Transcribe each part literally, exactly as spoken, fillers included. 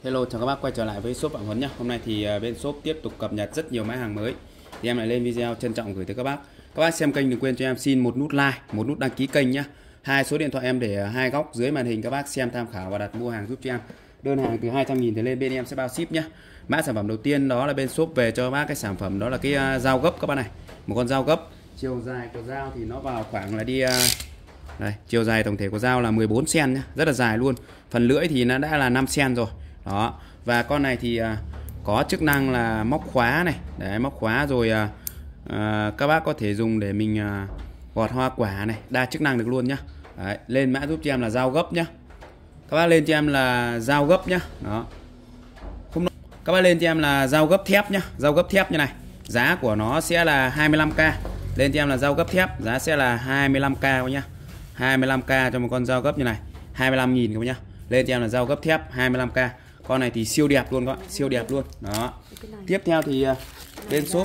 Hello, chào các bác quay trở lại với shop Phạm Huấn nhé. Hôm nay thì bên shop tiếp tục cập nhật rất nhiều mã hàng mới. Thì em lại lên video trân trọng gửi tới các bác. Các bác xem kênh đừng quên cho em xin một nút like, một nút đăng ký kênh nhé. Hai số điện thoại em để ở hai góc dưới màn hình, các bác xem tham khảo và đặt mua hàng giúp cho em. Đơn hàng từ hai trăm nghìn trở lên bên em sẽ bao ship nhé. Mã sản phẩm đầu tiên đó là bên shop về cho các bác cái sản phẩm đó là cái dao gấp các bác này. Một con dao gấp. Chiều dài của dao thì nó vào khoảng là đi đây, chiều dài tổng thể của dao là mười bốn xăng-ti-mét nhé, rất là dài luôn. Phần lưỡi thì nó đã là năm xăng-ti-mét rồi. Đó, và con này thì à, có chức năng là móc khóa này, để móc khóa rồi à, à, các bác có thể dùng để mình à, gọt hoa quả này, đa chức năng được luôn nhá. Đấy, lên mã giúp cho em là dao gấp nhá. Các bác lên cho em là dao gấp nhá. Đó. Không, các bác lên cho em là dao gấp thép nhá, dao gấp thép như này. Giá của nó sẽ là hai mươi lăm k. Lên cho em là dao gấp thép, giá sẽ là hai mươi lăm k các nhá. hai mươi lăm k cho một con dao gấp như này, hai mươi lăm nghìn các nhá. Lên cho em là dao gấp thép hai mươi lăm k. Con này thì siêu đẹp luôn các bạn, siêu đẹp luôn. Đó. Tiếp theo thì bên shop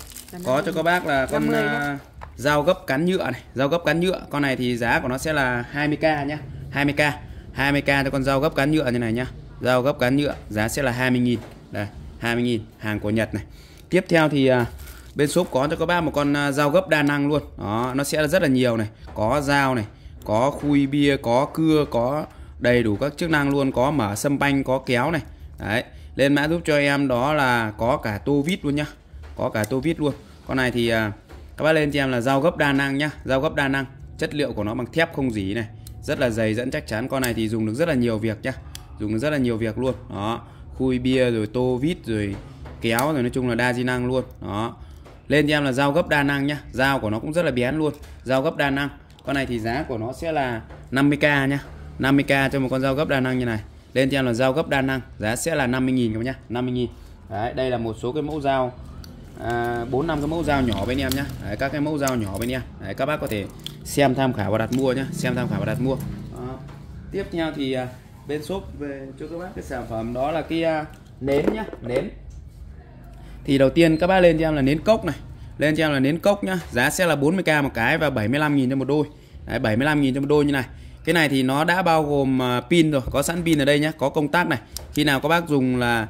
có cho các bác là con uh, dao gấp cán nhựa này, dao gấp cán nhựa. Con này thì giá của nó sẽ là hai mươi k nhá, hai mươi k. hai mươi k cho con dao gấp cán nhựa như này nhá. Dao gấp cán nhựa giá sẽ là hai mươi nghìn. Đây, hai mươi nghìn, hàng của Nhật này. Tiếp theo thì uh, bên shop có cho các bác một con uh, dao gấp đa năng luôn. Đó, nó sẽ rất là nhiều này, có dao này, có khui bia, có cưa, có đầy đủ các chức năng luôn, có mở sâm banh, có kéo này. Đấy, lên mã giúp cho em đó là có cả tô vít luôn nhá, có cả tô vít luôn. Con này thì à, các bác lên cho em là dao gấp đa năng nhá, dao gấp đa năng. Chất liệu của nó bằng thép không rỉ này, rất là dày dẫn chắc chắn. Con này thì dùng được rất là nhiều việc nhá, dùng được rất là nhiều việc luôn. Đó, khui bia rồi tô vít rồi kéo rồi, nói chung là đa di năng luôn. Đó, lên cho em là dao gấp đa năng nhá, dao của nó cũng rất là bén luôn, dao gấp đa năng. Con này thì giá của nó sẽ là năm mươi k nhá, năm mươi k cho một con dao gấp đa năng như này. Lên cho em là dao gấp đa năng, giá sẽ là năm mươi nghìn các bác nhá, năm mươi nghìn. Đấy, đây là một số cái mẫu dao à, bốn năm cái mẫu dao nhỏ bên em nhá. Đấy, các cái mẫu dao nhỏ bên em. Đấy, các bác có thể xem tham khảo và đặt mua nhá, xem tham khảo và đặt mua. Đó. Tiếp theo thì à, bên shop về cho các bác cái sản phẩm đó là cái à, nến nhá, nến. Thì đầu tiên các bác lên cho em là nến cốc này. Lên cho em là nến cốc nhá, giá sẽ là bốn mươi k một cái và bảy mươi lăm nghìn cho một đôi. Đấy, bảy mươi lăm nghìn cho một đôi như này. Cái này thì nó đã bao gồm uh, pin rồi, có sẵn pin ở đây nhé, có công tắc này. Khi nào các bác dùng là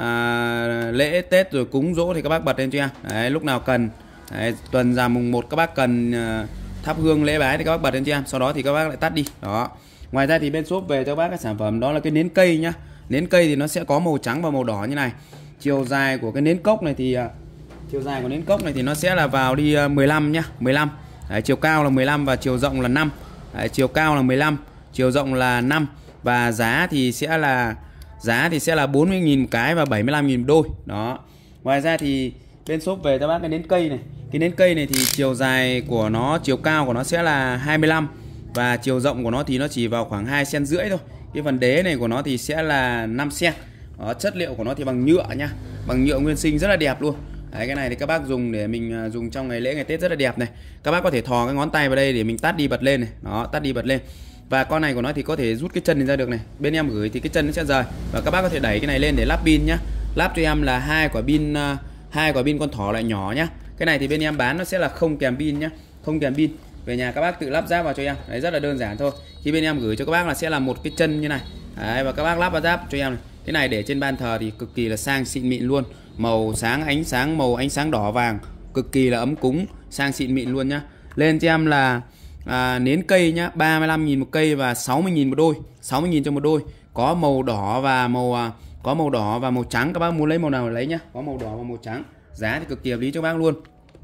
uh, lễ Tết rồi cúng dỗ thì các bác bật lên cho em. Đấy, lúc nào cần, đấy, tuần rằm mùng một các bác cần uh, thắp hương lễ bái thì các bác bật lên cho em, sau đó thì các bác lại tắt đi. Đó. Ngoài ra thì bên shop về cho các bác cái sản phẩm đó là cái nến cây nhá. Nến cây thì nó sẽ có màu trắng và màu đỏ như này. Chiều dài của cái nến cốc này thì uh, chiều dài của nến cốc này thì nó sẽ là vào đi uh, mười lăm nhá, mười lăm. Đấy, chiều cao là mười lăm và chiều rộng là năm. Đấy, chiều cao là mười lăm, chiều rộng là năm và giá thì sẽ là giá thì sẽ là bốn mươi nghìn một cái và bảy mươi lăm nghìn đôi. Đó. Ngoài ra thì bên shop về cho bác cái nến cây này. Cái nến cây này thì chiều dài của nó, chiều cao của nó sẽ là hai mươi lăm và chiều rộng của nó thì nó chỉ vào khoảng hai xăng-ti-mét rưỡi thôi. Cái phần đế này của nó thì sẽ là năm xăng-ti-mét. Đó, chất liệu của nó thì bằng nhựa nhá, bằng nhựa nguyên sinh rất là đẹp luôn. Đấy, cái này thì các bác dùng để mình dùng trong ngày lễ ngày Tết rất là đẹp này. Các bác có thể thò cái ngón tay vào đây để mình tắt đi bật lên này. Đó, tắt đi bật lên. Và con này của nó thì có thể rút cái chân này ra được này. Bên em gửi thì cái chân nó sẽ rời. Và các bác có thể đẩy cái này lên để lắp pin nhá. Lắp cho em là hai quả pin hai quả pin con thỏ loại nhỏ nhá. Cái này thì bên em bán nó sẽ là không kèm pin nhá, không kèm pin. Về nhà các bác tự lắp ráp vào cho em. Đấy, rất là đơn giản thôi. Khi bên em gửi cho các bác là sẽ là một cái chân như này. Đấy, và các bác lắp vào ráp cho em này. Cái này để trên ban thờ thì cực kỳ là sang xịn mịn luôn. Màu sáng ánh sáng, màu ánh sáng đỏ vàng, cực kỳ là ấm cúng, sang xịn mịn luôn nhá. Lên cho em là à, nến cây nhá, ba mươi lăm nghìn một cây và sáu mươi nghìn một đôi, sáu mươi nghìn cho một đôi. Có màu đỏ và màu à, có màu đỏ và màu trắng, các bác muốn lấy màu nào lấy nhá. Có màu đỏ và màu trắng. Giá thì cực kỳ hợp lý cho bác luôn.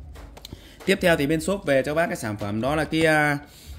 Tiếp theo thì bên shop về cho bác cái sản phẩm đó là cái à,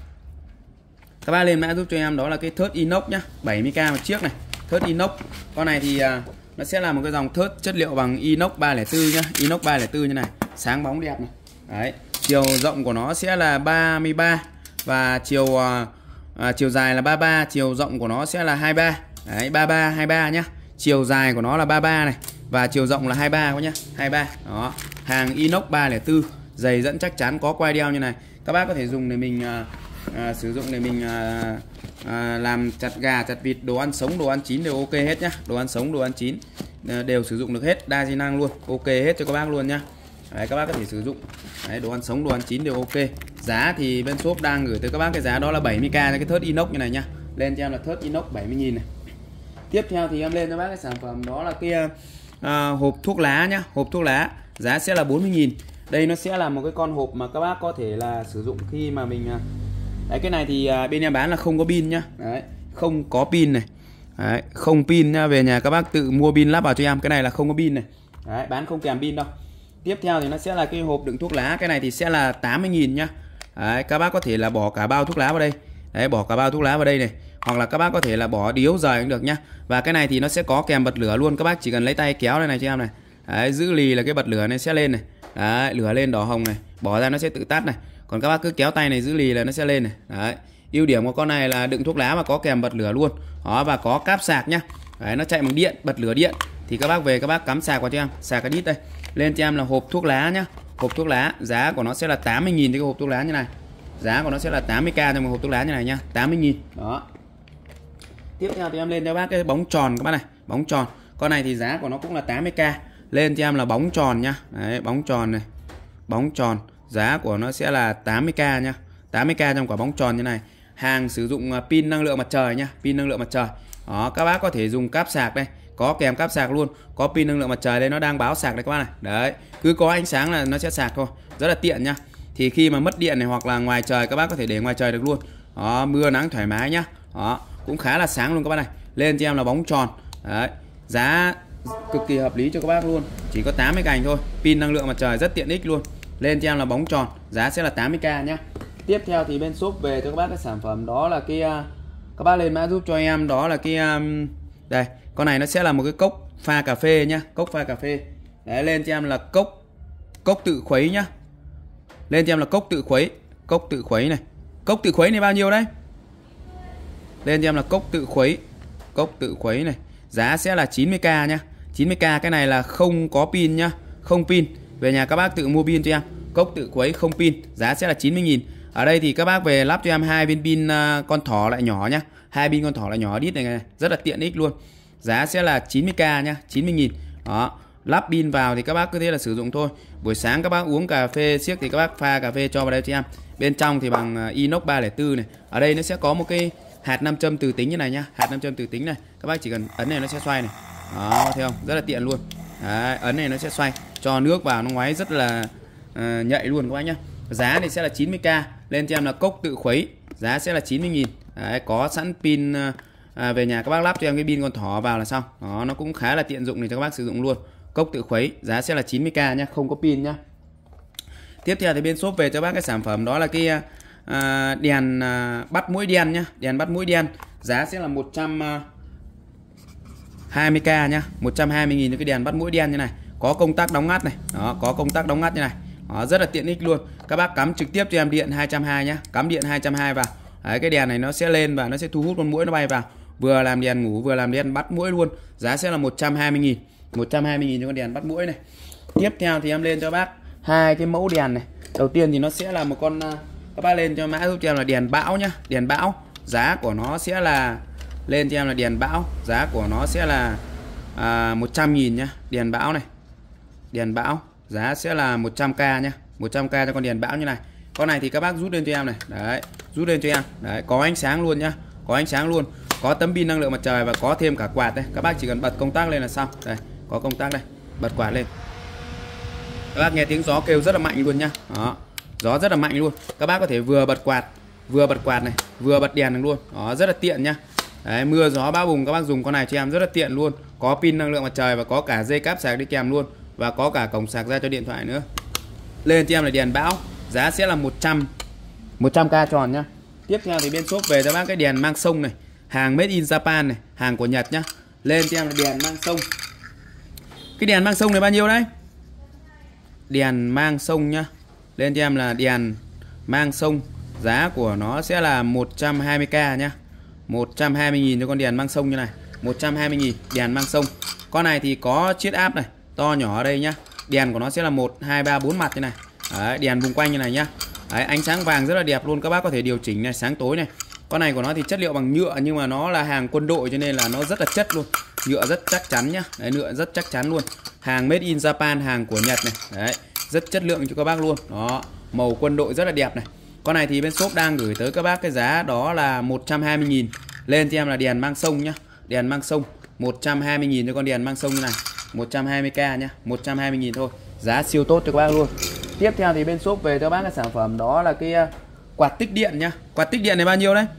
các bác lên mã giúp cho em đó là cái thớt inox nhá, bảy mươi k một chiếc này. Thớt inox. Con này thì à, nó sẽ là một cái dòng thớt chất liệu bằng inox ba không bốn nhá, inox ba không bốn như này, sáng bóng đẹp này. Đấy, chiều rộng của nó sẽ là ba mươi ba và chiều à, chiều dài là ba mươi ba, chiều rộng của nó sẽ là hai mươi ba. Đấy, ba mươi ba hai mươi ba nhá. Chiều dài của nó là ba mươi ba này và chiều rộng là hai mươi ba các nhá, hai mươi ba. Đó, hàng inox ba không bốn, dày dẫn chắc chắn, có quai đeo như này. Các bác có thể dùng để mình à, à, sử dụng để mình à, À, làm chặt gà, chặt vịt, đồ ăn sống, đồ ăn chín đều ok hết nhá. Đồ ăn sống, đồ ăn chín à, đều sử dụng được hết, đa di năng luôn, ok hết cho các bác luôn nhá. Đấy, các bác có thể sử dụng. Đấy, đồ ăn sống, đồ ăn chín đều ok. Giá thì bên shop đang gửi tới các bác cái giá đó là bảy mươi k cho cái thớt inox như này nhá. Lên cho em là thớt inox bảy mươi nghìn này. Tiếp theo thì em lên cho bác cái sản phẩm đó là cái à, hộp thuốc lá nhá. Hộp thuốc lá giá sẽ là bốn mươi nghìn. Đây nó sẽ là một cái con hộp mà các bác có thể là sử dụng khi mà mình đấy, cái này thì bên em bán là không có pin nhá. Đấy, không có pin này. Đấy, không pin nhá, về nhà các bác tự mua pin lắp vào cho em. Cái này là không có pin này. Đấy, bán không kèm pin đâu. Tiếp theo thì nó sẽ là cái hộp đựng thuốc lá. Cái này thì sẽ là tám mươi nghìn nhá. Đấy, các bác có thể là bỏ cả bao thuốc lá vào đây. Đấy, bỏ cả bao thuốc lá vào đây này. Hoặc là các bác có thể là bỏ điếu rời cũng được nhá. Và cái này thì nó sẽ có kèm bật lửa luôn. Các bác chỉ cần lấy tay kéo đây này cho em này. Đấy, giữ lì là cái bật lửa này sẽ lên này. Đấy, lửa lên đỏ hồng này. Bỏ ra nó sẽ tự tắt này. Còn các bác cứ kéo tay này giữ lì là nó sẽ lên này. Đấy, ưu điểm của con này là đựng thuốc lá mà có kèm bật lửa luôn. Đó, và có cáp sạc nhá. Đấy, nó chạy bằng điện, bật lửa điện. Thì các bác về các bác cắm sạc vào cho em. Sạc cái đít đây. Lên cho em là hộp thuốc lá nhá. Hộp thuốc lá, giá của nó sẽ là tám mươi nghìn cái hộp thuốc lá như này. Giá của nó sẽ là tám mươi k trong một hộp thuốc lá như này nhá, tám mươi nghìn. Đó. Tiếp theo thì em lên cho bác cái bóng tròn các bác này, bóng tròn. Con này thì giá của nó cũng là tám mươi k. Lên cho em là bóng tròn nhá. Đấy, bóng tròn này. Bóng tròn, giá của nó sẽ là tám mươi k nhá. tám mươi k trong quả bóng tròn như này. Hàng sử dụng pin năng lượng mặt trời nhá, pin năng lượng mặt trời. Đó, các bác có thể dùng cáp sạc đây, có kèm cáp sạc luôn, có pin năng lượng mặt trời đây, nó đang báo sạc đây các bác này. Đấy, cứ có ánh sáng là nó sẽ sạc thôi, rất là tiện nhá. Thì khi mà mất điện này hoặc là ngoài trời các bác có thể để ngoài trời được luôn. Đó, mưa nắng thoải mái nhá. Đó, cũng khá là sáng luôn các bác này. Lên cho em là bóng tròn. Đấy, giá cực kỳ hợp lý cho các bác luôn, chỉ có tám mươi cành thôi, pin năng lượng mặt trời rất tiện ích luôn. Lên cho em là bóng tròn, giá sẽ là tám mươi k nhá. Tiếp theo thì bên shop về cho các bác cái sản phẩm đó là cái các bác lên mã giúp cho em đó là cái đây, con này nó sẽ là một cái cốc pha cà phê nhá, cốc pha cà phê. Đấy, lên cho em là cốc cốc tự khuấy nhá. Lên cho em là cốc tự khuấy, cốc tự khuấy này. Cốc tự khuấy này bao nhiêu đấy? Lên cho em là cốc tự khuấy, cốc tự khuấy này. Giá sẽ là chín mươi k nhá. chín mươi k, cái này là không có pin nhá, không pin. Về nhà các bác tự mua pin cho em. Cốc tự khuấy không pin, giá sẽ là chín mươi nghìn. Ở đây thì các bác về lắp cho em hai viên pin uh, con thỏ lại nhỏ nhá. Hai pin con thỏ lại nhỏ đít này, này, rất là tiện ích luôn. Giá sẽ là chín mươi k nhá, chín mươi nghìn. Đó, lắp pin vào thì các bác cứ thế là sử dụng thôi. Buổi sáng các bác uống cà phê siếc thì các bác pha cà phê cho vào đây cho em. Bên trong thì bằng inox ba không bốn này. Ở đây nó sẽ có một cái hạt nam châm từ tính như này nhá, hạt nam châm từ tính này. Các bác chỉ cần ấn này nó sẽ xoay này. Đó, thấy không? Rất là tiện luôn. Đấy, ấn này nó sẽ xoay, cho nước vào nó ngoáy rất là uh, nhạy luôn các bác nhá. Giá này sẽ là chín mươi k. Lên cho em là cốc tự khuấy, giá sẽ là chín mươi nghìn. Đấy, có sẵn pin uh, à, về nhà các bác lắp cho em cái pin con thỏ vào là xong. Đó, nó cũng khá là tiện dụng để cho các bác sử dụng luôn. Cốc tự khuấy, giá sẽ là chín mươi k nhá, không có pin nhá. Tiếp theo thì bên shop về cho bác cái sản phẩm đó là cái à, đèn à, bắt mũi đen nhá, đèn bắt mũi đen. Giá sẽ là một trăm hai mươi k nhá, một trăm hai mươi nghìn cho cái đèn bắt mũi đen như này. Có công tắc đóng ngắt này. Đó, có công tắc đóng ngắt như này. Đó, rất là tiện ích luôn. Các bác cắm trực tiếp cho em điện hai trăm hai mươi nhá, cắm điện hai trăm hai mươi vào. Đấy, cái đèn này nó sẽ lên và nó sẽ thu hút con muỗi nó bay vào. Vừa làm đèn ngủ vừa làm đèn bắt mũi luôn. Giá sẽ là một trăm hai mươi nghìn. một trăm hai mươi nghìn cho con đèn bắt mũi này. Tiếp theo thì em lên cho bác hai cái mẫu đèn này. Đầu tiên thì nó sẽ là một con, các bác lên cho mã giúp cho em là đèn bão nhá, đèn bão. Giá của nó sẽ là, lên cho em là đèn bão, giá của nó sẽ là à, một trăm nghìn nhá, đèn bão này. Đèn bão, giá sẽ là một trăm k nhá, một trăm k cho con đèn bão như này. Con này thì các bác rút lên cho em này. Đấy, rút lên cho em. Đấy, có ánh sáng luôn nhá, có ánh sáng luôn. Có tấm pin năng lượng mặt trời và có thêm cả quạt đây. Các bác chỉ cần bật công tắc lên là xong. Đây, có công tắc đây, bật quạt lên. Các bác nghe tiếng gió kêu rất là mạnh luôn nhá. Đó, gió rất là mạnh luôn. Các bác có thể vừa bật quạt, vừa bật quạt này, vừa bật đèn được luôn. Đó, rất là tiện nhá. Đấy, mưa gió bão bùng các bác dùng con này cho em rất là tiện luôn. Có pin năng lượng mặt trời và có cả dây cáp sạc đi kèm luôn. Và có cả cổng sạc ra cho điện thoại nữa. Lên cho em là đèn bão, giá sẽ là một trăm k tròn nhá. Tiếp theo thì bên shop về cho bác cái đèn mang sông này, hàng made in Japan này, hàng của Nhật nhá. Lên cho em là đèn mang sông. Cái đèn mang sông này bao nhiêu đấy? Đèn mang sông nhá. Lên cho em là đèn mang sông, giá của nó sẽ là một trăm hai mươi k nhá. một trăm hai mươi nghìn cho con đèn mang sông như này. một trăm hai mươi nghìn đèn mang sông. Con này thì có chiết áp này, to nhỏ ở đây nhá. Đèn của nó sẽ là một, hai, ba, bốn mặt như này. Đấy, đèn vùng quanh như này nhá. Đấy, ánh sáng vàng rất là đẹp luôn. Các bác có thể điều chỉnh này, sáng tối này. Con này của nó thì chất liệu bằng nhựa nhưng mà nó là hàng quân đội cho nên là nó rất là chất luôn. Nhựa rất chắc chắn nhá. Đấy, nhựa rất chắc chắn luôn. Hàng made in Japan, hàng của Nhật này. Đấy, rất chất lượng cho các bác luôn. Đó, màu quân đội rất là đẹp này. Con này thì bên shop đang gửi tới các bác cái giá đó là một trăm hai mươi nghìn. Lên cho em là đèn mang sông nhá. Đèn mang sông, một trăm hai mươi nghìn cho con đèn mang sông như này, một trăm hai mươi k nhá, một trăm hai mươi nghìn thôi. Giá siêu tốt cho các bác luôn. Tiếp theo thì bên shop về cho bác cái sản phẩm đó là cái uh, quạt tích điện nhá. Quạt tích điện này bao nhiêu đấy?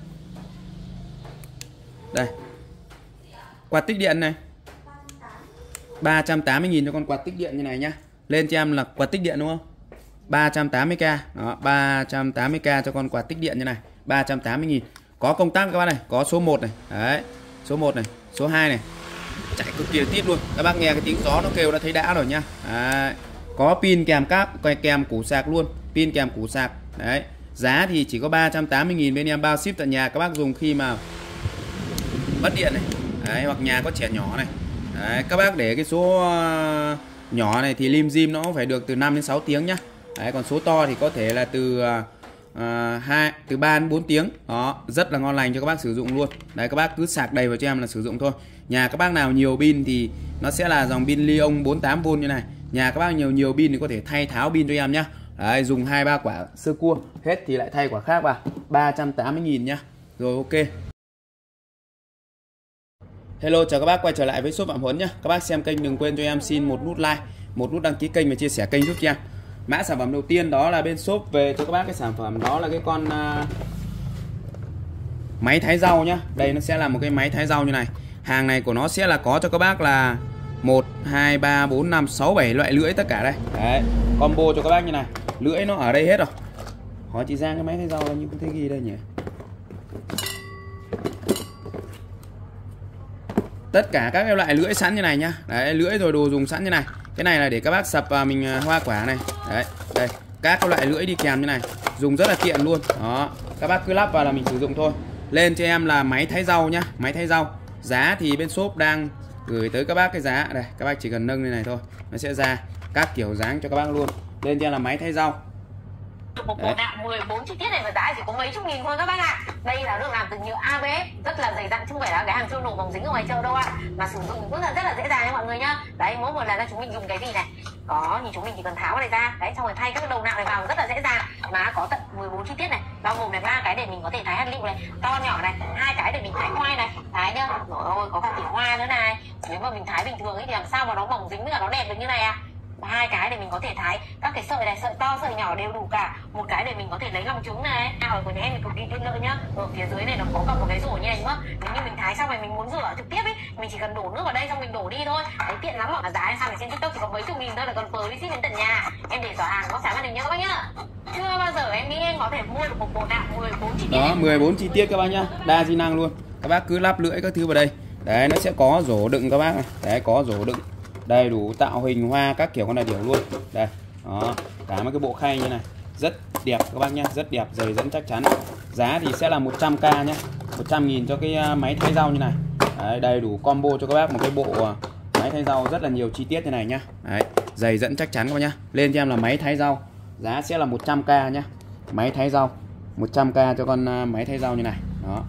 Đây. Quạt tích điện này ba trăm tám mươi nghìn cho con quạt tích điện như này nhá. Lên cho em là quạt tích điện đúng không? ba trăm tám mươi k. Đó, ba trăm tám mươi k cho con quạt tích điện như này, ba trăm tám mươi nghìn. Có công tắc các bác này, có số một này. Đấy, số một này, số hai này. Chạy cực kỳ tiết luôn. Các bác nghe cái tiếng gió nó kêu đã thấy đã rồi nhá. Đấy. Có pin kèm cáp, quay kèm củ sạc luôn, pin kèm củ sạc. Đấy. Giá thì chỉ có ba trăm tám mươi nghìn, bên em bao ship tận nhà, các bác dùng khi mà mất điện này. Đấy, hoặc nhà có trẻ nhỏ này. Đấy, các bác để cái số nhỏ này thì lim dim nó phải được từ năm đến sáu tiếng nhá. Đấy, còn số to thì có thể là từ uh, hai từ ba đến bốn tiếng. Đó, rất là ngon lành cho các bác sử dụng luôn. Đấy, các bác cứ sạc đầy vào cho em là sử dụng thôi. Nhà các bác nào nhiều pin thì nó sẽ là dòng pin Li-ông bốn mươi tám vôn như này. Nhà các bác nhiều nhiều pin thì có thể thay tháo pin cho em nhá. Đấy, dùng hai ba quả sơ cua, hết thì lại thay quả khác vào. ba trăm tám mươi nghìn nhá. Rồi ok. Hello, chào các bác quay trở lại với shop Phạm Huấn nhé. Các bác xem kênh đừng quên cho em xin một nút like, một nút đăng ký kênh và chia sẻ kênh giúp cho em. Mã sản phẩm đầu tiên đó là bên shop về cho các bác cái sản phẩm đó là cái con uh, máy thái rau nhá. Đây nó sẽ là một cái máy thái rau như này. Hàng này của nó sẽ là có cho các bác là một, hai, ba, bốn, năm, sáu, bảy loại lưỡi tất cả đây. Đấy, combo cho các bác như này. Lưỡi nó ở đây hết rồi. Hỏi chị Giang cái máy thái rau là như thế ghi đây nhỉ? Tất cả các cái loại lưỡi sẵn như này nhá. Đấy, lưỡi rồi đồ dùng sẵn như này. Cái này là để các bác sập vào mình hoa quả này. Đấy, đây, các cái loại lưỡi đi kèm như này. Dùng rất là tiện luôn. Đó, các bác cứ lắp vào là mình sử dụng thôi. Lên cho em là máy thái rau nhá, máy thái rau. Giá thì bên shop đang gửi tới các bác cái giá đây, các bác chỉ cần nâng lên này thôi, nó sẽ ra các kiểu dáng cho các bác luôn. Lên cho em là máy thái rau. Một bộ đạm mười bốn chi tiết này mà giá chỉ có mấy chục nghìn thôi các bác ạ. Đây là được làm từ nhựa a bê ép, rất là dày dặn, chứ không phải là cái hàng trôi nổi bóng dính ở ngoài chợ đâu ạ. Mà sử dụng cũng là rất là dễ dàng nha mọi người nhá. Đấy, mỗi một lần là chúng mình dùng cái gì này, có thì chúng mình chỉ cần tháo cái này ra, đấy, xong rồi thay các cái đầu nạo này vào rất là dễ dàng. Mà có tận mười bốn chi tiết này, bao gồm này ba cái để mình có thể thái hạt lựu này, to nhỏ này, hai cái để mình thái khoai này, thái nhá. Rồi ôi, có cả tỉa hoa nữa này. Nếu mà mình thái bình thường ấy thì làm sao mà nó bóng dính với cả nó đẹp được như này ạ? À? Hai cái để mình có thể thái các cái sợi này, sợi to sợi nhỏ đều đủ cả. Một cái để mình có thể lấy lòng trứng này. Ở của nhà em thì cực kỳ tiện lợi nhá. Ở phía dưới này nó có cả một cái rổ như này nữa. Nếu như mình thái xong rồi mình muốn rửa trực tiếp ấy, mình chỉ cần đổ nước vào đây xong mình đổ đi thôi. Đấy, tiện lắm ạ. Giá em sang trên TikTok chỉ có mấy chục nghìn thôi là còn phớ đi ship đến tận nhà. Em để giỏ hàng có sáng màn hình nhá các bác nhá. Chưa bao giờ em nghĩ em có thể mua được một bộ đạm mười bốn chi tiết. Đó, mười bốn chi tiết các bác nhá. Đa di năng luôn. Các bác cứ lắp lưỡi các thứ vào đây. Đấy, nó sẽ có rổ đựng các bác này. Đấy, có rổ đựng đầy đủ tạo hình hoa các kiểu con này đều luôn. Đây, đó, cả mấy cái bộ khay như này rất đẹp các bác nhé, rất đẹp, dày dẫn chắc chắn. Giá thì sẽ là một trăm k nhé, một trăm nghìn cho cái máy thái rau như này. Đấy, đầy đủ combo cho các bác một cái bộ máy thái rau rất là nhiều chi tiết như này nhá. Đấy, dày dẫn chắc chắn các bác nhá. Lên cho em là máy thái rau, giá sẽ là một trăm k nhá. Máy thái rau một trăm k cho con máy thái rau như này. Đó,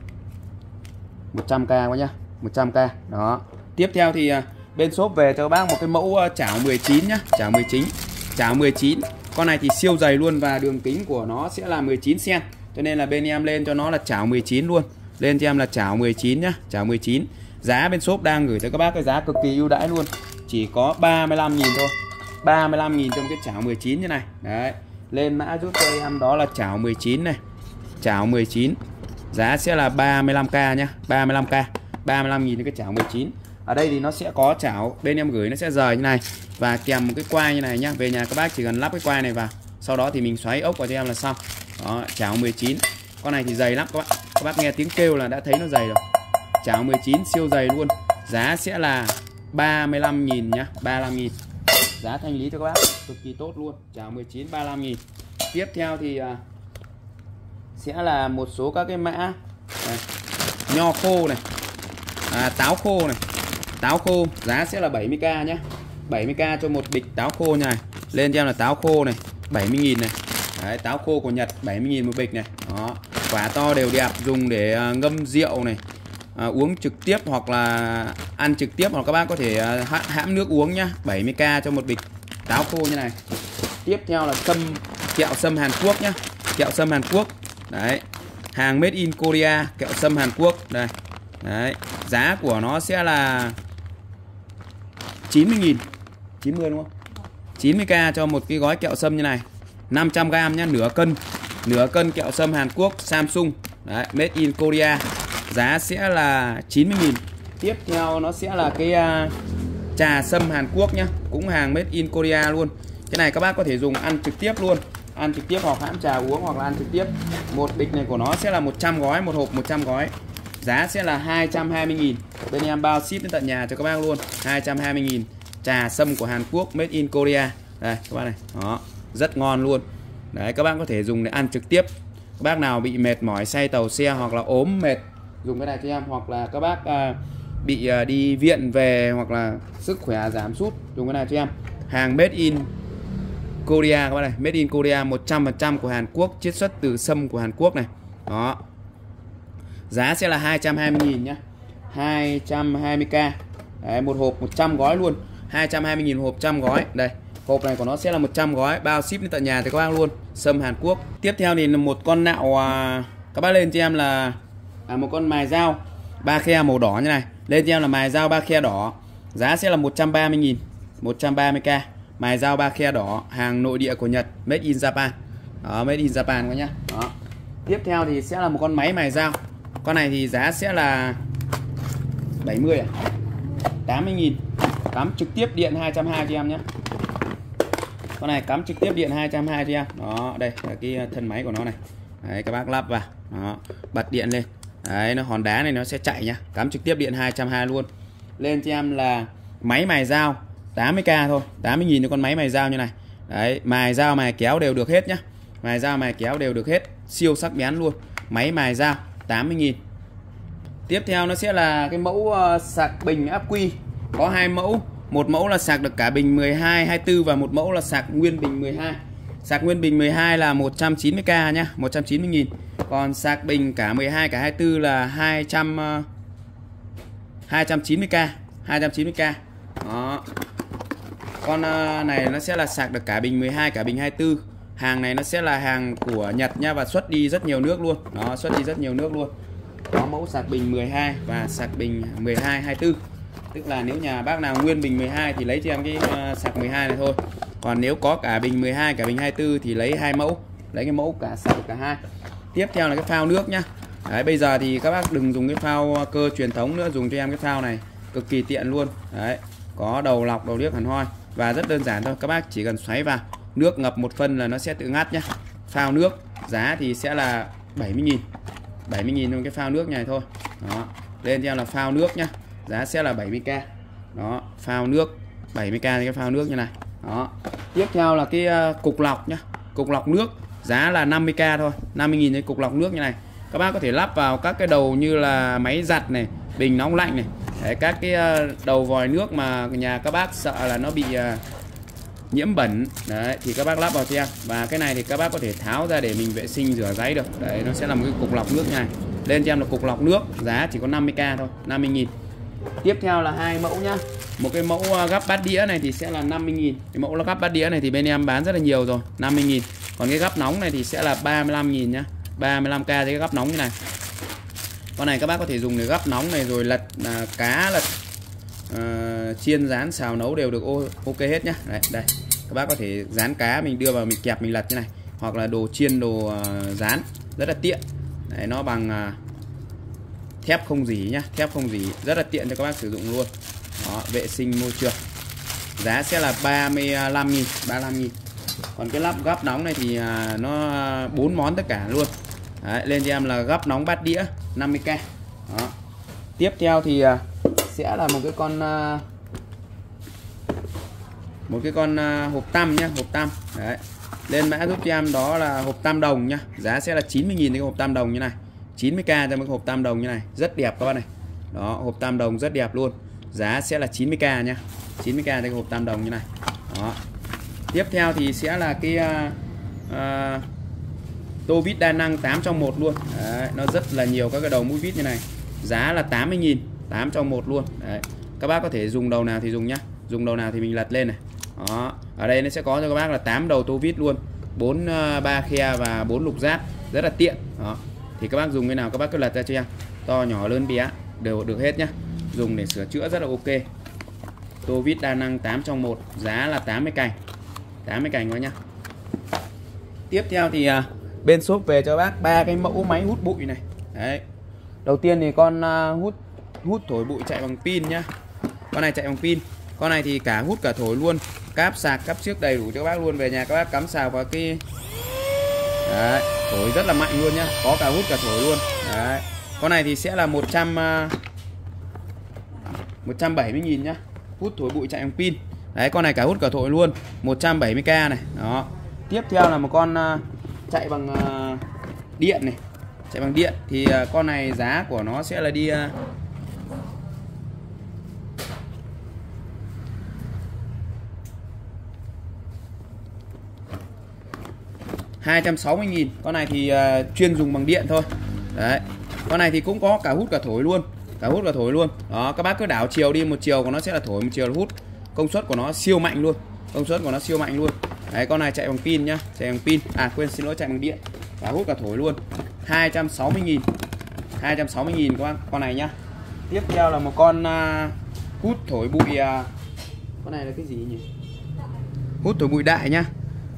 một trăm k các bác nhá, một trăm k. Đó, tiếp theo thì bên shop về cho các bác một cái mẫu chảo mười chín nhá, chảo mười chín. Chảo mười chín. Con này thì siêu dày luôn và đường kính của nó sẽ là mười chín xăng-ti-mét. Cho nên là bên em lên cho nó là chảo mười chín luôn. Lên cho em là chảo mười chín nhá, chảo mười chín. Giá bên shop đang gửi tới các bác cái giá cực kỳ ưu đãi luôn. Chỉ có ba mươi lăm nghìn thôi. ba mươi lăm nghìn trong cái chảo mười chín như này. Đấy. Lên mã giúp cho em đó là chảo mười chín này. Chảo mười chín. Giá sẽ là ba mươi lăm k nhá, ba mươi lăm k. ba mươi lăm nghìn cái chảo mười chín. Ở đây thì nó sẽ có chảo, bên em gửi nó sẽ rời như này và kèm một cái quai như này nhá. Về nhà các bác chỉ cần lắp cái quai này vào, sau đó thì mình xoáy ốc vào cho em là xong. Đó, chảo mười chín. Con này thì dày lắm các bác. Các bác nghe tiếng kêu là đã thấy nó dày rồi. Chảo mười chín siêu dày luôn. Giá sẽ là ba mươi lăm nghìn nhá, ba mươi lăm nghìn. Giá thanh lý cho các bác cực kỳ tốt luôn. Chảo mười chín ba mươi lăm nghìn. Tiếp theo thì uh, sẽ là một số các cái mã này. Nho khô này, à, táo khô này. Táo khô giá sẽ là bảy mươi k nhé, bảy mươi k cho một bịch táo khô như này. Lên cho em là táo khô này, bảy mươi nghìn này. Đấy, táo khô của Nhật bảy mươi nghìn một bịch này. Đó, quả to đều đẹp, dùng để uh, ngâm rượu này, uh, uống trực tiếp hoặc là ăn trực tiếp, hoặc các bác có thể uh, hãm nước uống nhá. bảy mươi k cho một bịch táo khô như này. Tiếp theo là sâm, kẹo sâm Hàn Quốc nhá, kẹo sâm Hàn Quốc. Đấy, hàng made in Korea, kẹo sâm Hàn Quốc. Đây, Đấy, giá của nó sẽ là chín mươi nghìn, chín mươi đúng không? chín mươi k cho một cái gói kẹo sâm như này, năm trăm gam nhá, nửa cân. Nửa cân kẹo sâm Hàn Quốc Samsung. Đấy, made in Korea. Giá sẽ là chín mươi nghìn. Tiếp theo nó sẽ là cái uh, trà sâm Hàn Quốc nhá, cũng hàng made in Korea luôn. Cái này các bác có thể dùng ăn trực tiếp luôn, ăn trực tiếp hoặc hãm trà uống hoặc là ăn trực tiếp. Một bịch này của nó sẽ là một trăm gói, một hộp một trăm gói. Giá sẽ là hai trăm hai mươi nghìn. Bên em bao ship đến tận nhà cho các bác luôn. hai trăm hai mươi nghìn. Trà sâm của Hàn Quốc made in Korea. Đây các bác này, đó, rất ngon luôn. Đấy, các bác có thể dùng để ăn trực tiếp. Các bác nào bị mệt mỏi say tàu xe hoặc là ốm mệt dùng cái này cho em, hoặc là các bác uh, bị uh, đi viện về hoặc là sức khỏe giảm sút dùng cái này cho em. Hàng made in Korea các bác này, made in Korea một trăm phần trăm của Hàn Quốc, chiết xuất từ sâm của Hàn Quốc này. Đó. Giá sẽ là hai trăm hai mươi nghìn nhá. hai trăm hai mươi k. Đấy, một hộp một trăm gói luôn. hai trăm hai mươi nghìn hộp một trăm gói. Đây, hộp này của nó sẽ là một trăm gói, bao ship đến tận nhà cho các bác luôn. Sâm Hàn Quốc. Tiếp theo thì là một con nạo à, các bác lên cho em là à, một con mài dao ba khe màu đỏ như này. Lên cho em là mài dao ba khe đỏ. Giá sẽ là một trăm ba mươi nghìn. một trăm ba mươi k. Mài dao ba khe đỏ, hàng nội địa của Nhật, made in Japan. Đó, made in Japan các nhá. Đó. Tiếp theo thì sẽ là một con máy mài dao. Con này thì giá sẽ là bảy mươi à? tám mươi nghìn. Cắm trực tiếp điện hai trăm hai mươi cho em nhé. Con này cắm trực tiếp điện hai trăm hai mươi cho em. Đó, đây là cái thân máy của nó này. Đấy, các bác lắp vào. Đó, bật điện lên. Đấy, nó hòn đá này nó sẽ chạy nhá. Cắm trực tiếp điện hai trăm hai mươi luôn. Lên cho em là máy mài dao tám mươi k thôi, tám mươi nghìn cho con máy mài dao như này. Đấy, mài dao mài kéo đều được hết nhá. Mài dao mài kéo đều được hết, siêu sắc bén luôn. Máy mài dao tám mươi nghìn. Tiếp theo nó sẽ là cái mẫu uh, sạc bình ắc quy. Có hai mẫu, một mẫu là sạc được cả bình mười hai, hai mươi tư và một mẫu là sạc nguyên bình mười hai. Sạc nguyên bình mười hai là một trăm chín mươi k nhá, một trăm chín mươi nghìn. Còn sạc bình cả mười hai cả hai mươi tư là hai trăm uh, hai trăm chín mươi k, hai trăm chín mươi k. Đó. Con uh, này nó sẽ là sạc được cả bình mười hai cả bình hai mươi tư. Hàng này nó sẽ là hàng của Nhật nha, và xuất đi rất nhiều nước luôn. Đó, xuất đi rất nhiều nước luôn. Có mẫu sạc bình mười hai và sạc bình mười hai, hai mươi tư. Tức là nếu nhà bác nào nguyên bình mười hai thì lấy cho em cái uh, sạc mười hai này thôi. Còn nếu có cả bình mười hai cả bình hai mươi tư thì lấy hai mẫu, lấy cái mẫu cả sạc cả hai. Tiếp theo là cái phao nước nhá. Đấy, bây giờ thì các bác đừng dùng cái phao cơ truyền thống nữa, dùng cho em cái phao này cực kỳ tiện luôn. Đấy, có đầu lọc, đầu liếc hẳn hoi và rất đơn giản thôi. Các bác chỉ cần xoáy vào, nước ngập một phân là nó sẽ tự ngắt nhá. Phao nước giá thì sẽ là bảy mươi nghìn. bảy mươi nghìn trong cái phao nước này thôi. Đó, lên cho em là phao nước nhá. Giá sẽ là bảy mươi k. Đó, phao nước bảy mươi k cái phao nước như này. Đó. Tiếp theo là cái uh, cục lọc nhá. Cục lọc nước giá là năm mươi k thôi, năm mươi nghìn cái cục lọc nước như này. Các bác có thể lắp vào các cái đầu như là máy giặt này, bình nóng lạnh này. Đấy, các cái uh, đầu vòi nước mà nhà các bác sợ là nó bị uh, nhiễm bẩn. Đấy, thì các bác lắp vào cho em. Và cái này thì các bác có thể tháo ra để mình vệ sinh rửa ráy được. Đấy, nó sẽ là một cái cục lọc nước như này. Lên cho em là cục lọc nước, giá chỉ có năm mươi k thôi, năm mươi nghìn. Tiếp theo là hai mẫu nhá. Một cái mẫu gắp bát đĩa này thì sẽ là năm mươi nghìn. Cái mẫu gắp bát đĩa này thì bên em bán rất là nhiều rồi, năm mươi nghìn. Còn cái gắp nóng này thì sẽ là ba mươi lăm nghìn nhá. ba mươi lăm k cái gắp nóng như này. Con này các bác có thể dùng để gắp nóng này, rồi lật à, cá, lật à, chiên, rán, xào, nấu đều được ok hết nhá. Đấy, đây. Các bác có thể rán cá, mình đưa vào mình kẹp mình lật như này. Hoặc là đồ chiên, đồ à, rán, rất là tiện. Đấy, nó bằng à, thép không rỉ nhá, thép không rỉ, rất là tiện cho các bác sử dụng luôn. Đó, vệ sinh môi trường. Giá sẽ là ba mươi lăm nghìn, ba mươi lăm nghìn. Còn cái lắp gắp nóng này thì à, nó bốn món tất cả luôn. Đấy, lên cho em là gắp nóng bát đĩa năm mươi k. Đó. Tiếp theo thì à, sẽ là một cái con à, một cái con à, hộp tăm nhá, hộp tăm. Đấy. Lên mã giúp cho em đó là hộp tam đồng nhá. Giá sẽ là chín mươi nghìn cái hộp tam đồng như này. chín mươi k cho một hộp tam đồng như này, rất đẹp các bạn này. Đó, hộp tam đồng rất đẹp luôn. Giá sẽ là chín mươi k nhá. chín mươi k cho cái hộp tam đồng như này. Đó. Tiếp theo thì sẽ là cái uh, uh, tô vít đa năng tám trong một luôn. Đấy, nó rất là nhiều các cái đầu mũi vít như này. Giá là tám mươi nghìn, tám trong một luôn. Đấy. Các bác có thể dùng đầu nào thì dùng nhá. Dùng đầu nào thì mình lật lên này. Đó. Ở đây nó sẽ có cho các bác là tám đầu tô vít luôn, bốn uh, ba khe và bốn lục giáp, rất là tiện. Đó. Thì các bác dùng cái nào các bác cứ lật ra cho em, to nhỏ lớn bé đều được hết nhá, dùng để sửa chữa rất là ok. Tô vít đa năng tám trong một, giá là tám mươi cành, tám mươi cành các nhá. Tiếp theo thì à, bên shop về cho bác ba cái mẫu máy hút bụi này. Đấy. Đầu tiên thì con à, hút hút thổi bụi chạy bằng pin nhá. Con này chạy bằng pin. Con này thì cả hút cả thổi luôn, cáp sạc cáp trước đầy đủ cho các bác luôn. Về nhà các bác cắm sạc vào cái đấy, thổi rất là mạnh luôn nhá, có cả hút cả thổi luôn. Đấy. Con này thì sẽ là một trăm một trăm bảy mươi nghìn nhá, hút thổi bụi chạy bằng pin. Đấy, con này cả hút cả thổi luôn, một trăm bảy mươi k này. Đó. Tiếp theo là một con uh, chạy bằng uh, điện này, chạy bằng điện thì uh, con này giá của nó sẽ là đi uh, hai trăm sáu mươi nghìn. Con này thì uh, chuyên dùng bằng điện thôi. Đấy. Con này thì cũng có cả hút cả thổi luôn, cả hút cả thổi luôn. Đó, các bác cứ đảo chiều đi, một chiều của nó sẽ là thổi, một chiều là hút. Công suất của nó siêu mạnh luôn, công suất của nó siêu mạnh luôn. Đấy, con này chạy bằng pin nhá, chạy bằng pin. À quên, xin lỗi, chạy bằng điện, cả hút cả thổi luôn. hai trăm sáu mươi nghìn, hai trăm sáu mươi nghìn các bác, con này nhá. Tiếp theo là một con uh, hút thổi bụi. Uh, con này là cái gì nhỉ? Hút thổi bụi đại nhá.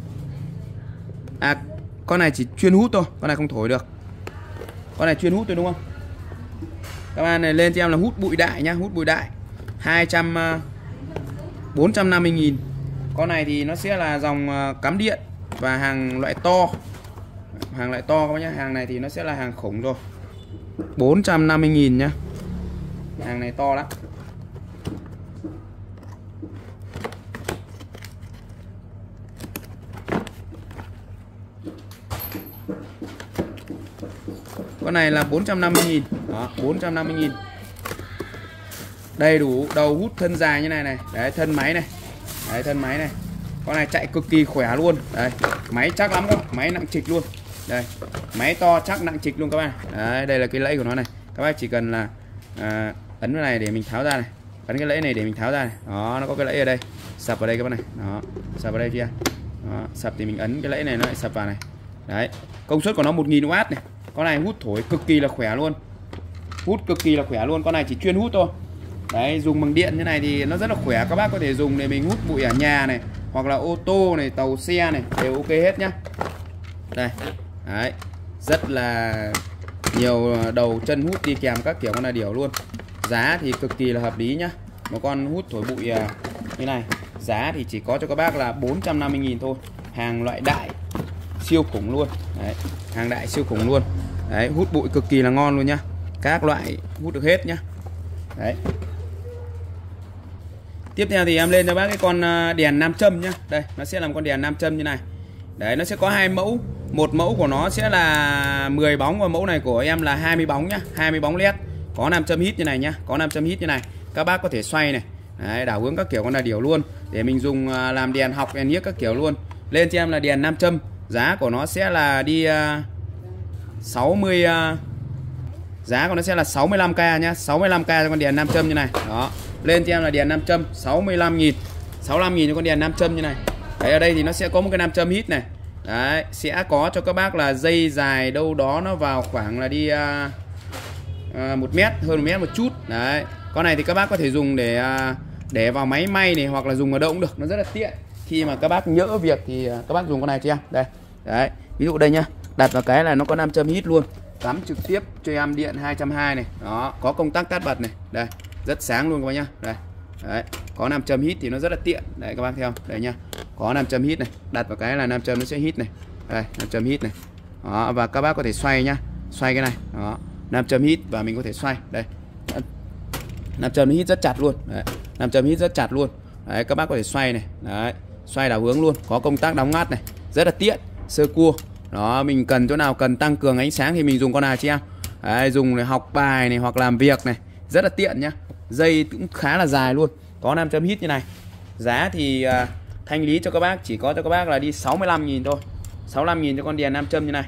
À, con này chỉ chuyên hút thôi, con này không thổi được. Con này chuyên hút thôi đúng không? Các bạn này lên cho em là hút bụi đại nhá, hút bụi đại. hai trăm bốn trăm năm mươi nghìn. Con này thì nó sẽ là dòng cắm điện và hàng loại to. Hàng loại to các bác nhá, hàng này thì nó sẽ là hàng khủng rồi. bốn trăm năm mươi nghìn nhá. Hàng này to lắm. Con này là bốn trăm năm mươi nghìn. Đó, bốn trăm năm mươi nghìn. Đầy đủ đầu hút thân dài như này này. Đấy, thân máy này. Đấy, thân máy này. Con này chạy cực kỳ khỏe luôn. Đây, máy chắc lắm các bác, máy nặng trịch luôn. Đây, máy to chắc nặng trịch luôn các bạn. Đấy, đây là cái lẫy của nó này. Các bác chỉ cần là à, ấn cái này để mình tháo ra này. Ấn cái lẫy này để mình tháo ra này. Đó, nó có cái lẫy ở đây. Sập vào đây các bác này. Đó, sập vào đây chưa? Đó, sập thì mình ấn cái lẫy này nó lại sập vào này. Đấy, công suất của nó một nghìn oát này. Con này hút thổi cực kỳ là khỏe luôn, hút cực kỳ là khỏe luôn. Con này chỉ chuyên hút thôi. Đấy, dùng bằng điện như này thì nó rất là khỏe. Các bác có thể dùng để mình hút bụi ở nhà này, hoặc là ô tô này, tàu xe này, đều ok hết nhá. Đây. Đấy, rất là nhiều đầu chân hút đi kèm các kiểu con này điều luôn. Giá thì cực kỳ là hợp lý nhá. Một con hút thổi bụi như này, giá thì chỉ có cho các bác là bốn trăm năm mươi nghìn thôi. Hàng loại đại siêu khủng luôn. Đấy, hàng đại siêu khủng luôn. Đấy, hút bụi cực kỳ là ngon luôn nhá. Các loại hút được hết nhá. Đấy. Tiếp theo thì em lên cho bác cái con đèn nam châm nhá. Đây, nó sẽ là một con đèn nam châm như này. Đấy, nó sẽ có hai mẫu. Một mẫu của nó sẽ là mười bóng và mẫu này của em là hai mươi bóng nhá, hai mươi bóng led. Có nam châm hít như này nhá, có nam châm hít như này. Các bác có thể xoay này. Đấy, đảo hướng các kiểu con là điều luôn để mình dùng làm đèn học, đèn niếc các kiểu luôn. Lên cho em là đèn nam châm. Giá của nó sẽ là đi uh, sáu mươi uh, giá của nó sẽ là sáu mươi lăm k nhá, sáu mươi lăm k cho con đèn nam châm như này. Đó. Lên cho em là đèn nam châm sáu mươi lăm nghìn. sáu mươi lăm nghìn cho con đèn nam châm như này. Đấy, ở đây thì nó sẽ có một cái nam châm hít này. Đấy, sẽ có cho các bác là dây dài đâu đó nó vào khoảng là đi uh, uh, một mét, hơn một mét một chút. Đấy. Con này thì các bác có thể dùng để uh, để vào máy may này, hoặc là dùng ở đâu cũng được, nó rất là tiện. Khi mà các bác nhỡ việc thì các bác dùng con này cho em. Đây. Đấy, ví dụ đây nhá, đặt vào cái là nó có nam châm hít luôn. Cắm trực tiếp cho em điện hai trăm hai mươi này. Đó, có công tắc tắt bật này. Đây, rất sáng luôn các bác nhá. Đây. Đấy, có nam châm hít thì nó rất là tiện. Đấy các bác thấy không? Đây nhá. Có nam châm hít này, đặt vào cái là nam châm nó sẽ hít này. Đây, nam châm hít này. Đó, và các bác có thể xoay nhá. Xoay cái này. Đó, nam châm hít và mình có thể xoay. Đây. Nam châm hít rất chặt luôn. Đấy, nam châm hít rất chặt luôn. Đấy, các bác có thể xoay này. Đấy, xoay đảo hướng luôn, có công tắc đóng ngắt này, rất là tiện, sơ cua. Đó, mình cần chỗ nào cần tăng cường ánh sáng thì mình dùng con nào chị em. Đấy, dùng để học bài này hoặc làm việc này, rất là tiện nhá. Dây cũng khá là dài luôn, có nam châm hít như này. Giá thì uh, thanh lý cho các bác chỉ có cho các bác là đi sáu mươi lăm nghìn thôi. sáu mươi lăm nghìn cho con đèn nam châm như này.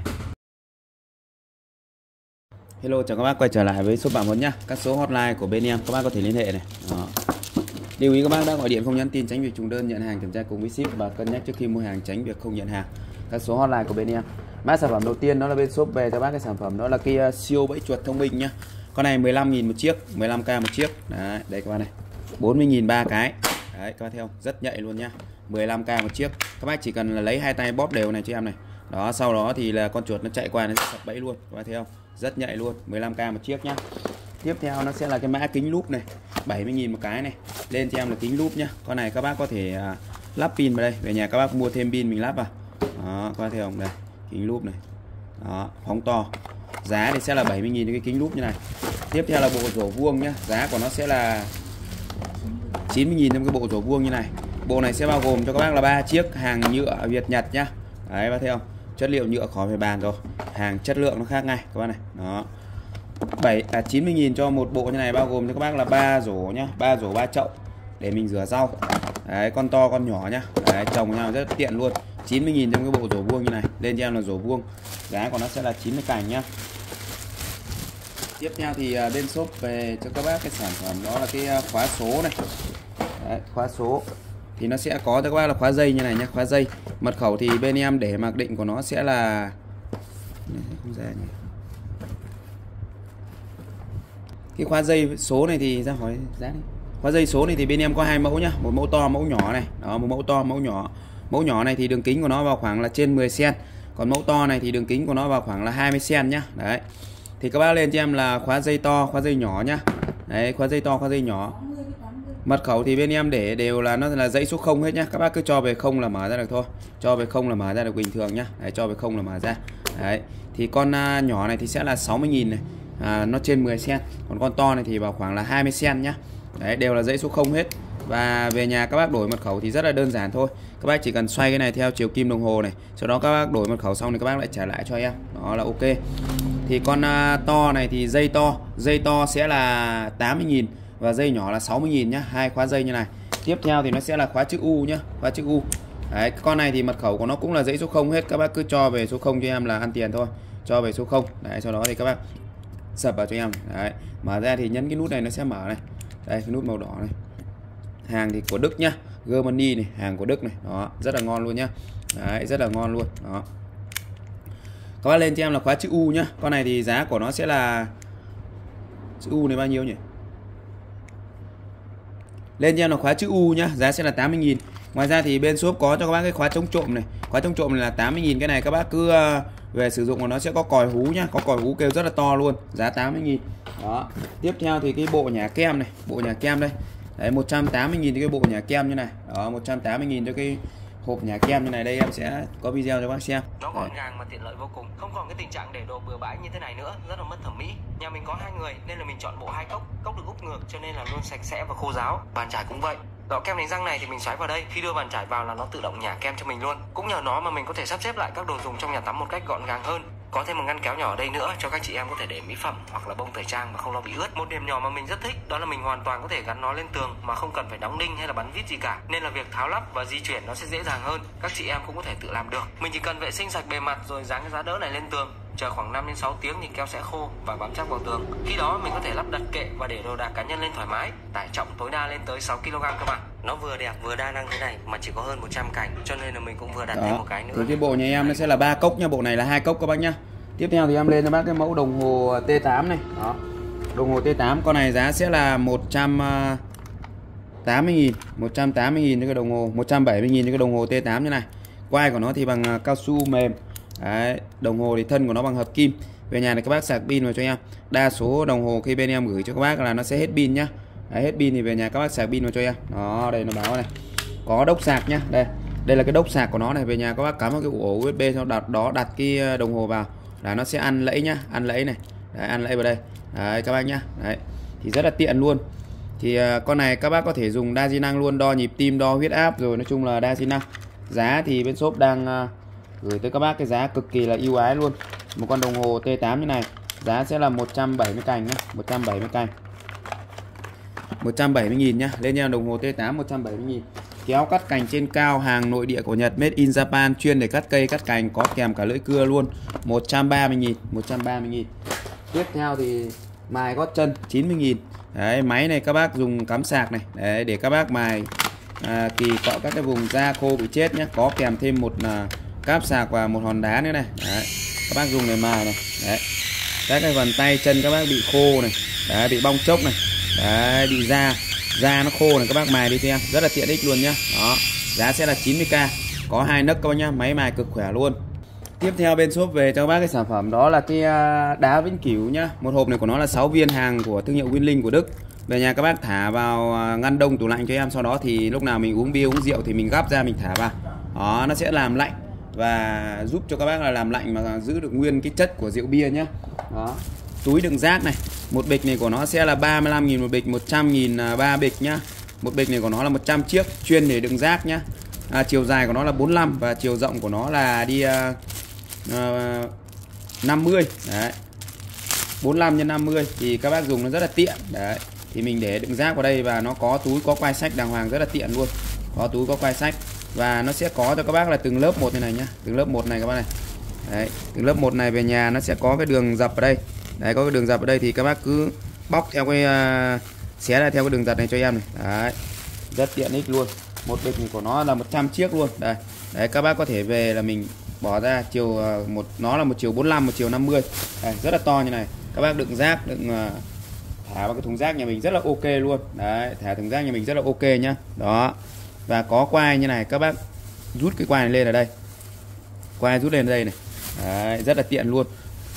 Hello, chào các bác quay trở lại với shop Bảo Huấn nhá. Các số hotline của bên em các bác có thể liên hệ này. Đó. Lưu ý các bác đã gọi điện không nhắn tin tránh việc trùng đơn, nhận hàng kiểm tra cùng với ship và cân nhắc trước khi mua hàng tránh việc không nhận hàng. Các số hotline của bên em. Mã sản phẩm đầu tiên đó là bên shop về cho bác cái sản phẩm đó là cái uh, siêu bẫy chuột thông minh nhá. Con này mười lăm nghìn một chiếc, mười lăm k một chiếc. Đấy, đây các bạn này. bốn mươi nghìn ba cái. Đấy các bạn thấy không? Rất nhạy luôn nhá. mười lăm k một chiếc. Các bác chỉ cần là lấy hai tay bóp đều này cho em này. Đó, sau đó thì là con chuột nó chạy qua nó sẽ sập bẫy luôn. Các bạn thấy không? Rất nhạy luôn, mười lăm k một chiếc nhá. Tiếp theo nó sẽ là cái mã kính lúp này, bảy mươi nghìn một cái này. Lên cho em là kính lúp nhá. Con này các bác có thể à, lắp pin vào đây, về nhà các bác mua thêm pin mình lắp vào. Đó, các bác thấy không? Đây, kính lúp này. Đó, phóng to. Giá thì sẽ là bảy mươi nghìn cái kính lúp như này. Tiếp theo là bộ rổ vuông nhá, giá của nó sẽ là chín mươi nghìn trong cái bộ rổ vuông như này. Bộ này sẽ bao gồm cho các bác là ba chiếc, hàng nhựa Việt Nhật nhá. Đấy, bác thấy không? Chất liệu nhựa khỏi phải bàn rồi. Hàng chất lượng nó khác ngay các bác này. Đó. bảy à chín mươi nghìn cho một bộ như này, bao gồm cho các bác là ba rổ nhá, ba rổ ba chậu để mình rửa rau. Đấy, con to con nhỏ nhá. Đấy, chồng nhau rất tiện luôn. chín mươi nghìn trong cái bộ rổ vuông như này. Lên cho em là rổ vuông. Giá của nó sẽ là chín mươi cành nhá. Tiếp theo thì bên shop về cho các bác cái sản phẩm đó là cái khóa số này. Đấy, khóa số thì nó sẽ có cho các bác là khóa dây như này nhá, khóa dây. Mật khẩu thì bên em để mặc định của nó sẽ là không ra nhỉ. Cái khóa dây số này thì ra hỏi giá đi. Khóa dây số này thì bên em có hai mẫu nhá, một mẫu to, mẫu nhỏ này. Đó, một mẫu to, mẫu nhỏ. Mẫu nhỏ này thì đường kính của nó vào khoảng là trên mười xăng-ti-mét. Còn mẫu to này thì đường kính của nó vào khoảng là hai mươi xăng-ti-mét nhá. Đấy. Thì các bác lên cho em là khóa dây to, khóa dây nhỏ nhá. Đấy, khóa dây to, khóa dây nhỏ. Mật khẩu thì bên em để đều là nó là dãy số không hết nhá. Các bác cứ cho về không là mở ra được thôi. Cho về không là mở ra được bình thường nhá. Đấy, cho về không là mở ra. Đấy. Thì con uh, nhỏ này thì sẽ là sáu mươi nghìn này. À, nó trên mười xăng-ti-mét. Còn con to này thì vào khoảng là hai mươi xăng-ti-mét nhá. Đấy, đều là dãy số không hết. Và về nhà các bác đổi mật khẩu thì rất là đơn giản thôi. Các bác chỉ cần xoay cái này theo chiều kim đồng hồ này. Sau đó các bác đổi mật khẩu xong thì các bác lại trả lại cho em. Đó là ok. Thì con uh, to này thì dây to, dây to sẽ là tám mươi nghìn và dây nhỏ là sáu mươi nghìn nhá, hai khóa dây như này. Tiếp theo thì nó sẽ là khóa chữ U nhá, khóa chữ U. Đấy, con này thì mật khẩu của nó cũng là dãy số không hết, các bác cứ cho về số không cho em là ăn tiền thôi. Cho về số không. Đấy, sau đó thì các bác sập vào cho em. Đấy, mở ra thì nhấn cái nút này nó sẽ mở này. Đây, cái nút màu đỏ này. Hàng thì của Đức nhá, Germany này, hàng của Đức này. Đó, rất là ngon luôn nhá. Đấy, rất là ngon luôn. Đó. Các bác lên cho em là khóa chữ U nhá. Con này thì giá của nó sẽ là chữ U này bao nhiêu nhỉ? Lên cho em là khóa chữ U nhá, giá sẽ là tám mươi nghìn. Ngoài ra thì bên shop có cho các bác cái khóa chống trộm này. Khóa chống trộm này là tám mươi nghìn. Cái này các bác cứ về sử dụng của nó sẽ có còi hú nhá, có còi hú kêu rất là to luôn, giá tám mươi nghìn. Đó. Tiếp theo thì cái bộ nhà kem này, bộ nhà kem đây. Đấy, một trăm tám mươi nghìn cho cái bộ nhà kem như này. Đó, một trăm tám mươi nghìn cho cái hộp nhà kem như này. Đây em sẽ có video cho bác xem. Nó gọn gàng mà tiện lợi vô cùng, không còn cái tình trạng để đồ bừa bãi như thế này nữa, rất là mất thẩm mỹ. Nhà mình có hai người nên là mình chọn bộ hai cốc, cốc được úp ngược cho nên là luôn sạch sẽ và khô ráo. Bàn chải cũng vậy. Lọ kem đánh răng này thì mình xoáy vào đây, khi đưa bàn chải vào là nó tự động nhả kem cho mình luôn. Cũng nhờ nó mà mình có thể sắp xếp lại các đồ dùng trong nhà tắm một cách gọn gàng hơn. Có thêm một ngăn kéo nhỏ ở đây nữa cho các chị em có thể để mỹ phẩm hoặc là bông tẩy trang mà không lo bị ướt. Một điểm nhỏ mà mình rất thích đó là mình hoàn toàn có thể gắn nó lên tường mà không cần phải đóng đinh hay là bắn vít gì cả, nên là việc tháo lắp và di chuyển nó sẽ dễ dàng hơn. Các chị em cũng có thể tự làm được. Mình chỉ cần vệ sinh sạch bề mặt rồi dán cái giá đỡ này lên tường, chờ khoảng năm đến sáu tiếng thì keo sẽ khô và bám chắc vào tường. Khi đó mình có thể lắp đặt kệ và để đồ đạc cá nhân lên thoải mái. Tải trọng tối đa lên tới sáu ki lô gam các bạn. Nó vừa đẹp vừa đa năng thế này mà chỉ có hơn một trăm cành, cho nên là mình cũng vừa đặt thêm một cái nữa. Thì cái bộ nhà em nó sẽ là ba cốc nha, bộ này là hai cốc các bác nhá. Tiếp theo thì em lên cho bác cái mẫu đồng hồ T tám này. Đó. Đồng hồ T tám con này giá sẽ là một trăm tám mươi nghìn, một trăm tám mươi nghìn cho cái đồng hồ, một trăm bảy mươi nghìn cho cái đồng hồ T tám như này. Quai của nó thì bằng cao su mềm. Đấy, đồng hồ thì thân của nó bằng hợp kim. Về nhà này các bác sạc pin vào cho em. Đa số đồng hồ khi bên em gửi cho các bác là nó sẽ hết pin nhá. Đấy, hết pin thì về nhà các bác sạc pin vào cho em. Đó, đây nó báo này. Có đốc sạc nhá. Đây. Đây là cái đốc sạc của nó này, về nhà các bác cắm vào cái ổ u ét bê sau đặt đó đặt cái đồng hồ vào là nó sẽ ăn lẫy nhá, ăn lẫy này. Đấy, ăn lẫy vào đây. Đấy các bác nhá. Đấy. Thì rất là tiện luôn. Thì uh, con này các bác có thể dùng đa di năng luôn, đo nhịp tim, đo huyết áp rồi, nói chung là đa di năng. Giá thì bên shop đang uh, gửi tới các bác cái giá cực kỳ là ưu ái luôn. Một con đồng hồ T tám như này giá sẽ là một trăm bảy mươi cành nhá, một trăm bảy mươi cành. một trăm bảy mươi nghìn nhá. Lên nha, đồng hồ T tám một trăm bảy mươi nghìn. Kéo cắt cành trên cao, hàng nội địa của Nhật, made in Japan, chuyên để cắt cây cắt cành, có kèm cả lưỡi cưa luôn. một trăm ba mươi nghìn, một trăm ba mươi nghìn. Tiếp theo thì mài gót chân chín mươi nghìn. Đấy, máy này các bác dùng cắm sạc này. Đấy, để các bác mài à, kỳ cọ các cái vùng da khô bị chết nhé. Có kèm thêm một à, cáp sạc và một hòn đá nữa này. Đấy, các bác dùng để mài này. Đấy, các cái phần tay chân các bác bị khô này, đấy, bị bong chốc này, đấy, bị da da nó khô này, các bác mài đi cho em, rất là tiện ích luôn nhá. Đó, giá sẽ là chín mươi k, có hai nấc các bác nhá, máy mài cực khỏe luôn. Tiếp theo bên shop về cho các bác cái sản phẩm đó là cái đá vĩnh cửu nhá. Một hộp này của nó là sáu viên, hàng của thương hiệu Winling của Đức. Về nhà các bác thả vào ngăn đông tủ lạnh cho em, sau đó thì lúc nào mình uống bia uống rượu thì mình gắp ra mình thả vào. Đó, nó sẽ làm lạnh và giúp cho các bác là làm lạnh mà giữ được nguyên cái chất của rượu bia nhá. Đó. Túi đựng rác này, một bịch này của nó sẽ là ba mươi lăm nghìn một bịch, một trăm nghìn ba bịch nhá. Một bịch này của nó là một trăm chiếc, chuyên để đựng rác nhá. À, chiều dài của nó là bốn mươi lăm và chiều rộng của nó là đi uh, uh, năm mươi. Đấy. bốn mươi lăm nhân năm mươi thì các bác dùng nó rất là tiện. Đấy. Thì mình để đựng rác vào đây và nó có túi có quai sách đàng hoàng, rất là tiện luôn. Có túi có quai sách và nó sẽ có cho các bác là từng lớp một như này nhá. Từng lớp một này các bác này. Đấy, từng lớp một này về nhà nó sẽ có cái đường dập ở đây. Đấy, có cái đường dập ở đây thì các bác cứ bóc theo cái uh, xé ra theo cái đường dập này cho em này. Đấy. Rất tiện ích luôn. Một bịch của nó là một trăm chiếc luôn. Đây. Đấy, các bác có thể về là mình bỏ ra chiều một, nó là một chiều bốn mươi lăm, một chiều năm mươi. Đây, rất là to như này. Các bác đựng rác, đựng uh, thả vào cái thùng rác nhà mình rất là ok luôn. Đấy, thả thùng rác nhà mình rất là ok nhá. Đó. Và có quai như này, các bác rút cái quai này lên ở đây. Quai rút lên đây này. Đấy, rất là tiện luôn.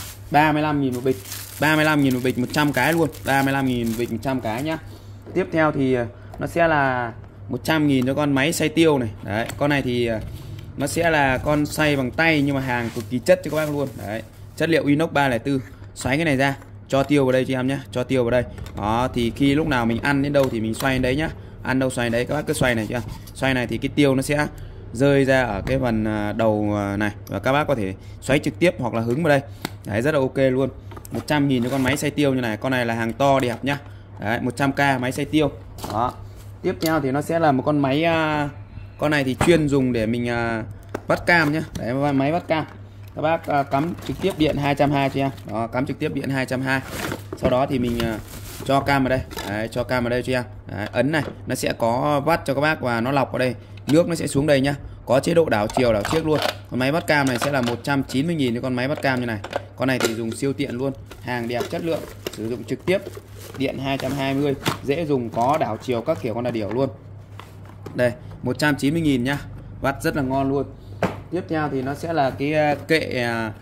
ba mươi lăm nghìn một bịch. ba mươi lăm nghìn một bịch một trăm cái luôn. ba mươi lăm nghìn một bịch một trăm cái nhá. Tiếp theo thì nó sẽ là một trăm nghìn cho con máy xay tiêu này. Đấy, con này thì nó sẽ là con xay bằng tay nhưng mà hàng cực kỳ chất cho các bác luôn. Đấy, chất liệu inox ba không bốn. Xoáy cái này ra, cho tiêu vào đây cho em nhé, cho tiêu vào đây. Đó, thì khi lúc nào mình ăn đến đâu thì mình xoay đến đấy nhá. Ăn đâu xoay đấy, các bác cứ xoay này chưa? Xoay này thì cái tiêu nó sẽ rơi ra ở cái phần đầu này và các bác có thể xoáy trực tiếp hoặc là hứng vào đây. Đấy, rất là ok luôn. một trăm nghìn cho con máy xay tiêu như này. Con này là hàng to đẹp nhá. Đấy, một trăm k máy xay tiêu. Đó. Tiếp theo thì nó sẽ là một con máy uh, con này thì chuyên dùng để mình uh, bắt cam nhá. Đấy, máy bắt cam. Các bác uh, cắm trực tiếp điện hai trăm hai mươi cho em. Đó, cắm trực tiếp điện hai trăm hai mươi. Sau đó thì mình uh, cho cam vào đây. Đấy, cho cam vào đây cho em. Đấy, ấn này, nó sẽ có vắt cho các bác và nó lọc vào đây. Nước nó sẽ xuống đây nhá. Có chế độ đảo chiều đảo chiếc luôn. Con máy bắt cam này sẽ là một trăm chín mươi nghìn cho con máy bắt cam như này. Con này thì dùng siêu tiện luôn, hàng đẹp chất lượng, sử dụng trực tiếp điện hai trăm hai mươi, dễ dùng, có đảo chiều các kiểu con là điều luôn. Đây, một trăm chín mươi nghìn nhá. Vắt rất là ngon luôn. Tiếp theo thì nó sẽ là cái kệ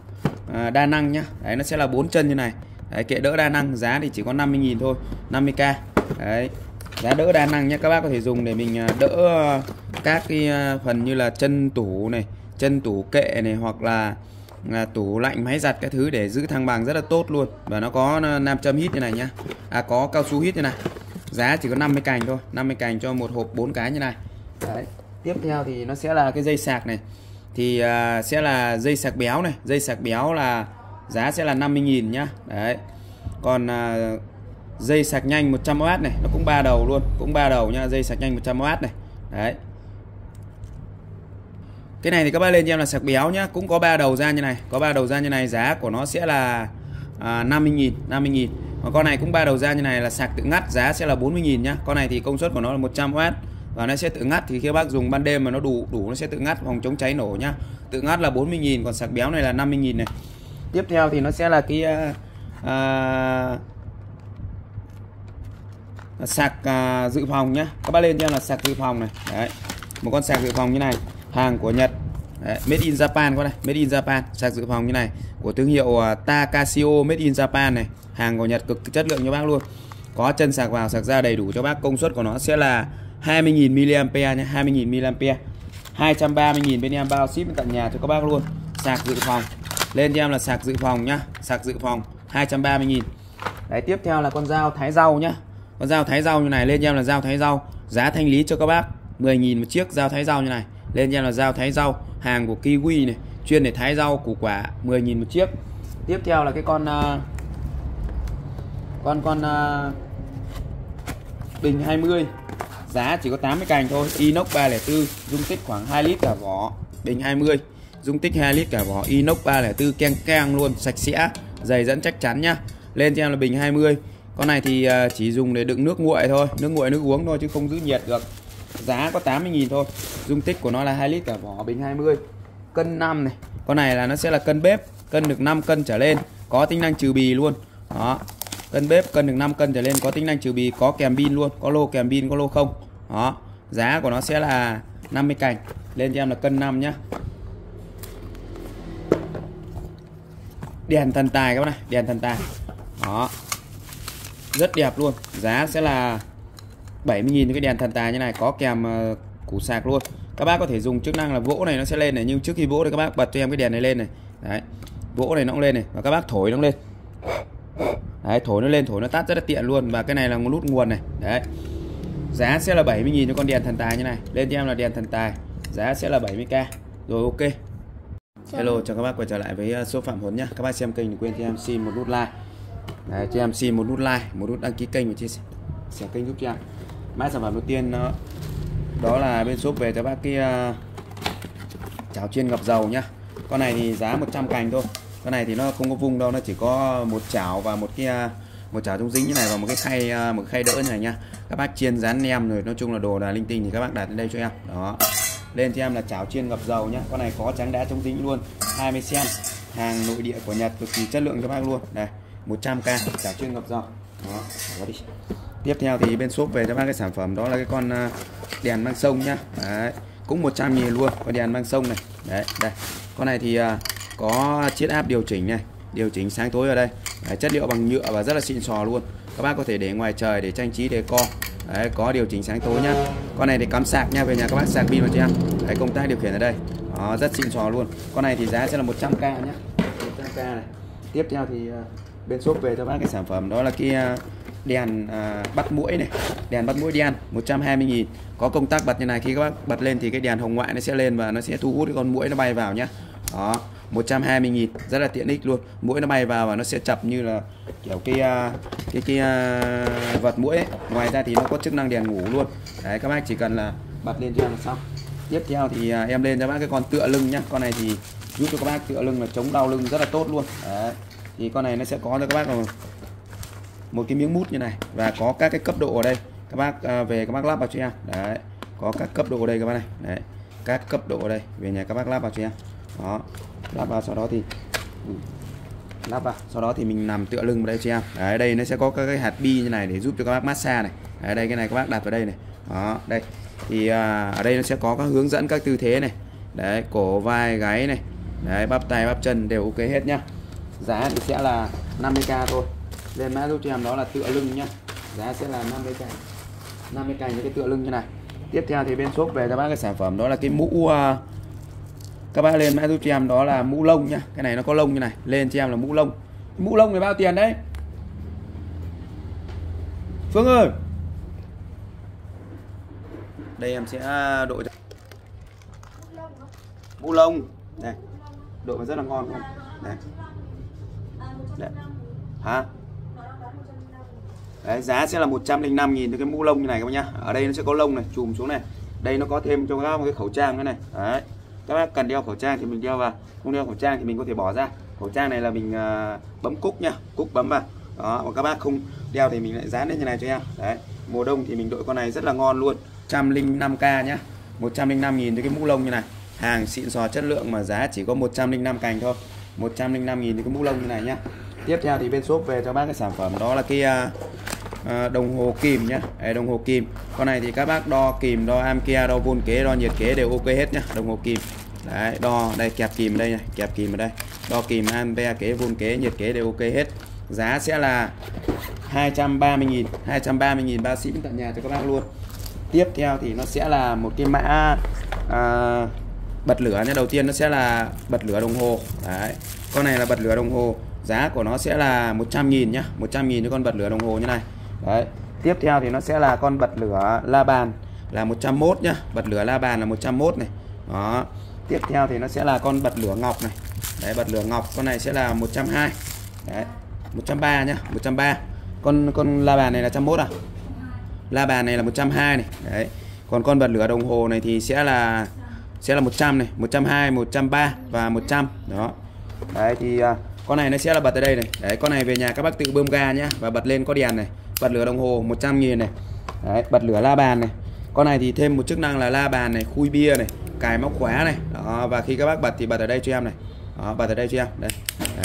đa năng nhá. Đấy, nó sẽ là bốn chân như này. Đấy, kệ đỡ đa năng, giá thì chỉ có năm mươi nghìn thôi, năm mươi k. Đấy. Giá đỡ đa năng nhé, các bác có thể dùng để mình đỡ các cái phần như là chân tủ này, chân tủ kệ này, hoặc là, là tủ lạnh, máy giặt cái thứ để giữ thăng bằng rất là tốt luôn. Và nó có nam châm hít như này nhá. À, có cao su hít như này. Giá chỉ có năm mươi cành thôi, năm mươi cành cho một hộp bốn cái như này. Đấy. Tiếp theo thì nó sẽ là cái dây sạc này. Thì uh, sẽ là dây sạc béo này, dây sạc béo là giá sẽ là năm mươi nghìn nhá. Đấy. Còn uh, dây sạc nhanh một trăm oát này, nó cũng ba đầu luôn, cũng ba đầu nha, dây sạc nhanh một trăm oát này. Đấy. Cái này thì các bác lên cho em là sạc béo nhá, cũng có ba đầu ra như này, có ba đầu ra như này, giá của nó sẽ là à, năm mươi nghìn, năm mươi nghìn. Còn con này cũng ba đầu ra như này là sạc tự ngắt, giá sẽ là bốn mươi nghìn nhá. Con này thì công suất của nó là một trăm oát và nó sẽ tự ngắt, thì khi các bác dùng ban đêm mà nó đủ đủ nó sẽ tự ngắt, phòng chống cháy nổ nhá. Tự ngắt là bốn mươi nghìn, còn sạc béo này là năm mươi nghìn này. Tiếp theo thì nó sẽ là cái à, sạc à, dự phòng nhá. Các bác lên cho em là sạc dự phòng này. Đấy. Một con sạc dự phòng như này, hàng của Nhật. Đấy, made in Japan, con này, made in Japan, sạc dự phòng như này của thương hiệu uh, Takashio, made in Japan này, hàng của Nhật cực chất lượng cho bác luôn. Có chân sạc vào sạc ra đầy đủ cho bác, công suất của nó sẽ là hai mươi nghìn mi-li-am-pe nhé, hai mươi nghìn mi-li-am-pe. hai trăm ba mươi nghìn bên em bao ship đến tận nhà cho các bác luôn. Sạc dự phòng. Lên cho em là sạc dự phòng nhá, sạc dự phòng hai trăm ba mươi nghìn. Đấy, tiếp theo là con dao thái rau nhá. Con dao thái rau như này, lên cho em là dao thái rau, giá thanh lý cho các bác mười nghìn một chiếc dao thái rau như này. Lên cho em là dao thái rau, hàng của Kiwi này, chuyên để thái rau củ quả, mười nghìn một chiếc. Tiếp theo là cái con uh, con con uh, bình hai mươi, giá chỉ có tám mươi cành thôi, inox ba không bốn, dung tích khoảng hai lít cả vỏ. Bình hai mươi, dung tích hai lít cả vỏ, inox ba không bốn, keng keng luôn, sạch sẽ, dày dẫn chắc chắn nhá. Lên cho em là bình hai mươi. Con này thì uh, chỉ dùng để đựng nước nguội thôi, nước nguội nước uống thôi chứ không giữ nhiệt được. Giá có tám mươi nghìn thôi. Dung tích của nó là hai lít cả vỏ, bình hai mươi. Cân năm này. Con này là nó sẽ là cân bếp, cân được năm cân trở lên. có tính năng trừ bì luôn. Đó, cân bếp cân được năm cân trở lên, có tính năng trừ bì, có kèm pin luôn, có lô kèm pin, có lô không. Đó, giá của nó sẽ là năm mươi cành, lên cho em là cân năm nhá. Đèn thần tài các bác này, đèn thần tài. Đó, rất đẹp luôn, giá sẽ là bảy mươi nghìn cho cái đèn thần tài như này, có kèm uh, củ sạc luôn. Các bác có thể dùng chức năng là vỗ này nó sẽ lên này, nhưng trước khi vỗ thì các bác bật cho em cái đèn này lên này. Đấy, vỗ này nó cũng lên này, và các bác thổi nó lên. Đấy, thổi nó lên, thổi nó tắt rất là tiện luôn. Và cái này là một nút nguồn này. Đấy, giá sẽ là bảy mươi nghìn cho con đèn thần tài như này, lên cho em là đèn thần tài, giá sẽ là bảy mươi k. Rồi, ok. Hello, chào các bác quay trở lại với shop Phạm Huấn nhá. Các bác xem kênh đừng quên cho em xin một nút like. Đấy, cho em xin một nút like, một nút đăng ký kênh và chia sẻ kênh giúp cho em. Mã sản phẩm đầu tiên đó, đó là bên shop về cho bác cái uh, chảo chiên ngập dầu nhá. Con này thì giá một trăm cành thôi. Con này thì nó không có vung đâu, nó chỉ có một chảo và một cái uh, một chảo chống dính như này và một cái khay uh, một cái khay đỡ như này nhá. Các bác chiên rán nem rồi, nói chung là đồ là linh tinh thì các bác đặt lên đây cho em. Đó, lên cho em là chảo chiên ngập dầu nhá. Con này có trắng đá chống dính luôn, hai mươi xăng-ti-mét, hàng nội địa của Nhật, cực kỳ chất lượng các bác luôn. Đây, một trăm k chảo chiên ngập dầu. Đó, đó đi. Tiếp theo thì bên shop về cho bác cái sản phẩm đó là cái con đèn mang sông nhá. Đấy, cũng một trăm nghìn luôn, con đèn mang sông này. Đấy, đây. Con này thì có chiết áp điều chỉnh này, điều chỉnh sáng tối ở đây. Đấy, chất liệu bằng nhựa và rất là xịn sò luôn. Các bác có thể để ngoài trời để trang trí decor. Đấy, có điều chỉnh sáng tối nhá. Con này thì cắm sạc nha, về nhà các bác sạc pin vào cho em. Đấy, công tắc điều khiển ở đây. Đó, rất xịn sò luôn. Con này thì giá sẽ là một trăm k nhá. một trăm k này. Tiếp theo thì bên shop về cho bác cái sản phẩm đó là cái đèn à, bắt muỗi này, đèn bắt muỗi đen một trăm hai mươi nghìn, có công tắc bật như này, khi các bác bật lên thì cái đèn hồng ngoại nó sẽ lên và nó sẽ thu hút cái con muỗi nó bay vào nhá. Đó, một trăm hai mươi nghìn, rất là tiện ích luôn. Muỗi nó bay vào và nó sẽ chập như là kiểu cái cái cái uh, vật muỗi ấy. Ngoài ra thì nó có chức năng đèn ngủ luôn. Đấy, các bác chỉ cần là bật lên cho em là xong. Tiếp theo thì uh, em lên cho bác cái con tựa lưng nhá. Con này thì giúp cho các bác tựa lưng là chống đau lưng rất là tốt luôn. Đấy, thì con này nó sẽ có cho các bác là một cái miếng mút như này và có các cái cấp độ ở đây. Các bác uh, về các bác lắp vào cho em. Đấy, có các cấp độ ở đây các bác này. Đấy, các cấp độ ở đây, về nhà các bác lắp vào cho em. Đó, lắp vào, sau đó thì lắp vào, sau đó thì mình nằm tựa lưng vào đây cho em. Đấy, đây nó sẽ có các cái hạt bi như này để giúp cho các bác massage này. Đấy, đây cái này các bác đặt vào đây này. Đó, đây thì à, ở đây nó sẽ có các hướng dẫn các tư thế này. Đấy, cổ, vai, gáy này. Đấy, bắp tay, bắp chân đều ok hết nhá. Giá thì sẽ là năm mươi k thôi. Lên mã giúp cho em đó là tựa lưng nhá. Giá sẽ là năm mươi k. năm mươi k những cái tựa lưng như này. Tiếp theo thì bên shop về cho bác cái sản phẩm đó là cái mũ uh, các bác lên mã giúp cho em đó là mũ lông nhá. Cái này nó có lông như này, lên cho em là mũ lông. Mũ lông này bao tiền đấy Phương ơi? Đây em sẽ đội mũ lông này, đội mà rất là ngon luôn. Đấy. Đấy. Hả? Đấy, giá sẽ là một trăm lẻ năm nghìn cho cái mũ lông như này các bác nhá. Ở đây nó sẽ có lông này, chùm xuống này. Đây nó có thêm cho các bác một cái khẩu trang cái này. Đấy, các bác cần đeo khẩu trang thì mình đeo vào, không đeo khẩu trang thì mình có thể bỏ ra. Khẩu trang này là mình uh, bấm cúc nha, cúc bấm vào. Đó, và các bác không đeo thì mình lại dán lên như này cho em. Đấy, mùa đông thì mình đội con này rất là ngon luôn. một trăm lẻ năm k nhá. một trăm lẻ năm nghìn cho cái mũ lông như này. Hàng xịn sò chất lượng mà giá chỉ có một trăm lẻ năm cành thôi. một trăm lẻ năm nghìn cho cái mũ lông như này nhá. Tiếp theo thì bên shop về cho bác cái sản phẩm đó là cái uh, uh, đồng hồ kìm nhá. Đấy, đồng hồ kìm. Con này thì các bác đo kìm, đo ampere, đo vôn kế, đo nhiệt kế đều ok hết nhá. Đồng hồ kìm. Đấy, đo đây, kẹp kìm ở đây này, kẹp kìm ở đây. Đo kìm, ampere kế, vôn kế, nhiệt kế đều ok hết. Giá sẽ là hai trăm ba mươi nghìn, hai trăm ba mươi nghìn bao ship tận nhà cho các bác luôn. Tiếp theo thì nó sẽ là một cái mã uh, bật lửa nhé. Đầu tiên nó sẽ là bật lửa đồng hồ. Đấy, con này là bật lửa đồng hồ. Giá của nó sẽ là một trăm nghìn nhá, một trăm nghìn cho con bật lửa đồng hồ như này. Đấy. Tiếp theo thì nó sẽ là con bật lửa la bàn là một trăm mốt nhá, bật lửa la bàn là một trăm mốt này. Đó. Tiếp theo thì nó sẽ là con bật lửa ngọc này. Đấy, bật lửa ngọc con này sẽ là một trăm hai. Đấy, một trăm ba nhá, một trăm ba. Con con la bàn này là một trăm mốt à? La bàn này là một trăm hai này. Đấy. Còn con bật lửa đồng hồ này thì sẽ là sẽ là một trăm này, một trăm hai, một trăm ba và một trăm. Đó. Đấy thì uh, con này nó sẽ là bật ở đây này. Đấy, con này về nhà các bác tự bơm ga nhá và bật lên có đèn này. Bật lửa đồng hồ một trăm nghìn này. Đấy, bật lửa la bàn này. Con này thì thêm một chức năng là la bàn này, khui bia này, cài móc khóa này. Đó, và khi các bác bật thì bật ở đây cho em này. Đó, bật ở đây cho em. Đây. Đấy.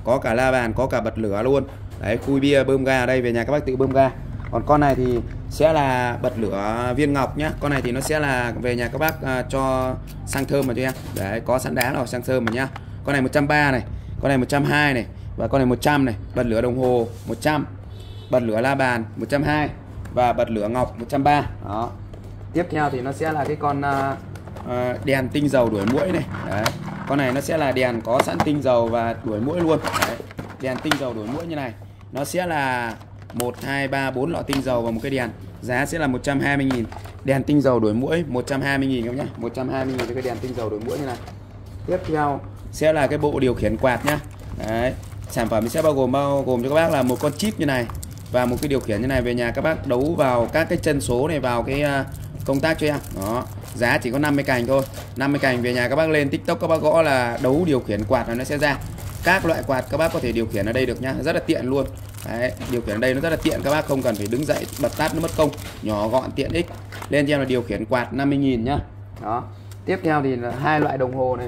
có cả la bàn, có cả bật lửa luôn. Đấy, khui bia bơm ga ở đây, về nhà các bác tự bơm ga. Còn con này thì sẽ là bật lửa viên ngọc nhá. Con này thì nó sẽ là về nhà các bác uh, cho xăng thơm mà cho em. Đấy, có sẵn đá rồi xăng thơm mà nhá. Con này một trăm ba mươi này, con này một trăm hai mươi này, và con này một trăm này. Bật lửa đồng hồ một trăm, bật lửa la bàn một trăm hai mươi và bật lửa ngọc một trăm ba mươi. Đó. Tiếp theo thì nó sẽ là cái con uh, uh, đèn tinh dầu đuổi muỗi này. Đấy. Con này nó sẽ là đèn có sẵn tinh dầu và đuổi muỗi luôn. Đấy. Đèn tinh dầu đuổi muỗi như này. Nó sẽ là một, hai, ba, bốn lọ tinh dầu và một cái đèn. Giá sẽ là một trăm hai mươi nghìn. Đèn tinh dầu đuổi muỗi một trăm hai mươi nghìn các nhá. một trăm hai mươi nghìn cho cái đèn tinh dầu đuổi muỗi như này. Tiếp theo sẽ là cái bộ điều khiển quạt nhá. Đấy. Sản phẩm sẽ bao gồm bao gồm cho các bác là một con chip như này và một cái điều khiển như này. Về nhà các bác đấu vào các cái chân số này vào cái uh, công tắc cho em. Đó. Giá chỉ có năm mươi cành thôi. năm mươi cành, về nhà các bác lên TikTok các bác gõ là đấu điều khiển quạt là nó sẽ ra. Các loại quạt các bác có thể điều khiển ở đây được nhá, rất là tiện luôn. Đấy, điều khiển ở đây nó rất là tiện, các bác không cần phải đứng dậy bật tắt nó mất công, nhỏ gọn tiện ích. Lên cho em là điều khiển quạt năm mươi nghìn nhá. Đó. Tiếp theo thì là hai loại đồng hồ này.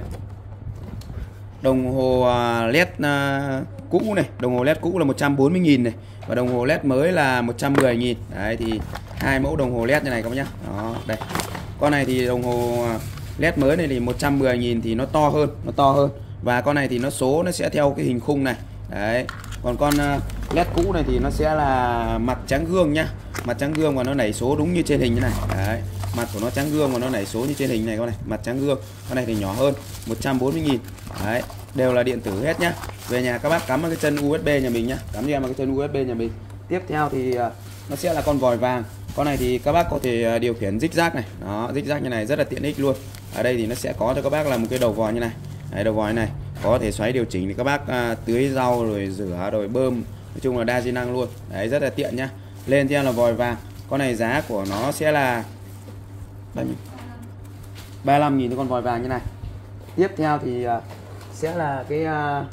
Đồng hồ led uh, cũ này, đồng hồ led cũ là một trăm bốn mươi nghìn này, và đồng hồ led mới là một trăm mười nghìn. Đấy thì hai mẫu đồng hồ led như này các bác nhá. Đó, đây. Con này thì đồng hồ led mới này thì một trăm mười nghìn thì nó to hơn, nó to hơn. Và con này thì nó số nó sẽ theo cái hình khung này. Đấy. Còn con led cũ này thì nó sẽ là mặt trắng gương nhá. Mặt trắng gương và nó nảy số đúng như trên hình như này. Đấy. Mặt của nó trắng gương và nó nảy số như trên hình này con này, mặt trắng gương. Con này thì nhỏ hơn, một trăm bốn mươi nghìn. Đấy, đều là điện tử hết nhá. Về nhà các bác cắm vào cái chân u ét bê nhà mình nhá. Cắm cho em vào cái chân u ét bê nhà mình. Tiếp theo thì nó sẽ là con vòi vàng. Con này thì các bác có thể điều khiển dích rác này. Đó, dích rác như này rất là tiện ích luôn. Ở đây thì nó sẽ có cho các bác là một cái đầu vòi như này. Đấy, đầu vòi này có thể xoáy điều chỉnh để các bác à, tưới rau rồi rửa rồi bơm, nói chung là đa di năng luôn. Đấy, rất là tiện nhá. Lên theo là vòi vàng. Con này giá của nó sẽ là ba mươi lăm nghìn cho con vòi vàng như này. Tiếp theo thì à, sẽ là cái à,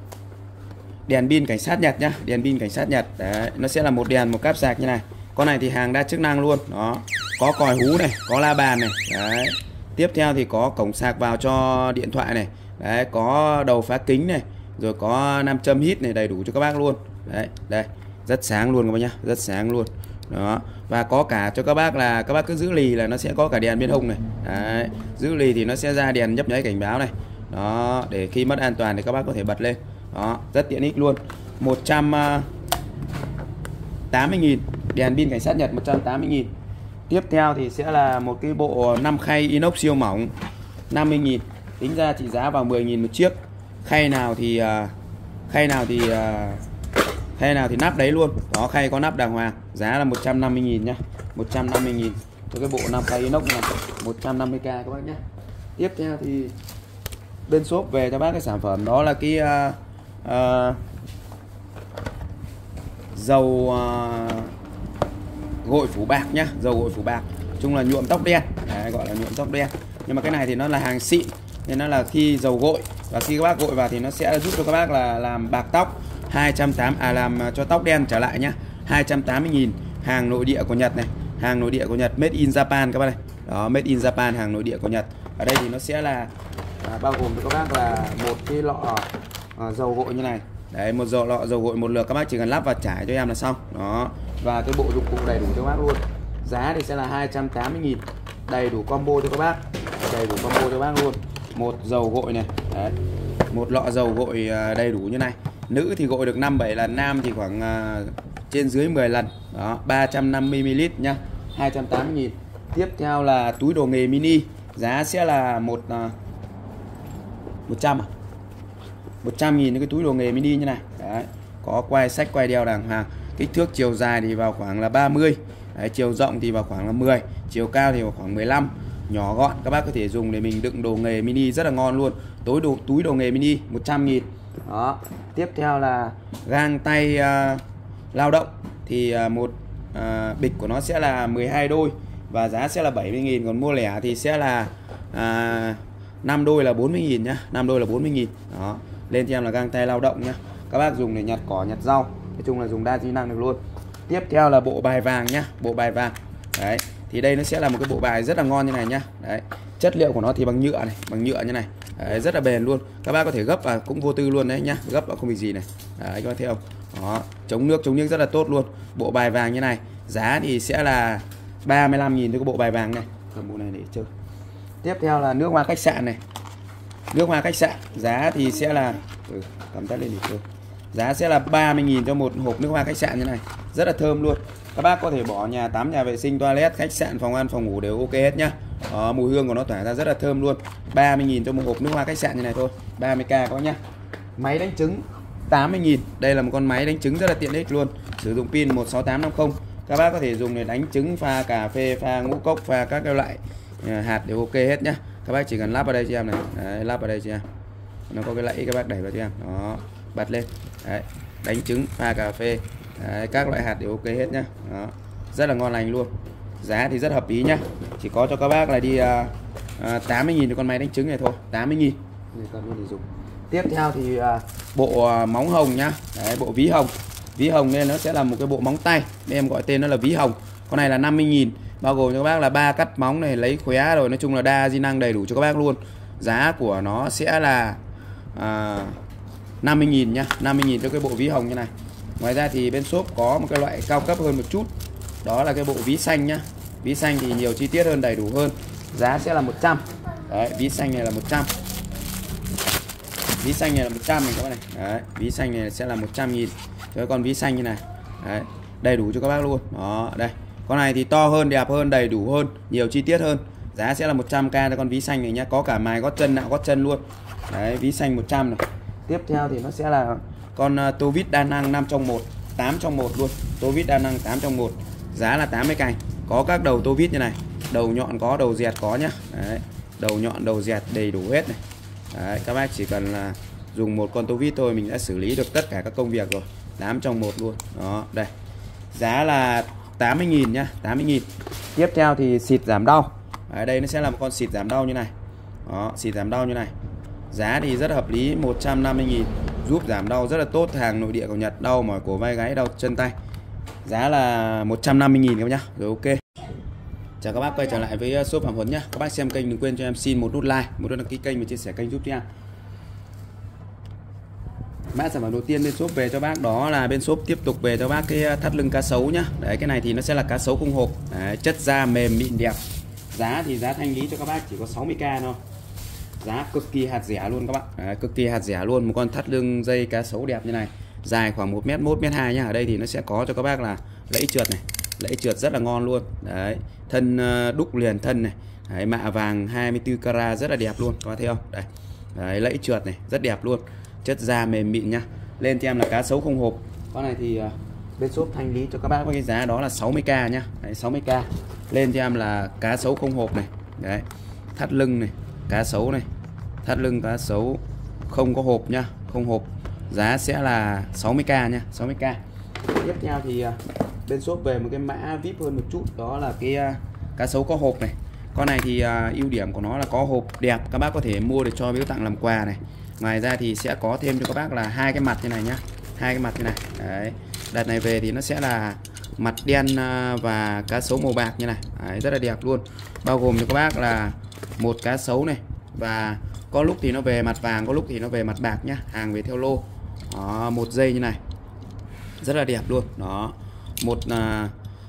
đèn pin cảnh sát Nhật nhá, đèn pin cảnh sát Nhật. Đấy, nó sẽ là một đèn một cáp sạc như này. Con này thì hàng đa chức năng luôn. Đó, có còi hú này, có la bàn này. Đấy. Tiếp theo thì có cổng sạc vào cho điện thoại này. Đấy, có đầu phá kính này, rồi có nam châm hít này, đầy đủ cho các bác luôn. Đấy, đây, rất sáng luôn các bác nhá, rất sáng luôn. Đó, và có cả cho các bác là các bác cứ giữ lì là nó sẽ có cả đèn bên hông này. Đấy, giữ lì thì nó sẽ ra đèn nhấp nháy cảnh báo này. Đó, để khi mất an toàn thì các bác có thể bật lên. Đó, rất tiện ích luôn. một trăm tám mươi nghìn, đèn pin cảnh sát Nhật một trăm tám mươi nghìn. Tiếp theo thì sẽ là một cái bộ năm khay inox siêu mỏng năm mươi nghìn. Tính ra trị giá vào mười nghìn một chiếc. Khay nào thì uh, khay nào thì uh, khay nào thì nắp đấy luôn. Đó, khay có nắp đàng hoàng. Giá là một trăm năm mươi nghìn nhá. một trăm năm mươi nghìn cho cái bộ năm khay inox này, một trăm năm mươi k các bác nhé. Tiếp theo thì bên shop về cho bác cái sản phẩm đó là cái uh, uh, dầu uh, gội phủ bạc nhá, dầu gội phủ bạc. Chung là nhuộm tóc đen. Đấy, gọi là nhuộm tóc đen. Nhưng mà cái này thì nó là hàng xịn, nên nó là khi dầu gội và khi các bác gội vào thì nó sẽ giúp cho các bác là làm bạc tóc, hai trăm tám mươi à làm cho tóc đen trở lại nhá. hai trăm tám mươi nghìn, hàng nội địa của Nhật này, hàng nội địa của Nhật, made in Japan các bác này. Đó, made in Japan, hàng nội địa của Nhật. Ở đây thì nó sẽ là à, bao gồm cho các bác là một cái lọ à, dầu gội như này. Đấy, một dầu lọ dầu gội một lượt, các bác chỉ cần lắp và trải cho em là xong. Đó, và cái bộ dụng cụ đầy đủ cho các bác luôn. Giá thì sẽ là hai trăm tám mươi nghìn, đầy đủ combo cho các bác, đầy đủ combo cho các bác luôn. Một dầu gội này. Đấy, một lọ dầu gội đầy đủ như này. Nữ thì gội được năm bảy lần, nam thì khoảng uh, trên dưới mười lần. Đó, ba trăm năm mươi mi li lít nhá, hai trăm tám mươi nghìn. Tiếp theo là túi đồ nghề mini, giá sẽ là một uh, một trăm à? một trăm nghìn cái túi đồ nghề mini như này. Đấy, có quai sách quai đeo đàng hoàng. Kích thước chiều dài thì vào khoảng là ba mươi. Đấy, chiều rộng thì vào khoảng là mười, chiều cao thì vào khoảng mười lăm. Nhỏ gọn, các bác có thể dùng để mình đựng đồ nghề mini rất là ngon luôn. Túi đồ túi đồ nghề mini một trăm nghìn. Đó. Tiếp theo là găng tay uh, lao động thì uh, một uh, bịch của nó sẽ là mười hai đôi và giá sẽ là bảy mươi nghìn, còn mua lẻ thì sẽ là uh, năm đôi là bốn mươi nghìn nhá, năm đôi là bốn mươi nghìn. Đó. Lên cho em là găng tay lao động nhá. Các bác dùng để nhặt cỏ, nhặt rau, nói chung là dùng đa chức năng được luôn. Tiếp theo là bộ bài vàng nhá, bộ bài vàng. Đấy, thì đây nó sẽ là một cái bộ bài rất là ngon như này nhá. Đấy, Chất liệu của nó thì bằng nhựa này, bằng nhựa như này. Đấy, rất là bền luôn. Các bác có thể gấp và cũng vô tư luôn đấy nhá, gấp vào không bị gì này. Đấy, các bác thấy không? Đó, chống nước chống nước rất là tốt luôn. Bộ bài vàng như này, giá thì sẽ là ba mươi lăm nghìn cho cái bộ bài vàng này. Cầm bộ này để chơi. Tiếp theo là nước hoa khách sạn này. Nước hoa khách sạn, giá thì sẽ là ừ, cầm tắt lên để chơi. Giá sẽ là ba mươi nghìn cho một hộp nước hoa khách sạn như này. Rất là thơm luôn. Các bác có thể bỏ nhà tắm, nhà vệ sinh, toilet, khách sạn, phòng ăn, phòng ngủ đều ok hết nhá. Đó, mùi hương của nó tỏa ra rất là thơm luôn. ba mươi nghìn cho một hộp nước hoa khách sạn như này thôi. ba mươi k có nhá. Máy đánh trứng tám mươi nghìn. Đây là một con máy đánh trứng rất là tiện ích luôn. Sử dụng pin một sáu tám năm không. Các bác có thể dùng để đánh trứng, pha cà phê, pha ngũ cốc, pha các cái loại hạt đều ok hết nhá. Các bác chỉ cần lắp vào đây cho em này. Đấy, lắp vào đây cho em. Nó có cái lẫy, các bác đẩy vào cho em. Đó, bật lên. Đấy, đánh trứng, pha cà phê. Đấy, các loại hạt đều ok hết nhá. Đó, rất là ngon lành luôn. Giá thì rất hợp lý nhá. Chỉ có cho các bác là đi uh, uh, tám mươi nghìn cho con máy đánh trứng này thôi. tám mươi nghìn. Tiếp theo thì uh, bộ uh, móng hồng nhá. Đấy, bộ ví hồng. Ví hồng nên nó sẽ là một cái bộ móng tay. Nên em gọi tên nó là ví hồng. Con này là năm mươi nghìn. Bao gồm cho các bác là ba cắt móng này, lấy khóe rồi, nói chung là đa di năng đầy đủ cho các bác luôn. Giá của nó sẽ là uh, năm mươi nghìn nhá. năm mươi nghìn cho cái bộ ví hồng như này. Ngoài ra thì bên shop có một cái loại cao cấp hơn một chút. Đó là cái bộ ví xanh nhá. Ví xanh thì nhiều chi tiết hơn, đầy đủ hơn. Giá sẽ là một trăm. Đấy, ví xanh này là một trăm. Ví xanh này là một trăm này các bạn này. Đấy, ví xanh này sẽ là một trăm nghìn. Cái con ví xanh như này. Đấy, đầy đủ cho các bác luôn. Đó, đây. Con này thì to hơn, đẹp hơn, đầy đủ hơn, nhiều chi tiết hơn. Giá sẽ là một trăm k cho con ví xanh này nhá. Có cả mài gót chân, nạo gót chân luôn. Đấy, ví xanh một trăm này. Tiếp theo thì nó sẽ là con uh, tô vít đa năng năm trong một, tám trong một luôn. Tô vít đa năng tám trong một. Giá là tám mươi cành. Có các đầu tô vít như này. Đầu nhọn có, đầu dẹt có nhá. Đấy, đầu nhọn, đầu dẹt đầy đủ hết này. Đấy, các bác chỉ cần là dùng một con tô vít thôi mình đã xử lý được tất cả các công việc rồi. tám trong một luôn. Đó, đây. Giá là tám mươi nghìn nhá, tám mươi nghìn. Tiếp theo thì xịt giảm đau. Ở đây nó sẽ là một con xịt giảm đau như này. Đó, xịt giảm đau như này. Giá thì rất hợp lý, một trăm năm mươi nghìn. Giúp giảm đau rất là tốt, hàng nội địa của Nhật, đau mỏi cổ vai gáy, đau chân tay. Giá là một trăm năm mươi nghìn các bác nhá. Rồi ok. Chào các bác, quay trở lại với shop Phạm Huấn nhá. Các bác xem kênh đừng quên cho em xin một nút like, một nút đăng ký kênh và chia sẻ kênh giúp cho em. Mã sản phẩm đầu tiên bên shop về cho bác đó là bên shop tiếp tục về cho bác cái thắt lưng cá sấu nhá. Đấy, cái này thì nó sẽ là cá sấu khung hộp. Đấy, chất da mềm mịn đẹp. Giá thì giá thanh lý cho các bác chỉ có sáu mươi k thôi. Giá cực kỳ hạt rẻ luôn các bạn. Đấy, cực kỳ hạt rẻ luôn. Một con thắt lưng dây cá sấu đẹp như này, dài khoảng một mét một, một mét hai nhá. Ở đây thì nó sẽ có cho các bác là lẫy trượt này. Lẫy trượt rất là ngon luôn. Đấy, thân đúc liền thân này. Đấy, mạ vàng hai mươi tư carat rất là đẹp luôn. Các bạn thấy không? Đây. Đấy, lẫy trượt này rất đẹp luôn. Chất da mềm mịn nhá. Lên cho em là cá sấu không hộp. Con này thì uh, bên shop thanh lý cho các bác với cái giá đó là sáu mươi k nhá. Đấy, sáu mươi k. Lên cho em là cá sấu không hộp này. Đấy. Thắt lưng này, cá sấu này. Thắt lưng cá sấu không có hộp nhá, không hộp. Giá sẽ là sáu mươi k nhá, sáu mươi k. Tiếp theo thì uh, bên shop về một cái mã vê i pê hơn một chút, đó là cái uh, cá sấu có hộp này. Con này thì uh, ưu điểm của nó là có hộp đẹp, các bác có thể mua để cho biếu tặng làm quà này. Ngoài ra thì sẽ có thêm cho các bác là hai cái mặt như này nhá, hai cái mặt như này. Đấy. Đợt này về thì nó sẽ là mặt đen và cá sấu màu bạc như này. Đấy, rất là đẹp luôn. Bao gồm cho các bác là một cá sấu này, và có lúc thì nó về mặt vàng, có lúc thì nó về mặt bạc nhá. Hàng về theo lô. Đó, một dây như này, rất là đẹp luôn. Đó, một à,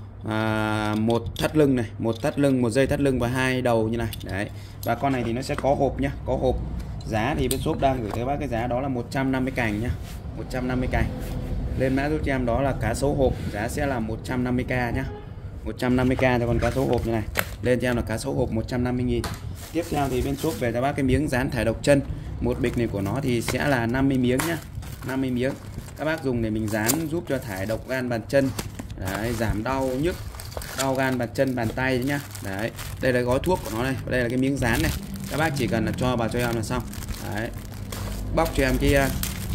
à, một thắt lưng này, một thắt lưng, một dây thắt lưng và hai đầu như này. Đấy. Và con này thì nó sẽ có hộp nhá, có hộp. Giá thì bên shop đang gửi tới bác cái giá đó là một trăm năm mươi cành nhá, một trăm năm mươi cành. Lên mã giúp cho em đó là cá sấu hộp, giá sẽ là một trăm năm mươi k nhá, một trăm năm mươi k cho con cá sấu hộp như này. Lên cho em là cá sấu hộp một trăm năm mươi nghìn. Tiếp theo thì bên shop về cho bác cái miếng dán thải độc chân. Một bịch này của nó thì sẽ là năm mươi miếng nhá, năm mươi miếng. Các bác dùng để mình dán giúp cho thải độc gan bàn chân. Đấy, giảm đau nhức, đau gan bàn chân, bàn tay nhá. Đấy, đây là gói thuốc của nó này, đây là cái miếng dán này. Các bác chỉ cần là cho vào cho em là xong. Đấy. Bóc cho em cái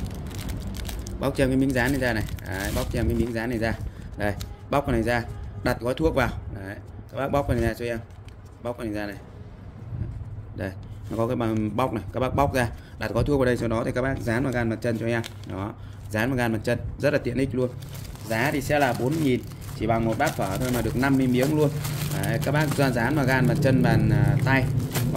bóc cho em cái miếng dán này ra này. Đấy, bóc cho em cái miếng dán này ra. Đây, bóc cái này ra, đặt gói thuốc vào. Đấy. Các bác bóc cái này ra cho em. Bóc cái này ra này. Đây, nó có cái bằng bóc này, các bác bóc ra, đặt gói thuốc vào đây, sau đó thì các bác dán vào gan bàn chân cho em. Đó, dán vào gan bàn chân, rất là tiện ích luôn. Giá thì sẽ là bốn nghìn, chỉ bằng một bát phở thôi mà được năm mươi miếng luôn. Đấy, các bác dán vào gan bàn chân, bàn uh, tay.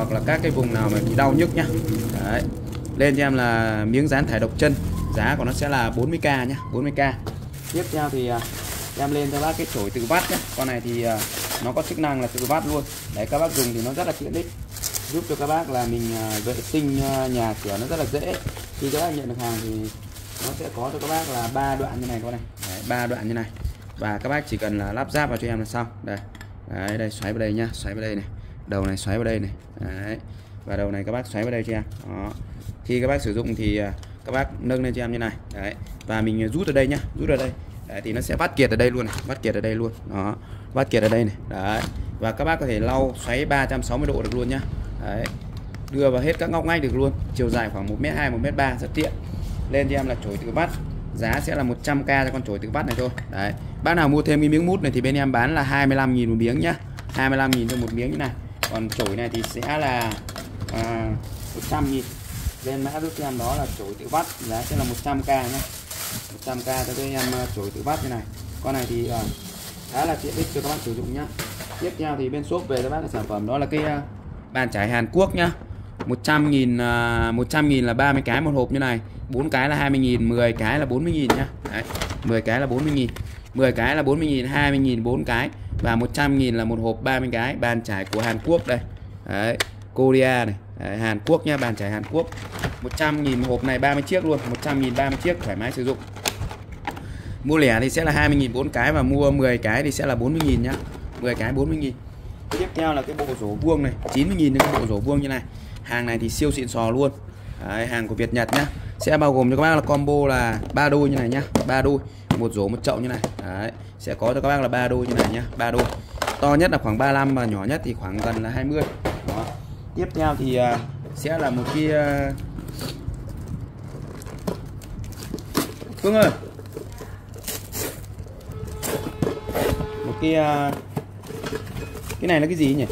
hoặc là các cái vùng nào mà bị đau nhức nhá. Đấy. Lên cho em là miếng dán thải độc chân, giá của nó sẽ là bốn mươi k nhá, bốn mươi k. Tiếp theo thì em lên cho bác cái chổi tự vắt nhé. Con này thì nó có chức năng là tự vắt luôn. Đấy, các bác dùng thì nó rất là tiện ích, giúp cho các bác là mình vệ sinh nhà cửa nó rất là dễ. Khi các bác nhận được hàng thì nó sẽ có cho các bác là ba đoạn như này con này, ba đoạn như này, và các bác chỉ cần là lắp ráp vào cho em là xong. Đây, đấy, đây xoáy vào đây nhá, xoáy vào đây này, đầu này xoáy vào đây này, đấy, và đầu này các bác xoáy vào đây cho em. Đó. Khi các bác sử dụng thì các bác nâng lên cho em như này, đấy, và mình rút ở đây nhá, rút ở đây. Đấy, thì nó sẽ vắt kiệt ở đây luôn này, vắt kiệt ở đây luôn. Đó, vắt kiệt ở đây này. Đấy. Và các bác có thể lau xoáy ba trăm sáu mươi độ được luôn nhá. Đấy. Đưa vào hết các ngóc ngách được luôn. Chiều dài khoảng một mét hai, một mét ba rất tiện. Lên cho em là chổi tự vắt. Giá sẽ là một trăm k cho con chổi tự vắt này thôi. Đấy. Bác nào mua thêm cái miếng mút này thì bên em bán là hai mươi lăm nghìn một miếng nhá. hai mươi lăm nghìn cho một miếng như này. Còn chổi này thì sẽ là à, một trăm nghìn. Lên mã giúp cho em đó là chổi tự vắt, giá sẽ là một trăm k nhá. một trăm k cho các em chổi tự vắt như này. Con này thì uh, khá là tiện ích cho các bác sử dụng nhá. Tiếp theo thì bên shop về các bác cái sản phẩm đó là cái uh, bàn chải Hàn Quốc nhá. một trăm nghìn, uh, một trăm nghìn là ba mươi cái một hộp như này, bốn cái là hai mươi nghìn, mười cái là bốn mươi nghìn nhá. Đấy, mười cái là bốn mươi nghìn, mười cái là bốn mươi nghìn, hai mươi nghìn bốn cái, và một trăm nghìn là một hộp ba mươi cái. Bàn chải của Hàn Quốc đây. Đấy, Korea này. Đấy, Hàn Quốc nha, bàn chải Hàn Quốc. một trăm nghìn một hộp này, ba mươi chiếc luôn, một trăm nghìn ba mươi chiếc thoải mái sử dụng. Mua lẻ thì sẽ là hai mươi nghìn bốn cái, và mua mười cái thì sẽ là bốn mươi nghìn nhá. mười cái bốn mươi nghìn. Tiếp theo là cái bộ rổ vuông này, chín mươi nghìn cái bộ rổ vuông như này. Hàng này thì siêu xịn sò luôn. Đấy, hàng của Việt Nhật nhá. Sẽ bao gồm cho các bác là combo là ba đôi như này nhá, ba đôi, một rổ một chậu như này. Đấy, sẽ có cho các bác là ba đôi như này nhá, ba đôi. To nhất là khoảng ba mươi lăm và nhỏ nhất thì khoảng gần là hai mươi. Đó. Tiếp theo thì uh, sẽ là một cái uh... Phương ơi, một cái uh... cái này là cái gì nhỉ?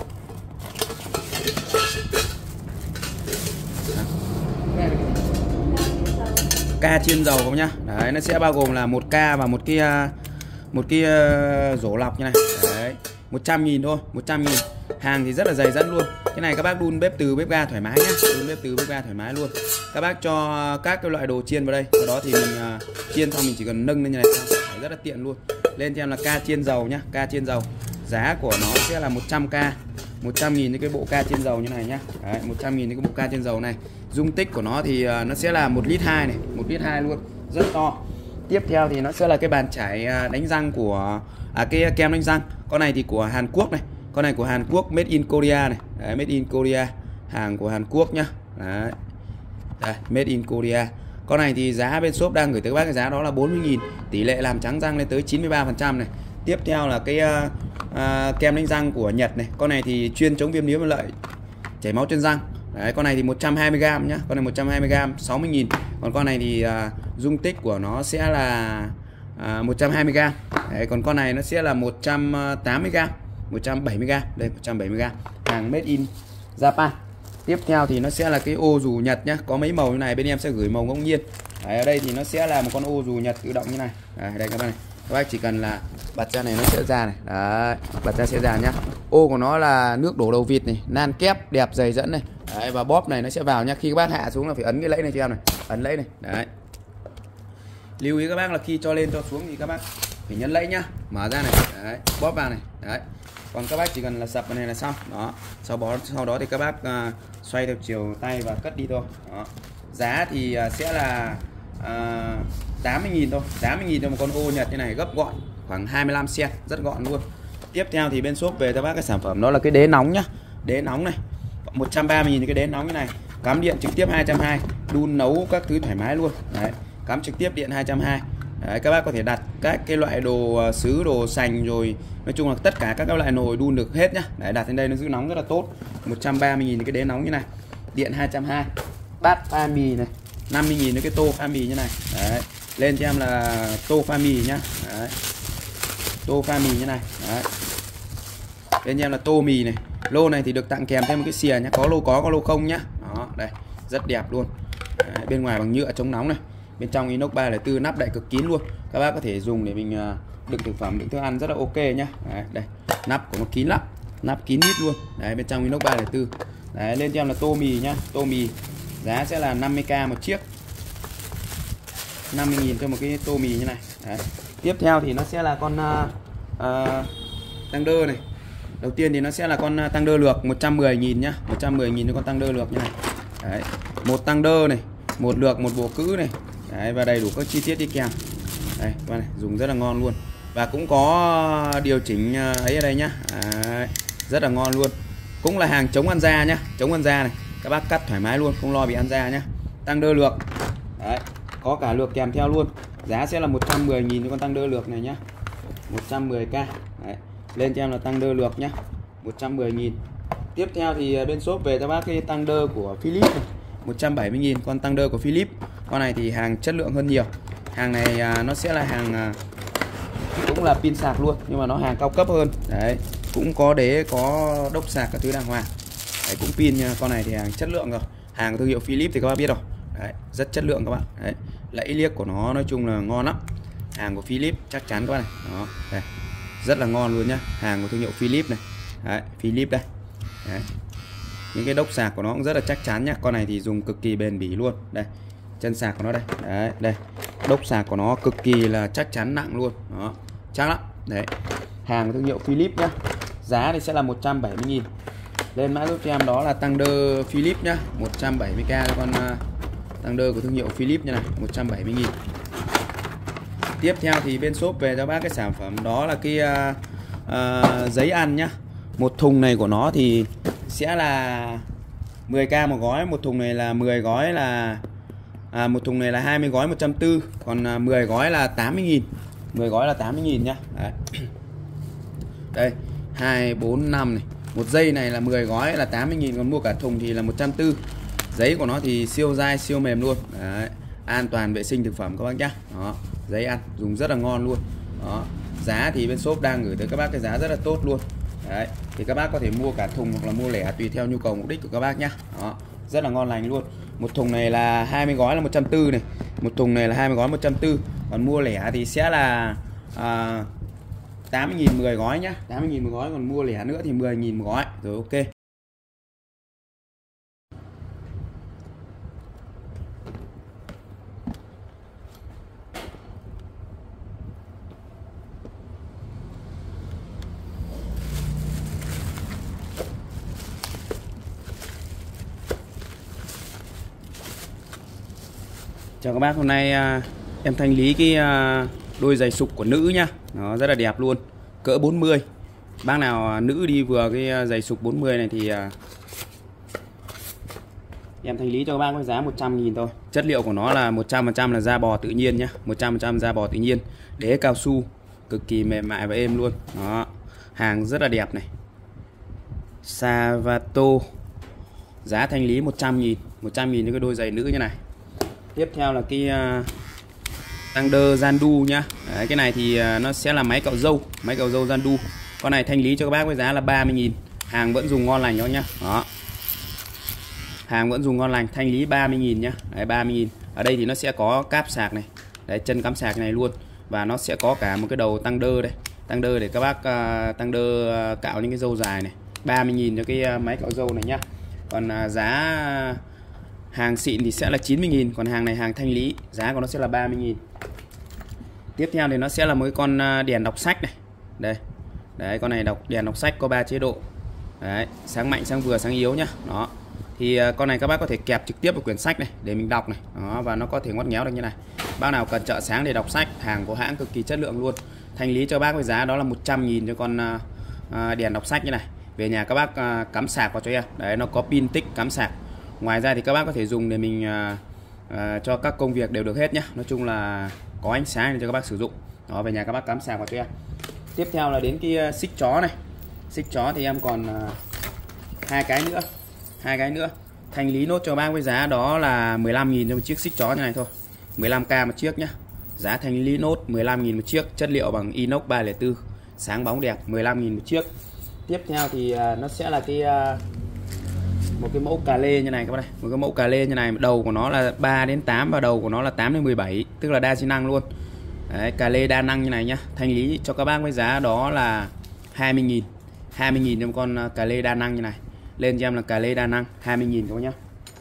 Ca chiên dầu không nhá. Đấy, nó sẽ bao gồm là một ca và một cái uh, một cái uh, rổ lọc như này. Đấy, một trăm nghìn thôi, một trăm nghìn. Hàng thì rất là dày dẫn luôn. Cái này các bác đun bếp từ bếp ga thoải mái nhé, đun bếp từ bếp ga thoải mái luôn. Các bác cho các cái loại đồ chiên vào đây, sau đó thì mình uh, chiên xong mình chỉ cần nâng lên như này xong, rất là tiện luôn. Lên cho em là ca chiên dầu nhá, ca chiên dầu. Giá của nó sẽ là một trăm k, một trăm nghìn cái bộ ca chiên dầu như này nhá. Đấy, một trăm nghìn cái bộ ca chiên dầu này. Dung tích của nó thì uh, nó sẽ là một lít hai này, một lít hai luôn, rất to. Tiếp theo thì nó sẽ là cái bàn chải đánh răng của à, cái kem đánh răng. Con này thì của Hàn Quốc này. Con này của Hàn Quốc, made in Korea này. Đấy, made in Korea, hàng của Hàn Quốc nhá. Đấy. Đây, made in Korea. Con này thì giá bên shop đang gửi tới các bác cái giá đó là bốn mươi nghìn, tỷ lệ làm trắng răng lên tới chín mươi ba phần trăm này. Tiếp theo là cái uh, uh, kem đánh răng của Nhật này. Con này thì chuyên chống viêm níu và lợi chảy máu trên răng. Đấy, con này thì một trăm hai mươi gam nhá. Con này một trăm hai mươi gam, sáu mươi nghìn. Còn con này thì uh, dung tích của nó sẽ là uh, một trăm hai mươi gam. Đấy, còn con này nó sẽ là một trăm tám mươi gam, một trăm bảy mươi gam. Đây, một trăm bảy mươi gam. Hàng made in Japan. Tiếp theo thì nó sẽ là cái ô dù Nhật nhá. Có mấy màu như này, bên em sẽ gửi màu ngẫu nhiên. Đấy, ở đây thì nó sẽ là một con ô dù Nhật tự động như này. Đấy, đây các bạn này. Các bác chỉ cần là bật ra này nó sẽ ra này. Đấy, bật ra sẽ ra nhá. Ô của nó là nước đổ đầu vịt này, nan kép, đẹp, dày dẫn này. Đấy, và bóp này nó sẽ vào nhá. Khi các bác hạ xuống là phải ấn cái lẫy này cho em này, ấn lẫy này. Đấy. Lưu ý các bác là khi cho lên cho xuống thì các bác phải nhấn lẫy nhá, mở ra này. Đấy, bóp vào này. Đấy. Còn các bác chỉ cần là sập vào này là xong. Đó. Sau đó sau đó thì các bác uh, xoay theo chiều tay và cất đi thôi. Đó. Giá thì uh, sẽ là uh, tám mươi nghìn thôi, tám mươi nghìn cho một con ô Nhật như này, gấp gọn, khoảng hai mươi lăm xăng, rất gọn luôn. Tiếp theo thì bên shop về cho bác cái sản phẩm đó là cái đế nóng nhá. Đế nóng này, một trăm ba mươi nghìn cái đế nóng như này, cắm điện trực tiếp hai trăm hai mươi, đun nấu các thứ thoải mái luôn. Đấy, cắm trực tiếp điện hai trăm hai mươi. Đấy, các bác có thể đặt các cái loại đồ sứ, đồ sành, rồi nói chung là tất cả các loại nồi đun được hết nhá. Đấy, đặt lên đây nó giữ nóng rất là tốt. một trăm ba mươi nghìn cái đế nóng như này, điện hai trăm hai mươi. Bát pha mì này, năm mươi nghìn cái tô pha mì như này. Đấy, lên cho em là tô pha mì nhá. Đấy, tô pha mì như này. Đấy, lên cho em là tô mì này. Lô này thì được tặng kèm thêm một cái xìa nhá, có lô có có lô không nhá. Đó, đây, rất đẹp luôn. Đấy, bên ngoài bằng nhựa chống nóng này, bên trong inox ba không bốn, nắp đậy cực kín luôn. Các bác có thể dùng để mình đựng thực phẩm, đựng thức ăn rất là ok nhá. Đấy, đây, nắp của nó kín lắm, nắp kín mít luôn. Đấy, bên trong inox ba không bốn, Đấy, lên cho em là tô mì nhá, tô mì giá sẽ là năm mươi k một chiếc, năm mươi nghìn cho một cái tô mì như này. Đấy. Tiếp theo thì nó sẽ là con uh, uh, tăng đơ này. Đầu tiên thì nó sẽ là con tăng đơ lược một trăm mười nghìn nhá, một trăm mười nghìn cho con tăng đơ lược như này. Đấy. Một tăng đơ này, một lược, một bồ cữ này. Đấy, và đầy đủ các chi tiết đi kèm. Đây, các bạn này, dùng rất là ngon luôn. Và cũng có điều chỉnh ấy ở đây nhá. Đấy, rất là ngon luôn. Cũng là hàng chống ăn da nhá, chống ăn da này. Các bác cắt thoải mái luôn, không lo bị ăn da nhá. Tăng đơ lược. Đấy, có cả lược kèm theo luôn. Giá sẽ là một trăm mười nghìn cho con tăng đơ lược này nhá. một trăm mười k. Đấy. Lên cho em là tăng đơ lược nhá, một trăm mười nghìn. Tiếp theo thì bên shop về cho bác cái tăng đơ của Philips này, một trăm bảy mươi nghìn con tăng đơ của Philips. Con này thì hàng chất lượng hơn nhiều. Hàng này à, nó sẽ là hàng à, cũng là pin sạc luôn, nhưng mà nó hàng cao cấp hơn. Đấy, cũng có đế, có đốc sạc các thứ đàng hoàng. Đấy, cũng pin nha. Con này thì hàng chất lượng rồi. Hàng thương hiệu Philips thì các bác biết rồi. Đấy, rất chất lượng các bạn. Đấy, lẫy liếc của nó nói chung là ngon lắm. Hàng của Philips chắc chắn các bạn này. Đó, đây. Rất là ngon luôn nhá. Hàng của thương hiệu Philips này. Đấy, Philips đây. Đấy. Những cái đốc sạc của nó cũng rất là chắc chắn nhá. Con này thì dùng cực kỳ bền bỉ luôn. Đây, chân sạc của nó đây. Đấy, đây. Đốc sạc của nó cực kỳ là chắc chắn, nặng luôn. Đó, chắc lắm. Đấy. Hàng của thương hiệu Philips nhá. Giá thì sẽ là một trăm bảy mươi nghìn. Lên mã giúp cho em đó là tăng đơ Philips nhá, một trăm bảy mươi k cho con uh, tăng đơ của thương hiệu Philips như này, một trăm bảy mươi nghìn. Tiếp theo thì bên shop về cho bác cái sản phẩm đó là cái uh, uh, giấy ăn nhá. Một thùng này của nó thì sẽ là mười k một gói, một thùng này là mười gói là à, một thùng này là hai mươi gói một trăm tư mươi, còn uh, mười gói là tám mươi nghìn. mười gói là tám mươi nghìn nhá. Đấy. Đây, hai bốn năm này. Một dây này là mười gói là tám mươi nghìn, còn mua cả thùng thì là một trăm tư mươi. Giấy của nó thì siêu dai, siêu mềm luôn. Đấy. An toàn vệ sinh thực phẩm các bác nhá. Đó, giấy ăn dùng rất là ngon luôn. Đó. Giá thì bên shop đang gửi tới các bác cái giá rất là tốt luôn. Đấy. Thì các bác có thể mua cả thùng hoặc là mua lẻ tùy theo nhu cầu mục đích của các bác nhá. Đó. Rất là ngon lành luôn. Một thùng này là hai mươi gói là một trăm tư mươi này. Một thùng này là hai mươi gói một trăm tư mươi. Còn mua lẻ thì sẽ là à, tám mươi nghìn mười gói nhá, tám mươi nghìn một gói, còn mua lẻ nữa thì mười nghìn một gói. Rồi ok. Chào các bác, hôm nay uh, em thanh lý cái uh, đôi giày sục của nữ nhá. Nó rất là đẹp luôn, cỡ bốn mươi. Bác nào uh, nữ đi vừa cái uh, giày sục bốn mươi này thì uh, em thanh lý cho các bác với giá một trăm nghìn thôi. Chất liệu của nó là một trăm phần trăm là da bò tự nhiên nhá, một trăm phần trăm da bò tự nhiên, đế cao su, cực kỳ mềm mại và êm luôn. Đó, hàng rất là đẹp này. Savato. Giá thanh lý một trăm nghìn, một trăm nghìn cho cái đôi giày nữ như này. Tiếp theo là cái uh, tăng đơ Zandu nhá. Đấy, cái này thì uh, nó sẽ là máy cạo râu, máy cạo râu Zandu. Con này thanh lý cho các bác với giá là ba mươi nghìn. Hàng vẫn dùng ngon lành đó nhá. Đó. Hàng vẫn dùng ngon lành, thanh lý ba mươi nghìn nhá. Đấy, ba mươi nghìn. Ở đây thì nó sẽ có cáp sạc này. Đấy, chân cắm sạc này luôn. Và nó sẽ có cả một cái đầu tăng đơ đây. Tăng đơ để các bác uh, tăng đơ uh, cạo những cái râu dài này. ba mươi nghìn cho cái uh, máy cạo râu này nhá. Còn uh, giá uh, hàng xịn thì sẽ là chín mươi nghìn, còn hàng này hàng thanh lý, giá của nó sẽ là ba mươi nghìn. Tiếp theo thì nó sẽ là một con đèn đọc sách này. Đây. Đấy, con này đọc đèn đọc sách có ba chế độ. Đấy, sáng mạnh, sáng vừa, sáng yếu nhá. Đó. Thì con này các bác có thể kẹp trực tiếp vào quyển sách này để mình đọc này. Đó, và nó có thể ngoắt ngéo được như này. Bác nào cần trợ sáng để đọc sách, hàng của hãng cực kỳ chất lượng luôn. Thanh lý cho bác với giá đó là một trăm nghìn cho con đèn đọc sách như này. Về nhà các bác cắm sạc vào cho em. Đấy, nó có pin tích cắm sạc. Ngoài ra thì các bác có thể dùng để mình uh, uh, cho các công việc đều được hết nhé. Nói chung là có ánh sáng để cho các bác sử dụng. Đó, về nhà các bác cắm sạc vào cho em. Tiếp theo là đến cái uh, xích chó này. Xích chó thì em còn uh, hai cái nữa, hai cái nữa. Thanh lý nốt cho bác với giá đó là mười lăm nghìn cho một chiếc xích chó như này thôi. mười lăm k một chiếc nhá. Giá thanh lý nốt mười lăm nghìn một chiếc, chất liệu bằng inox ba không bốn, sáng bóng đẹp, mười lăm nghìn một chiếc. Tiếp theo thì uh, nó sẽ là cái uh, một cái mẫu cà lê như này các bạn này, một cái mẫu cà lê như này, đầu của nó là ba đến tám và đầu của nó là tám đến mười bảy, tức là đa xi năng luôn. Đấy, cà lê đa năng như này nhá. Thanh lý cho các bác với giá đó là hai mươi nghìn, hai mươi nghìn cho một con cà lê đa năng như này. Lên cho em là cà lê đa năng hai mươi nghìn các bác nhá.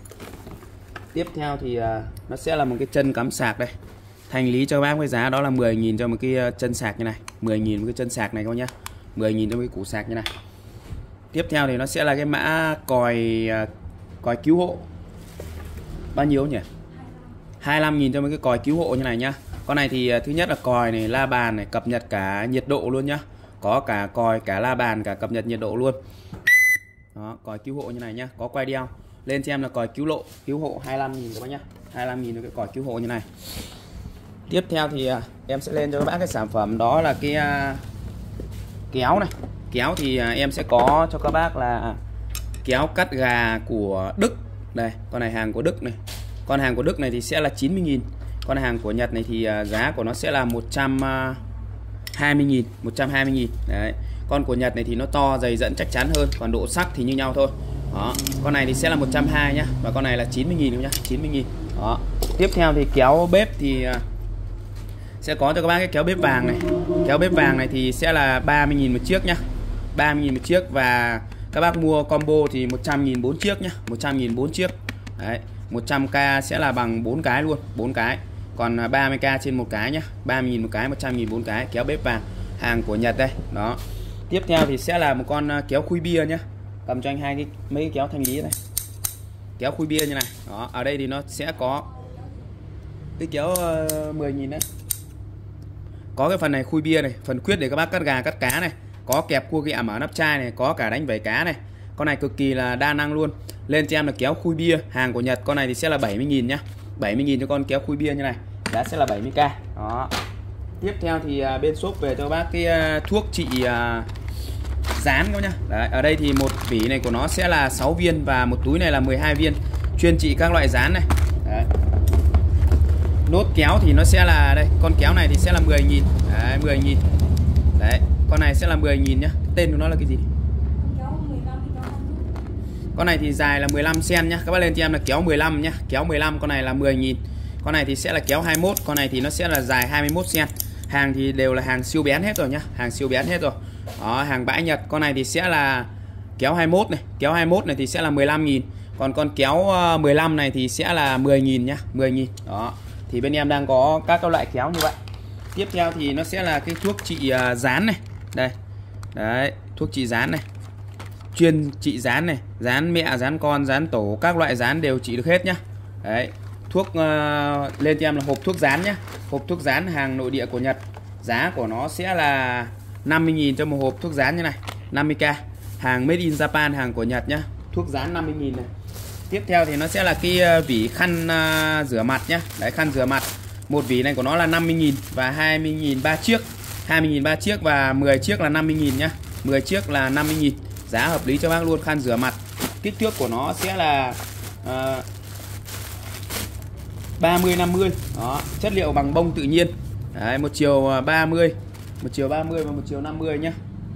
Tiếp theo thì uh, nó sẽ là một cái chân cắm sạc đây. Thành lý cho các bác với giá đó là mười nghìn cho một cái chân sạc như này, mười nghìn một cái chân sạc này các bác nhá. mười nghìn cho một cái củ sạc như này. Tiếp theo thì nó sẽ là cái mã còi uh, còi cứu hộ. Bao nhiêu nhỉ? hai mươi lăm nghìn cho một cái còi cứu hộ như này nhá. Con này thì uh, thứ nhất là còi này, la bàn này, cập nhật cả nhiệt độ luôn nhá. Có cả còi, cả la bàn, cả cập nhật nhiệt độ luôn. Đó, còi cứu hộ như này nhá, có quay đeo. Lên cho em là còi cứu lộ, cứu hộ hai mươi lăm nghìn các bác nhá. hai mươi lăm nghìn cái còi cứu hộ như này. Tiếp theo thì uh, em sẽ lên cho các bác cái sản phẩm đó là cái uh, kéo này. Kéo thì uh, em sẽ có cho các bác là kéo cắt gà của Đức. Đây, con này hàng của Đức này. Con hàng của Đức này thì sẽ là chín mươi nghìn. Con hàng của Nhật này thì uh, giá của nó sẽ là một trăm hai mươi nghìn, một trăm hai mươi nghìn. Đấy. Con của Nhật này thì nó to, dày dẫn chắc chắn hơn, còn độ sắc thì như nhau thôi. Đó. Con này thì sẽ là một trăm hai mươi nhá, và con này là chín mươi nghìn nhá, chín mươi nghìn. Đó. Tiếp theo thì kéo bếp thì uh, sẽ có cho các bác cái kéo bếp vàng này. Kéo bếp vàng này thì sẽ là ba mươi nghìn một chiếc nhá. ba mươi nghìn một chiếc, và các bác mua combo thì một trăm nghìn bốn chiếc nhá, một trăm nghìn bốn chiếc. Đấy, một trăm k sẽ là bằng bốn cái luôn, bốn cái. Còn ba mươi k trên một cái nhá, ba mươi nghìn một cái, một trăm nghìn bốn cái. Kéo bếp vàng, hàng của Nhật đây. Đó. Tiếp theo thì sẽ là một con kéo khui bia nhá. Cầm cho anh hai cái mấy cái kéo thanh lý này. Kéo khui bia như này. Đó, ở đây thì nó sẽ có cái kéo uh, mười nghìn đấy. Có cái phần này khui bia này, phần khuyết để các bác cắt gà cắt cá này, có kẹp cua ghẹ mở nắp chai này, có cả đánh vẩy cá này. Con này cực kỳ là đa năng luôn. Lên cho em là kéo khui bia, hàng của Nhật. Con này thì sẽ là bảy mươi nghìn nhá. bảy mươi nghìn cho con kéo khui bia như này. Giá sẽ là bảy mươi k. Đó. Tiếp theo thì uh, bên shop về cho các bác cái uh, thuốc trị uh, dán các nhá. Đấy, ở đây thì một vỉ này của nó sẽ là sáu viên và một túi này là mười hai viên, chuyên trị các loại dán này. Đấy. Nốt kéo thì nó sẽ là đây, con kéo này thì sẽ là mười nghìn. Đấy, mười nghìn. Đấy, con này sẽ là mười nghìn nhá. Tên của nó là cái gì? Con này thì dài là mười lăm xen nhá. Các bác lên cho em là kéo mười lăm nhá. Kéo mười lăm, con này là mười nghìn. Con này thì sẽ là kéo hai mươi mốt, con này thì nó sẽ là dài hai mươi mốt xen. Hàng thì đều là hàng siêu bén hết rồi nhá, hàng siêu bén hết rồi. Đó, hàng bãi Nhật. Con này thì sẽ là kéo hai mươi mốt này, kéo hai mươi mốt này thì sẽ là mười lăm nghìn. Còn con kéo mười lăm này thì sẽ là mười nghìn nhá, mười nghìn. Đó. Thì bên em đang có các các loại kéo như vậy. Tiếp theo thì nó sẽ là cái thuốc trị uh, dán này. Đây. Đấy, thuốc trị dán này. Chuyên trị dán này, dán mẹ, dán con, dán tổ, các loại dán đều trị được hết nhá. Đấy. Thuốc uh, lên cho em là hộp thuốc dán nhá. Hộp thuốc dán hàng nội địa của Nhật. Giá của nó sẽ là năm mươi nghìn cho một hộp thuốc dán như này, năm mươi k. Hàng made in Japan, hàng của Nhật nhá. Thuốc dán năm mươi nghìn này. Tiếp theo thì nó sẽ là cái vỉ khăn uh, rửa mặt nhá. Đấy, khăn rửa mặt. Một vỉ này của nó là năm mươi nghìn và hai mươi nghìn ba chiếc. hai mươi nghìn ba chiếc và mười chiếc là năm mươi nghìn nhá. mười chiếc là năm mươi nghìn. Giá hợp lý cho bác luôn, khăn rửa mặt. Kích thước của nó sẽ là uh, ba mươi năm mươi. Đó, chất liệu bằng bông tự nhiên. Đấy, một chiều ba mươi, một chiều ba mươi và một chiều năm mươi nhá.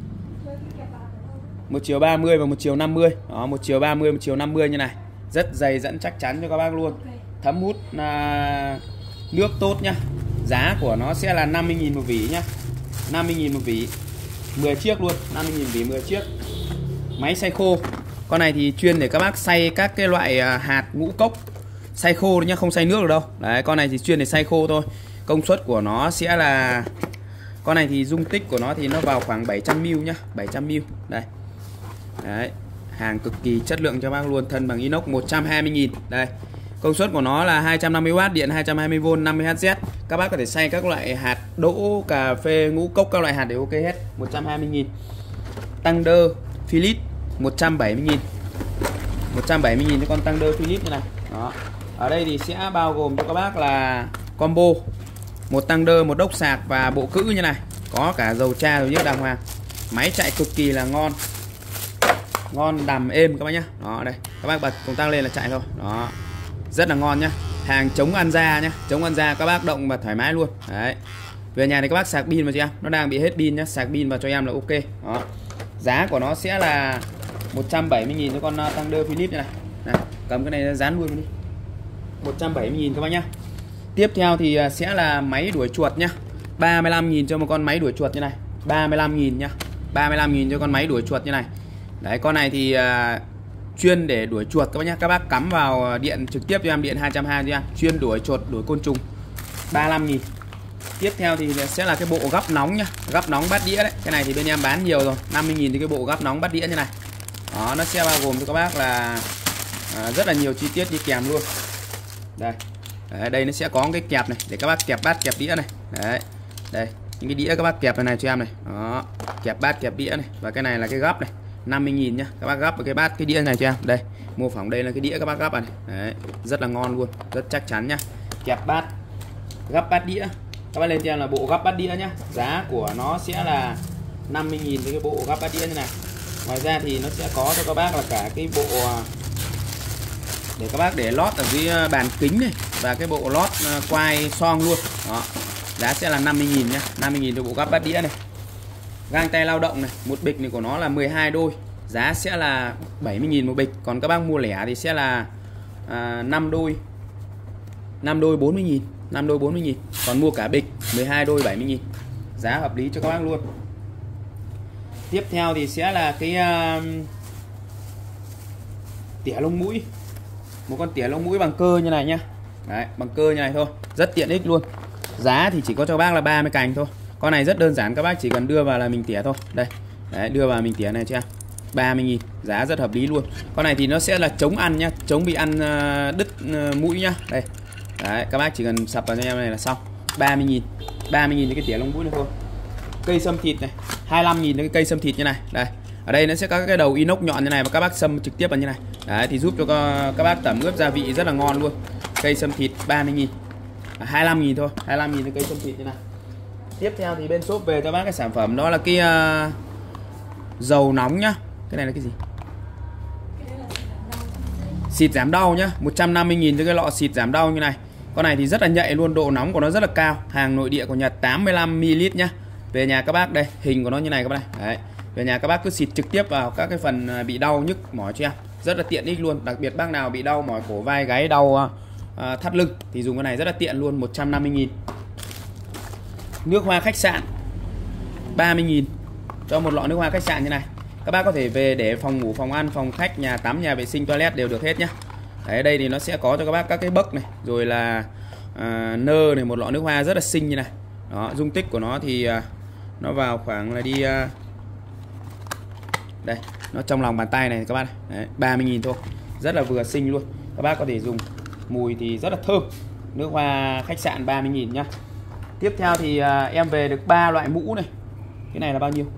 Một chiều ba mươi và một chiều năm mươi. Đó, một chiều ba mươi, một chiều năm mươi như này. Rất dày dẫn chắc chắn cho các bác luôn. Thấm hút à, nước tốt nhá. Giá của nó sẽ là năm mươi nghìn một vỉ nhá. năm mươi nghìn một vỉ. mười chiếc luôn, năm mươi nghìn vỉ mười chiếc. Máy xay khô. Con này thì chuyên để các bác xay các cái loại hạt ngũ cốc. Xay khô nhá, không xay nước được đâu. Đấy, con này thì chuyên để xay khô thôi. Công suất của nó sẽ là, con này thì dung tích của nó thì nó vào khoảng bảy trăm mi li lít nhá, bảy trăm mi li lít. Đây. Đấy, hàng cực kỳ chất lượng cho bác luôn, thân bằng inox, một trăm hai mươi nghìn. Đây. Công suất của nó là hai trăm năm mươi oát, điện hai trăm hai mươi vôn, năm mươi héc. Các bác có thể xay các loại hạt đỗ, cà phê, ngũ cốc, các loại hạt đều ok hết. một trăm hai mươi nghìn. Thunder Philips một trăm bảy mươi nghìn. một trăm bảy mươi nghìn cho con Thunder Philips như này. Đó. Ở đây thì sẽ bao gồm cho các bác là combo một Thunder, một đốc sạc và bộ cữ như này. Có cả dầu tra rồi nhớ đàng hoàng. Máy chạy cực kỳ là ngon. Ngon đầm êm các bác nhá. Đó đây, các bác bật công tắc lên là chạy thôi. Đó. Rất là ngon nhá. Hàng chống ăn da nhá, chống ăn da các bác động và thoải mái luôn. Đấy. Về nhà thì các bác sạc pin vào cho em, nó đang bị hết pin nhá, sạc pin vào cho em là ok. Đó. Giá của nó sẽ là một trăm bảy mươi nghìn cho con Thunder Philips như này. Này, cầm cái này ra dán luôn đi. một trăm bảy mươi nghìn các bác nhá. Tiếp theo thì sẽ là máy đuổi chuột nhá. ba mươi lăm nghìn cho một con máy đuổi chuột như này. ba mươi lăm nghìn nhá. ba mươi lăm nghìn cho con máy đuổi chuột như này. Đấy, con này thì chuyên để đuổi chuột các bác nhé. Các bác cắm vào điện trực tiếp cho em, điện hai trăm hai mươi cho em, chuyên đuổi chuột, đuổi côn trùng, ba mươi lăm nghìn. Tiếp theo thì sẽ là cái bộ gắp nóng nhá, gắp nóng bát đĩa đấy. Cái này thì bên em bán nhiều rồi, năm mươi nghìn thì cái bộ gắp nóng bát đĩa như này. Đó, nó sẽ bao gồm cho các bác là à, rất là nhiều chi tiết đi kèm luôn. Đây. Đấy, đây nó sẽ có cái kẹp này để các bác kẹp bát kẹp đĩa này. Đấy. Đây, những cái đĩa các bác kẹp này, này cho em này. Đó, kẹp bát kẹp đĩa này. Và cái này là cái gắp này, năm mươi nghìn nhá. Các bác gắp vào cái bát cái đĩa này cho em. Đây, mô phỏng đây là cái đĩa các bác gắp này. Đấy, rất là ngon luôn, rất chắc chắn nhá. Kẹp bát, gắp bát đĩa. Các bác lên cho em là bộ gắp bát đĩa nhá. Giá của nó sẽ là năm mươi nghìn với cái bộ gắp bát đĩa như này. Ngoài ra thì nó sẽ có cho các bác là cả cái bộ để các bác để lót ở dưới bàn kính này, và cái bộ lót quai xoong luôn. Đó. Giá sẽ là năm mươi nghìn nhá, năm mươi nghìn cho bộ gắp bát đĩa này. Găng tay lao động này, một bịch này của nó là mười hai đôi. Giá sẽ là bảy mươi nghìn một bịch. Còn các bác mua lẻ thì sẽ là à, năm đôi. năm đôi bốn mươi nghìn, năm đôi bốn mươi nghìn. Còn mua cả bịch mười hai đôi bảy mươi nghìn. Giá hợp lý cho các bác luôn. Tiếp theo thì sẽ là cái uh, tỉa lông mũi. Một con tỉa lông mũi bằng cơ như này nhá. Đấy, bằng cơ như này thôi, rất tiện ích luôn. Giá thì chỉ có cho bác là ba mươi cành thôi. Con này rất đơn giản, các bác chỉ cần đưa vào là mình tỉa thôi. Đây. Đấy, đưa vào mình tỉa này cho em. ba mươi nghìn, giá rất hợp lý luôn. Con này thì nó sẽ là chống ăn nhá, chống bị ăn uh, đứt uh, mũi nhá. Đây. Đấy, các bác chỉ cần sập vào cho em này là xong. ba mươi nghìn. ba mươi nghìn cho cái tỉa lông mũi này thôi. Cây sâm thịt này, hai mươi lăm nghìn cái cây sâm thịt như này. Đây. Ở đây nó sẽ có cái đầu inox nhọn như này, và các bác sâm trực tiếp vào như này. Đấy, thì giúp cho các bác tẩm ướp gia vị rất là ngon luôn. Cây sâm thịt ba mươi nghìn. À, hai mươi lăm nghìn thôi, hai mươi lăm nghìn cái cây sâm thịt như này. Tiếp theo thì bên shop về cho bác cái sản phẩm đó là cái uh, dầu nóng nhá. Cái này là cái gì? Xịt giảm đau nhá, một trăm năm mươi nghìn cho cái lọ xịt giảm đau như này. Con này thì rất là nhạy luôn, độ nóng của nó rất là cao. Hàng nội địa của Nhật, tám mươi lăm mi li lít nhá. Về nhà các bác đây, hình của nó như này các bác này. Đấy. Về nhà các bác cứ xịt trực tiếp vào các cái phần bị đau nhức mỏi cho em, rất là tiện ích luôn. Đặc biệt bác nào bị đau mỏi cổ vai gáy, đau uh, thắt lưng thì dùng cái này rất là tiện luôn, một trăm năm mươi nghìn. Nước hoa khách sạn ba mươi nghìn cho một lọ nước hoa khách sạn như này. Các bác có thể về để phòng ngủ, phòng ăn, phòng khách, nhà tắm, nhà vệ sinh, toilet đều được hết nhá. Đấy, đây thì nó sẽ có cho các bác các cái bấc này, rồi là uh, nơ này, một lọ nước hoa rất là xinh như này. Đó, dung tích của nó thì uh, nó vào khoảng là đi uh, đây, nó trong lòng bàn tay này các bác này. Đấy, ba mươi nghìn thôi, rất là vừa xinh luôn. Các bác có thể dùng, mùi thì rất là thơm. Nước hoa khách sạn ba mươi nghìn nhá. Tiếp theo thì uh, em về được ba loại mũ này. Cái này là bao nhiêu?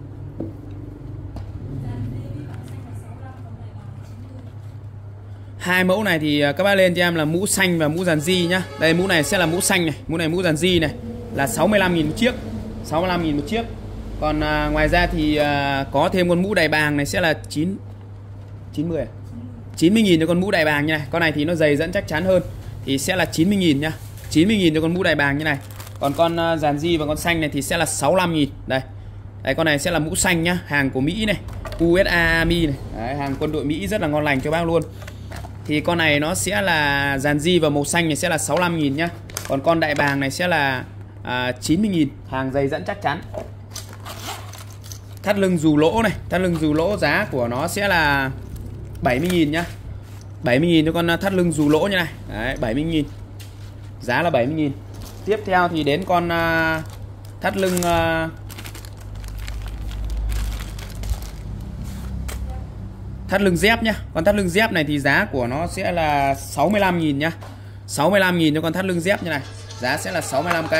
Hai mẫu này thì các bác lên cho em là mũ xanh và mũ dàn di nhá. Đây, mũ này sẽ là mũ xanh này, mũ này mũ dàn di này là sáu mươi lăm nghìn một chiếc, sáu mươi lăm nghìn một chiếc. Còn à, ngoài ra thì à, có thêm con mũ đại bàng này sẽ là chín mươi à? chín mươi nghìn cho con mũ đại bàng như này. Con này thì nó dày dẫn chắc chắn hơn thì sẽ là chín mươi nghìn nhá. chín mươi nghìn cho con mũ đại bàng như này. Còn con à, dàn di và con xanh này thì sẽ là sáu mươi lăm nghìn. Đây. Đấy, con này sẽ là mũ xanh nhá, hàng của Mỹ này, u ét a Army này. Đấy, hàng quân đội Mỹ rất là ngon lành cho bác luôn. Thì con này nó sẽ là dàn di và màu xanh này sẽ là sáu mươi lăm nghìn nhá. Còn con đại bàng này sẽ là à, chín mươi nghìn, hàng dày dẫn chắc chắn. Thắt lưng dù lỗ này, thắt lưng dù lỗ giá của nó sẽ là bảy mươi nghìn nhá. bảy mươi nghìn cho con thắt lưng dù lỗ như này. Đấy, bảy mươi nghìn. Giá là bảy mươi nghìn. Tiếp theo thì đến con uh, thắt lưng uh, thắt lưng dép nhá. Con thắt lưng dép này thì giá của nó sẽ là sáu mươi lăm nghìn nhá. sáu mươi lăm nghìn cho con thắt lưng dép như này. Giá sẽ là sáu mươi lăm k.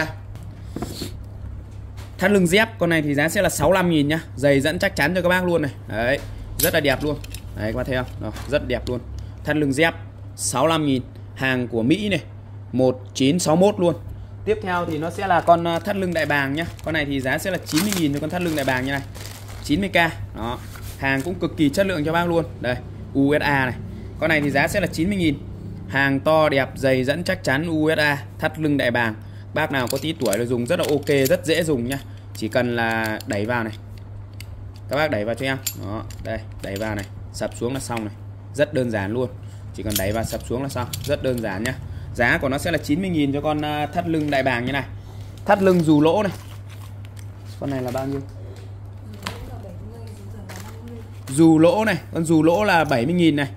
Thắt lưng dép con này thì giá sẽ là sáu mươi lăm nghìn nhá. Dày dẫn chắc chắn cho các bác luôn này. Đấy, rất là đẹp luôn. Đấy, các bác thấy không? Đó, rất đẹp luôn. Thắt lưng dép sáu mươi lăm nghìn, hàng của Mỹ này, một chín sáu mốt luôn. Tiếp theo thì nó sẽ là con thắt lưng đại bàng nhá. Con này thì giá sẽ là chín mươi nghìn cho con thắt lưng đại bàng như này. chín mươi k. Đó. Hàng cũng cực kỳ chất lượng cho bác luôn. Đây, u ét a này. Con này thì giá sẽ là chín mươi nghìn. Hàng to đẹp, dày dẫn chắc chắn, u ét a, thắt lưng đại bàng. Bác nào có tí tuổi là dùng rất là ok, rất dễ dùng nhá. Chỉ cần là đẩy vào này. Các bác đẩy vào cho em. Đó, đây, đẩy vào này, sập xuống là xong này. Rất đơn giản luôn. Chỉ cần đẩy vào sập xuống là xong, rất đơn giản nhá. Giá của nó sẽ là chín mươi nghìn cho con thắt lưng đại bàng như này. Thắt lưng dù lỗ này. Con này là bao nhiêu? Dù lỗ này, con dù lỗ là bảy mươi nghìn này.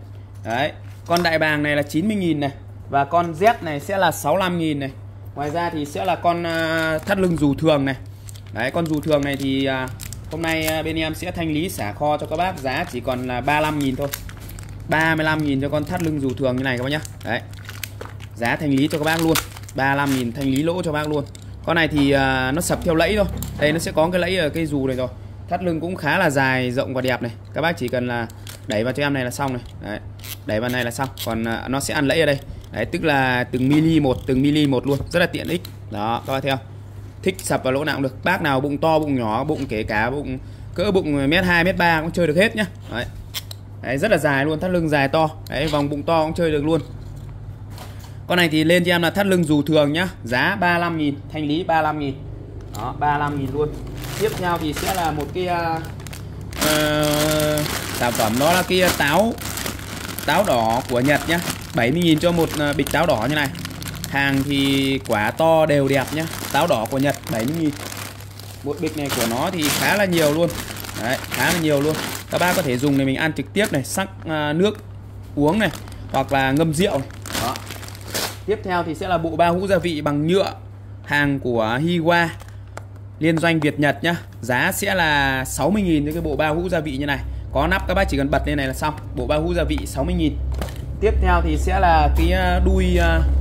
Đấy, con đại bàng này là chín mươi nghìn này. Và con Z này sẽ là sáu mươi lăm nghìn này. Ngoài ra thì sẽ là con uh, thắt lưng dù thường này. Đấy, con dù thường này thì uh, hôm nay uh, bên em sẽ thanh lý xả kho cho các bác, giá chỉ còn là ba mươi lăm nghìn thôi. ba mươi lăm nghìn cho con thắt lưng dù thường như này các bác nhá. Đấy. Giá thanh lý cho các bác luôn. ba mươi lăm nghìn thanh lý lỗ cho bác luôn. Con này thì uh, nó sập theo lẫy thôi. Đây nó sẽ có cái lẫy ở cây dù này rồi. Thắt lưng cũng khá là dài, rộng và đẹp này. Các bác chỉ cần là đẩy vào cho em này là xong này. Đấy. Đẩy vào này là xong. Còn uh, nó sẽ ăn lẫy ở đây. Đấy, tức là từng mili một, từng mili một luôn, rất là tiện ích. Đó, các bác theo. Thích sập vào lỗ nào cũng được. Bác nào bụng to, bụng nhỏ, bụng kể cả bụng cỡ bụng mét hai, mét ba cũng chơi được hết nhá. Đấy. Đấy, rất là dài luôn, thắt lưng dài to. Đấy, vòng bụng to cũng chơi được luôn. Con này thì lên cho em là thắt lưng dù thường nhá, giá ba mươi lăm nghìn, thanh lý ba mươi lăm nghìn. Đó, ba mươi lăm nghìn luôn. Tiếp theo thì sẽ là một cái uh, uh, sản phẩm, đó là cái táo táo đỏ của Nhật nhá. bảy mươi nghìn cho một uh, bịch táo đỏ như này. Hàng thì quả to đều đẹp nhá. Táo đỏ của Nhật bảy mươi nghìn. Một bịch này của nó thì khá là nhiều luôn. Đấy, khá là nhiều luôn. Các bác có thể dùng để mình ăn trực tiếp này, sắc uh, nước uống này, hoặc là ngâm rượu này. Đó. Tiếp theo thì sẽ là bộ ba hũ gia vị bằng nhựa, hàng của Hiwa, liên doanh Việt Nhật nhá. Giá sẽ là sáu mươi nghìn cho cái bộ ba hũ gia vị như này. Có nắp, các bác chỉ cần bật lên này là xong. Bộ ba hũ gia vị sáu mươi nghìn. Tiếp theo thì sẽ là cái đuôi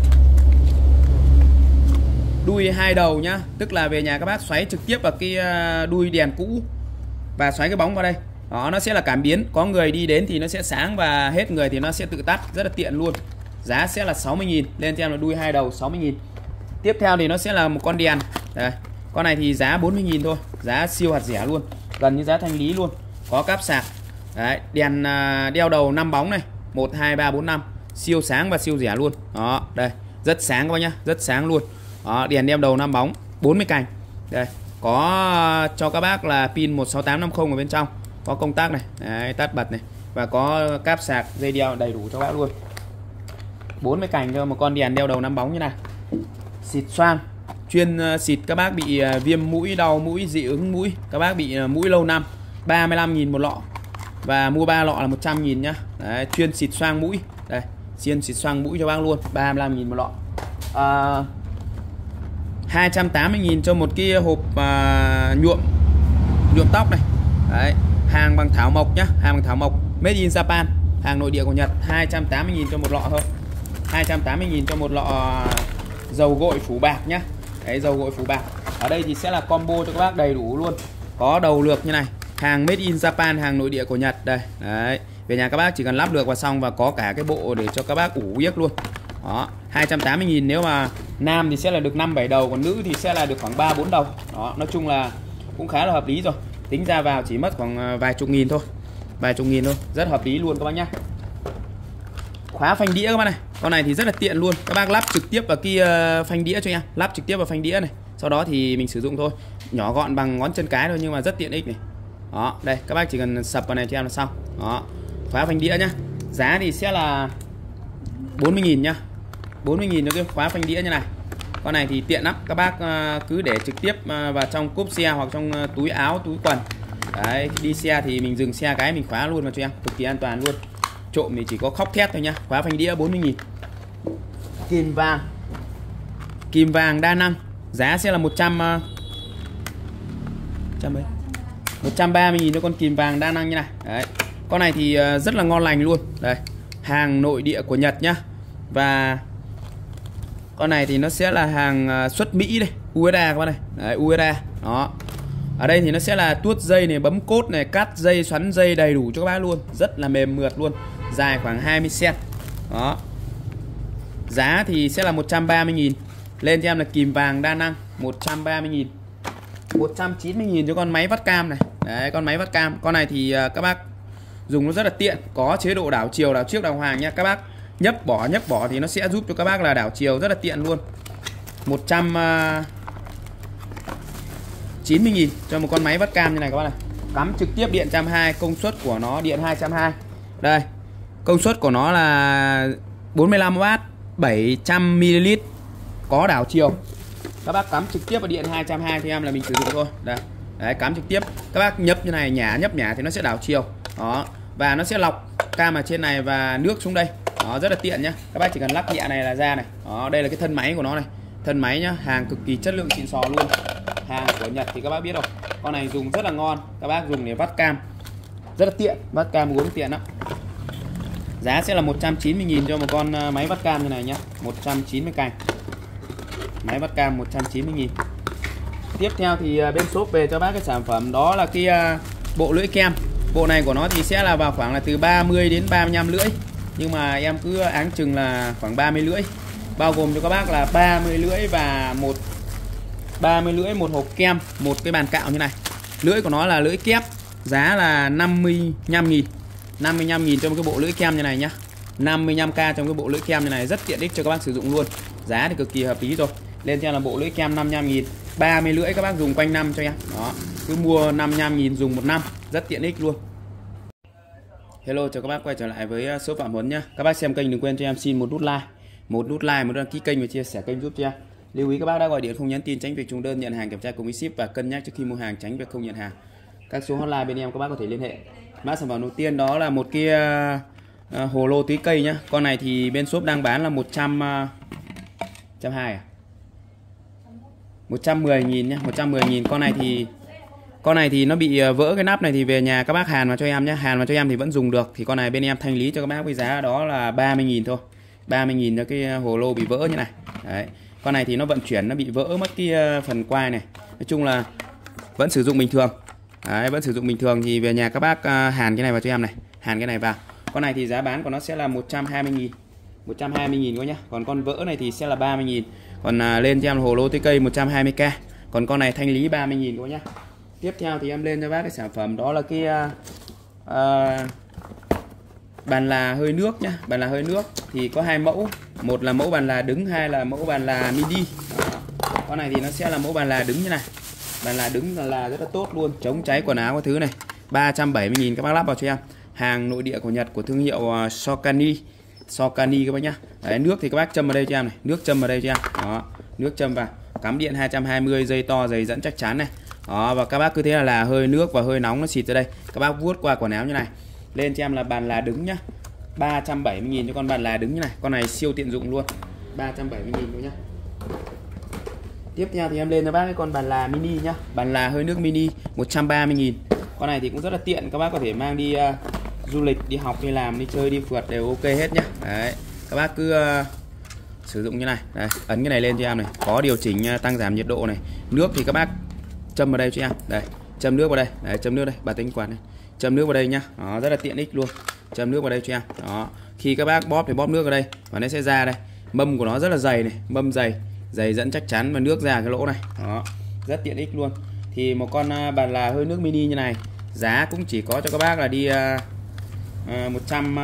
đuôi hai đầu nhá. Tức là về nhà các bác xoáy trực tiếp vào cái đuôi đèn cũ và xoáy cái bóng vào đây. Đó, nó sẽ là cảm biến. Có người đi đến thì nó sẽ sáng và hết người thì nó sẽ tự tắt. Rất là tiện luôn. Giá sẽ là sáu mươi nghìn. Lên cho em là đuôi hai đầu sáu mươi nghìn. Tiếp theo thì nó sẽ là một con đèn. Đây. Con này thì giá bốn mươi nghìn thôi. Giá siêu hạt rẻ luôn. Gần như giá thanh lý luôn. Có cáp sạc. Đấy, đèn đeo đầu năm bóng này, một, hai, ba, bốn, năm. Siêu sáng và siêu rẻ luôn. Đó, đây, rất sáng các bác nhá, rất sáng luôn. Đó, đèn đeo đầu năm bóng, bốn mươi cành. Đây, có cho các bác là pin một sáu tám năm mươi ở bên trong. Có công tắc này, đấy, tắt bật này. Và có cáp sạc, dây đeo đầy đủ cho các bác luôn. bốn mươi cành cho một con đèn đeo đầu năm bóng như này. Xịt xoang, chuyên xịt các bác bị viêm mũi, đau mũi, dị ứng mũi, các bác bị mũi lâu năm, ba mươi lăm nghìn một lọ. Và mua ba lọ là một trăm nghìn nhá. Đấy, chuyên xịt xoang mũi. Đây, chuyên xịt xoang mũi cho bác luôn, ba mươi lăm nghìn một lọ. À, hai trăm tám mươi nghìn cho một cái hộp à, nhuộm nhuộm tóc này. Đấy, hàng bằng thảo mộc nhá, hàng bằng thảo mộc, made in Japan, hàng nội địa của Nhật. Hai trăm tám mươi nghìn cho một lọ thôi. Hai trăm tám mươi nghìn cho một lọ dầu gội phủ bạc nhá. Đấy, dầu gội phủ bạc. Ở đây thì sẽ là combo cho các bác đầy đủ luôn. Có đầu lược như này, hàng made in Japan, hàng nội địa của Nhật. Đây, đấy, về nhà các bác chỉ cần lắp được vào xong. Và có cả cái bộ để cho các bác ủ yếc luôn. Đó, hai trăm tám mươi nghìn. Nếu mà nam thì sẽ là được năm bảy đầu, còn nữ thì sẽ là được khoảng ba bốn đầu. Đó, nói chung là cũng khá là hợp lý rồi. Tính ra vào chỉ mất khoảng vài chục nghìn thôi. Vài chục nghìn thôi, rất hợp lý luôn các bác nhá. Khóa phanh đĩa các bác này. Con này thì rất là tiện luôn. Các bác lắp trực tiếp vào cái phanh đĩa cho em. Lắp trực tiếp vào phanh đĩa này. Sau đó thì mình sử dụng thôi. Nhỏ gọn bằng ngón chân cái thôi nhưng mà rất tiện ích này. Đó, đây, các bác chỉ cần sập vào này cho em là xong. Đó, khóa phanh đĩa nhá. Giá thì sẽ là bốn mươi nghìn nhá. bốn mươi nghìn cho cái khóa phanh đĩa như này. Con này thì tiện lắm. Các bác cứ để trực tiếp vào trong cốp xe hoặc trong túi áo, túi quần. Đấy, đi xe thì mình dừng xe cái mình khóa luôn vào cho em. Cực kỳ an toàn luôn. Trộm thì chỉ có khóc thét thôi nhá. Khóa phanh đĩa bốn mươi nghìn. Kìm vàng. Kìm vàng đa năng. Giá sẽ là một trăm một trăm ba mươi nghìn cho con kìm vàng đa năng như này. Đấy. Con này thì rất là ngon lành luôn. Đây, hàng nội địa của Nhật nhá. Và con này thì nó sẽ là hàng xuất Mỹ đây, u ét a các bác này. Đấy, u ét a. Đó. Ở đây thì nó sẽ là tuốt dây này, bấm cốt này, cắt dây, xoắn dây đầy đủ cho các bác luôn. Rất là mềm mượt luôn. Dài khoảng hai mươi xăng ti mét. Đó. Giá thì sẽ là một trăm ba mươi nghìn. Lên cho em là kìm vàng đa năng, một trăm ba mươi nghìn. một trăm chín mươi nghìn cho con máy vắt cam này. Đấy, con máy vắt cam. Con này thì các bác dùng nó rất là tiện. Có chế độ đảo chiều, đảo trước, đảo hoàng nha. Các bác nhấp bỏ, nhấp bỏ thì nó sẽ giúp cho các bác là đảo chiều rất là tiện luôn. Một trăm chín mươi nghìn cho một con máy vắt cam như này các bác này. Cắm trực tiếp điện một trăm hai mươi, công suất của nó điện hai trăm hai mươi. Đây, công suất của nó là bốn mươi lăm oát, bảy trăm mi li lít. Có đảo chiều. Các bác cắm trực tiếp vào điện hai trăm hai mươi thì em là mình sử dụng thôi. Đây. Đấy, cắm trực tiếp. Các bác nhấp như này, nhả nhấp nhả thì nó sẽ đảo chiều. Đó. Và nó sẽ lọc cam ở trên này và nước xuống đây. Đó, rất là tiện nhá. Các bác chỉ cần lắc nhẹ này là ra này. Đó, đây là cái thân máy của nó này. Thân máy nhá, hàng cực kỳ chất lượng xịn sò luôn. Hàng của Nhật thì các bác biết rồi. Con này dùng rất là ngon, các bác dùng để vắt cam rất là tiện, vắt cam uống tiện lắm. Giá sẽ là một trăm chín mươi nghìn cho một con máy vắt cam như này nhá, một trăm chín mươi cành. Máy vắt cam một trăm chín mươi nghìn. Tiếp theo thì bên shop về cho bác cái sản phẩm đó là cái bộ lưỡi kem. Bộ này của nó thì sẽ là vào khoảng là từ ba mươi đến ba mươi lăm lưỡi. Nhưng mà em cứ áng chừng là khoảng ba mươi lưỡi. Bao gồm cho các bác là ba mươi lưỡi và một ba mươi lưỡi, một hộp kem, một cái bàn cạo như này. Lưỡi của nó là lưỡi kép, giá là năm mươi lăm nghìn. năm mươi lăm nghìn cho một cái bộ lưỡi kem như này nhá. năm mươi lăm k trong cái bộ lưỡi kem như này, rất tiện ích cho các bác sử dụng luôn. Giá thì cực kỳ hợp lý rồi. Lên cho là bộ lưỡi kem năm mươi lăm nghìn, ba mươi lưỡi các bác dùng quanh năm cho em. Đó, cứ mua năm mươi lăm nghìn dùng một năm, rất tiện ích luôn. Hello, chào các bác quay trở lại với shop Phạm Huấn nhá. Các bác xem kênh đừng quên cho em xin một nút like, một nút like, một đăng ký kênh và chia sẻ kênh giúp cho em. Lưu ý các bác đã gọi điện không nhắn tin tránh việc trùng đơn, nhận hàng kiểm tra cùng với ship và cân nhắc trước khi mua hàng tránh việc không nhận hàng. Các số hotline bên em các bác có thể liên hệ. Mã sản phẩm đầu tiên đó là một cái uh, hồ lô tưới cây nhá. Con này thì bên shop đang bán là một trăm uh, hai à? một trăm mười nghìn nhá, một trăm mười nghìn. Con này thì con này thì nó bị vỡ cái nắp này thì về nhà các bác hàn vào cho em nhé. Hàn vào cho em thì vẫn dùng được. Thì con này bên em thanh lý cho các bác với giá đó là ba mươi nghìn thôi. ba mươi nghìn cho cái hồ lô bị vỡ như này. Đấy. Con này thì nó vận chuyển nó bị vỡ mất cái phần quai này. Nói chung là vẫn sử dụng bình thường. Đấy, vẫn sử dụng bình thường thì về nhà các bác hàn cái này vào cho em này. Hàn cái này vào. Con này thì giá bán của nó sẽ là một trăm hai mươi nghìn. một trăm hai mươi nghìn quá nhá. Còn con vỡ này thì sẽ là ba mươi nghìn. Còn à, lên cho em hồ lô tưới cây một trăm hai mươi k. Còn con này thanh lý ba mươi nghìn quá nhá. Tiếp theo thì em lên cho bác cái sản phẩm đó là cái uh, uh, bàn là hơi nước nhá. Bàn là hơi nước thì có hai mẫu. Một là mẫu bàn là đứng, hai là mẫu bàn là mini. Đó. Con này thì nó sẽ là mẫu bàn là đứng như này. Bàn là đứng là, là rất là tốt luôn, chống cháy quần áo các thứ này. ba trăm bảy mươi nghìn các bác lắp vào cho em. Hàng nội địa của Nhật của thương hiệu uh, Sokani. Sokani các bác nhá. Đấy, nước thì các bác châm vào đây cho em này, nước châm vào đây cho em. Đó, nước châm vào. Cắm điện hai trăm hai mươi, dây to, dây dẫn chắc chắn này. Đó, và các bác cứ thế là, là hơi nước và hơi nóng nó xịt ra đây. Các bác vuốt qua quần áo như này. Lên cho em là bàn là đứng nhá. ba trăm bảy mươi nghìn cho con bàn là đứng như này. Con này siêu tiện dụng luôn. ba trăm bảy mươi nghìn thôi nhá. Tiếp theo thì em lên cho bác cái con bàn là mini nhá. Bàn là hơi nước mini một trăm ba mươi nghìn. Con này thì cũng rất là tiện, các bác có thể mang đi uh, du lịch, đi học, đi làm, đi chơi, đi phượt đều ok hết nhá. Đấy, các bác cứ uh, sử dụng như này. Đấy, ấn cái này lên cho em này, có điều chỉnh uh, tăng giảm nhiệt độ này. Nước thì các bác châm vào đây cho em. Đây, châm nước vào đây. Đấy, châm nước đây, bà tính quạt này. Châm nước vào đây nhá. Đó, rất là tiện ích luôn. Châm nước vào đây cho em. Đó, khi các bác bóp thì bóp nước vào đây và nó sẽ ra đây. Mâm của nó rất là dày này, mâm dày, dày dẫn chắc chắn và nước ra cái lỗ này. Đó, rất tiện ích luôn. Thì một con uh, bàn là hơi nước mini như này, giá cũng chỉ có cho các bác là đi uh, uh, một trăm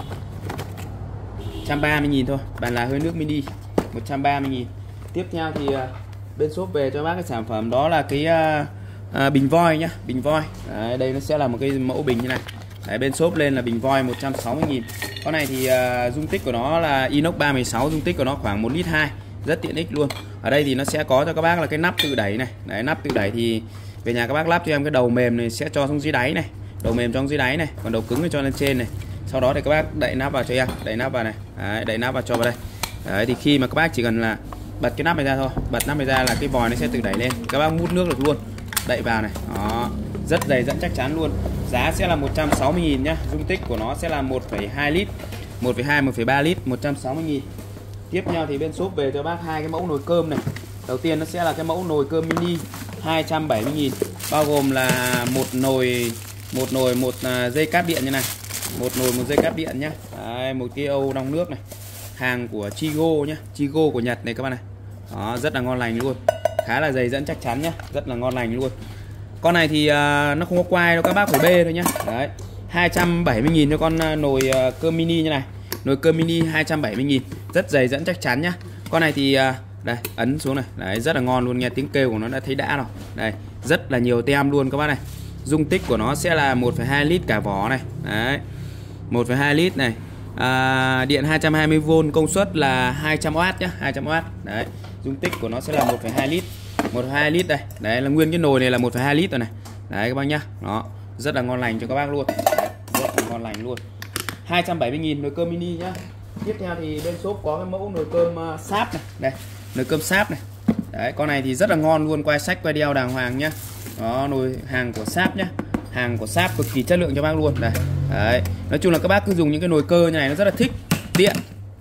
ba mươi nghìn thôi. Bàn là hơi nước mini một trăm ba mươi nghìn. Tiếp theo thì uh, bên shop về cho bác cái sản phẩm đó là cái uh, uh, bình voi nhá. Bình voi. Đấy, đây nó sẽ là một cái mẫu bình như này. Đấy, bên shop lên là bình voi một trăm sáu mươi nghìn. Con này thì uh, dung tích của nó là inox ba mươi sáu, dung tích của nó khoảng một lít hai. Rất tiện ích luôn. Ở đây thì nó sẽ có cho các bác là cái nắp tự đẩy này. Đấy, nắp tự đẩy thì về nhà các bác lắp cho em cái đầu mềm này sẽ cho xuống dưới đáy này. Đầu mềm trong dưới đáy này, còn đầu cứng thì cho lên trên này. Sau đó thì các bác đậy nắp vào cho em, đậy nắp vào này. Đấy, đậy nắp vào cho vào đây. Đấy, thì khi mà các bác chỉ cần là bật cái nắp này ra thôi, bật nắp này ra là cái vòi nó sẽ tự đẩy lên. Các bác mút nước được luôn. Đậy vào này. Đó, rất dày dẫn chắc chắn luôn. Giá sẽ là một trăm sáu mươi nghìn nhá. Dung tích của nó sẽ là một phẩy hai lít, một phẩy hai, một phẩy ba lít, một trăm sáu mươi nghìn. Tiếp theo thì bên shop về cho bác hai cái mẫu nồi cơm này. Đầu tiên nó sẽ là cái mẫu nồi cơm mini hai trăm bảy mươi nghìn, bao gồm là một nồi một nồi một dây cáp điện như này, một nồi một dây cáp điện nhá. Đấy, một cái âu đong nước này, hàng của Chigo nhá, Chigo của Nhật này các bạn này. Đó, rất là ngon lành luôn, khá là dày dẫn chắc chắn nhá, rất là ngon lành luôn. Con này thì uh, nó không có quai đâu, các bác phải bê thôi nhá. Đấy, hai trăm bảy mươi nghìn cho con uh, nồi uh, cơm mini như này. Nồi cơm mini hai trăm bảy mươi nghìn, rất dày dẫn chắc chắn nhá. Con này thì uh, đây, ấn xuống này. Đấy, rất là ngon luôn, nghe tiếng kêu của nó đã thấy đã rồi. Đây, rất là nhiều tem luôn các bác này. Dung tích của nó sẽ là một phẩy hai lít cả vỏ này. Đấy, một phẩy hai lít này. À, điện hai trăm hai mươi vôn, công suất là hai trăm oát nhá, hai trăm oát. Đấy, dung tích của nó sẽ là một phẩy hai lít. một phẩy hai lít đây. Đấy là nguyên cái nồi này là một phẩy hai lít rồi này. Đấy các bác nhá. Đó, rất là ngon lành cho các bác luôn. Đấy, rất là ngon lành luôn. hai trăm bảy mươi nghìn nồi cơm mini nhá. Tiếp theo thì bên shop có cái mẫu nồi cơm uh, sáp này, đây, nồi cơm sáp này. Đấy, con này thì rất là ngon luôn, quay sách quay đeo đàng hoàng nhá. Đó, nồi hàng của sáp nhá. Hàng của sáp cực kỳ chất lượng cho bác luôn. Đây. Đấy. Nói chung là các bác cứ dùng những cái nồi cơ như này nó rất là thích, tiện.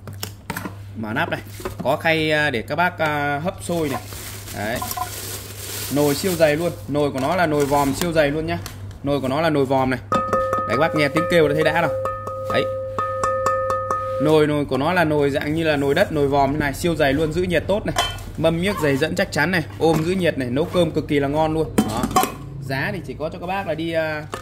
Mở nắp này, có khay để các bác uh, hấp xôi này. Đấy. Nồi siêu dày luôn, nồi của nó là nồi vòm siêu dày luôn nhá. Nồi của nó là nồi vòm này. Đấy, các bác nghe tiếng kêu đã thấy đã đâu. Đấy. Nồi nồi của nó là nồi dạng như là nồi đất, nồi vòm như này, siêu dày luôn, giữ nhiệt tốt này. Mâm miếc dày dẫn chắc chắn này, ôm giữ nhiệt này, nấu cơm cực kỳ là ngon luôn. Đó. Giá thì chỉ có cho các bác là đi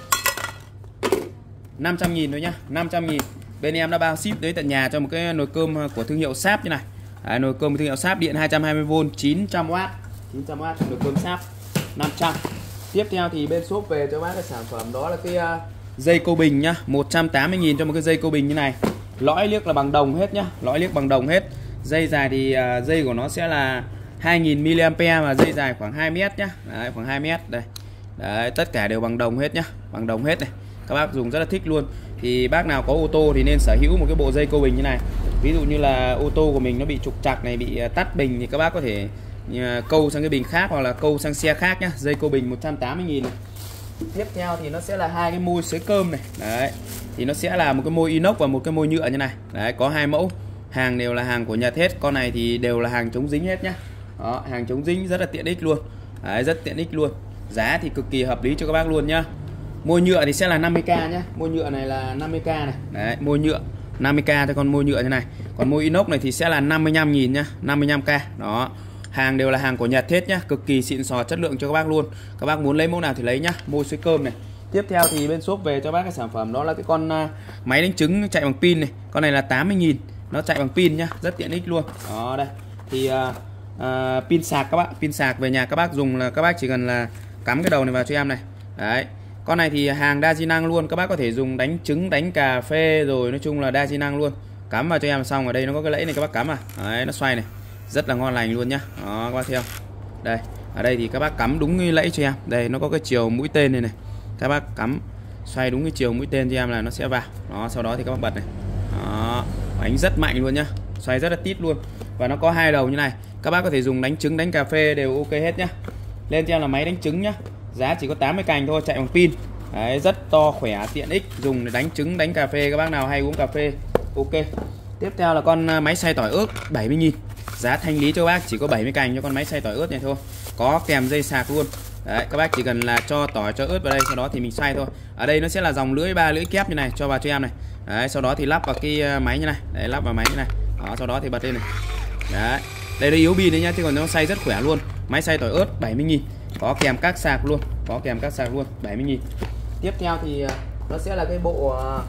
uh, năm trăm nghìn thôi nhá, năm trăm nghìn. Bên em đã bao ship tới tận nhà cho một cái nồi cơm của thương hiệu sáp như này. Đấy, nồi cơm thương hiệu sáp điện hai trăm hai mươi vôn, chín trăm oát, chín trăm oát, nồi cơm sáp năm trăm. Tiếp theo thì bên shop về cho bác cái sản phẩm đó là cái uh, dây câu bình nhá, một trăm tám mươi nghìn cho một cái dây câu bình như này. Lõi liếc là bằng đồng hết nhá, lõi liếc bằng đồng hết. Dây dài thì uh, dây của nó sẽ là hai nghìn mi li am pe và dây dài khoảng hai mét nhá. Đấy, khoảng hai mét đây. Đấy, tất cả đều bằng đồng hết nhá, bằng đồng hết này. Các bác dùng rất là thích luôn. Thì bác nào có ô tô thì nên sở hữu một cái bộ dây câu bình như này. Ví dụ như là ô tô của mình nó bị trục trặc này, bị tắt bình thì các bác có thể câu sang cái bình khác hoặc là câu sang xe khác nhá. Dây câu bình một trăm tám mươi nghìn này. Tiếp theo thì nó sẽ là hai cái môi xới cơm này. Đấy. Thì nó sẽ là một cái môi inox và một cái môi nhựa như này. Đấy, có hai mẫu. Hàng đều là hàng của Nhật hết. Con này thì đều là hàng chống dính hết nhá. Đó, hàng chống dính rất là tiện ích luôn. Đấy, rất tiện ích luôn. Giá thì cực kỳ hợp lý cho các bác luôn nhá. Môi nhựa thì sẽ là năm mươi k nhá. Môi nhựa này là năm mươi k này. Đấy, môi nhựa năm mươi k cho con môi nhựa như này. Còn môi inox này thì sẽ là năm mươi lăm nghìn nhá, năm mươi lăm k. Đó. Hàng đều là hàng của Nhật hết nhá, cực kỳ xịn sò chất lượng cho các bác luôn. Các bác muốn lấy mẫu nào thì lấy nhá. Môi xới cơm này. Tiếp theo thì bên shop về cho bác cái sản phẩm đó là cái con uh, máy đánh trứng chạy bằng pin này. Con này là tám mươi nghìn, nó chạy bằng pin nhá, rất tiện ích luôn. Đó đây. Thì uh, uh, pin sạc các bác, pin sạc về nhà các bác dùng là các bác chỉ cần là cắm cái đầu này vào cho em này. Đấy. Con này thì hàng đa di năng luôn, các bác có thể dùng đánh trứng, đánh cà phê rồi, nói chung là đa di năng luôn. Cắm vào cho em xong, ở đây nó có cái lẫy này các bác cắm à. Đấy, nó xoay này. Rất là ngon lành luôn nhá. Đó các bác thấy không? Đây, ở đây thì các bác cắm đúng cái lẫy cho em. Đây nó có cái chiều mũi tên này này. Các bác cắm xoay đúng cái chiều mũi tên cho em là nó sẽ vào. Đó, sau đó thì các bác bật này. Đó, đánh rất mạnh luôn nhá. Xoay rất là tít luôn. Và nó có hai đầu như này. Các bác có thể dùng đánh trứng, đánh cà phê đều ok hết nhá. Lên cho em là máy đánh trứng nhá. Giá chỉ có tám mươi cành thôi, chạy bằng pin. Đấy, rất to khỏe, tiện ích, dùng để đánh trứng, đánh cà phê, các bác nào hay uống cà phê. Ok. Tiếp theo là con máy xay tỏi ớt bảy mươi nghìn. Giá thanh lý cho các bác chỉ có bảy mươi cành cho con máy xay tỏi ớt này thôi. Có kèm dây sạc luôn. Đấy, các bác chỉ cần là cho tỏi cho ớt vào đây, sau đó thì mình xay thôi. Ở đây nó sẽ là dòng lưỡi ba lưỡi kép như này, cho vào cho em này. Đấy, sau đó thì lắp vào cái máy như này. Đấy, lắp vào máy như này. Đó, sau đó thì bật lên này. Đấy. Đây là yếu pin đấy nhá, chứ còn nó xay rất khỏe luôn. Máy xay tỏi ớt bảy mươi nghìn. Có kèm các sạc luôn, có kèm các sạc luôn, bảy mươi nghìn. Tiếp theo thì nó sẽ là cái bộ uh,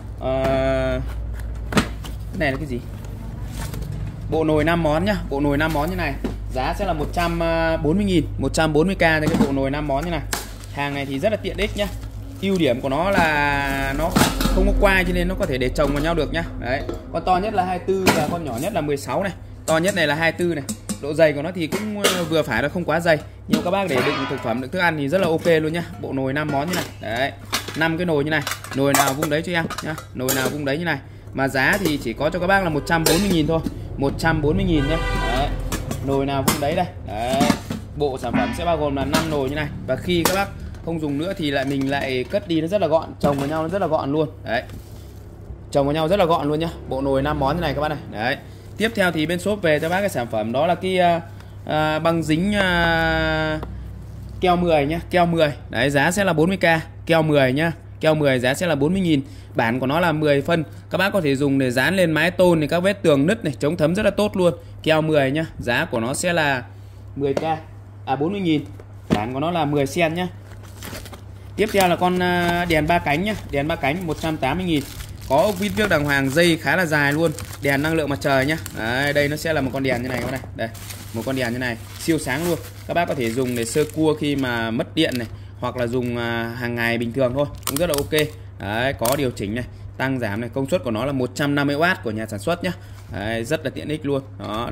uh, cái này là cái gì? Bộ nồi năm món nhá, bộ nồi năm món như này. Giá sẽ là một trăm bốn mươi nghìn, một trăm bốn mươi k cho cái bộ nồi năm món như này. Hàng này thì rất là tiện ích nhá. Ưu điểm của nó là nó không có quai cho nên nó có thể để chồng vào nhau được nhá. Đấy. Con to nhất là hai mươi tư và con nhỏ nhất là mười sáu này. To nhất này là hai mươi tư này. Độ dày của nó thì cũng vừa phải, là không quá dày. Nhưng các bác để đựng thực phẩm, đựng thức ăn thì rất là ok luôn nhá. Bộ nồi năm món như này. Đấy. năm cái nồi như này. Nồi nào vung đấy cho em nhá. Nồi nào vung đấy như này. Mà giá thì chỉ có cho các bác là một trăm bốn mươi nghìn thôi. một trăm bốn mươi nghìn nhá. Đấy. Nồi nào vung đấy đây. Đấy. Bộ sản phẩm sẽ bao gồm là năm nồi như này. Và khi các bác không dùng nữa thì lại mình lại cất đi, nó rất là gọn, chồng vào nhau nó rất là gọn luôn. Đấy. Chồng vào nhau rất là gọn luôn nhá. Bộ nồi năm món như này các bác này. Đấy. Tiếp theo thì bên shop về cho bác cái sản phẩm đó là cái uh, uh, băng dính uh, keo mười nhá, keo mười. Đấy, giá sẽ là bốn mươi k, keo mười nhá. Keo mười giá sẽ là bốn mươi nghìn. Bản của nó là mười phân. Các bác có thể dùng để dán lên mái tôn này, các vết tường nứt này, chống thấm rất là tốt luôn. Keo mười nhá. Giá của nó sẽ là mười k, à bốn mươi nghìn. Bản của nó là mười xen nhá. Tiếp theo là con uh, đèn ba cánh nhá, đèn ba cánh một trăm tám mươi nghìn. Có ốc vít viếc đàng hoàng, dây khá là dài luôn. Đèn năng lượng mặt trời nhá. Đấy, đây nó sẽ là một con đèn như này các bạn này. Đây, một con đèn như này, siêu sáng luôn. Các bác có thể dùng để sơ cua khi mà mất điện này, hoặc là dùng hàng ngày bình thường thôi, cũng rất là ok. Đấy, có điều chỉnh này, tăng giảm này, công suất của nó là một trăm năm mươi oát của nhà sản xuất nhá. Đấy, rất là tiện ích luôn. Đó, đây.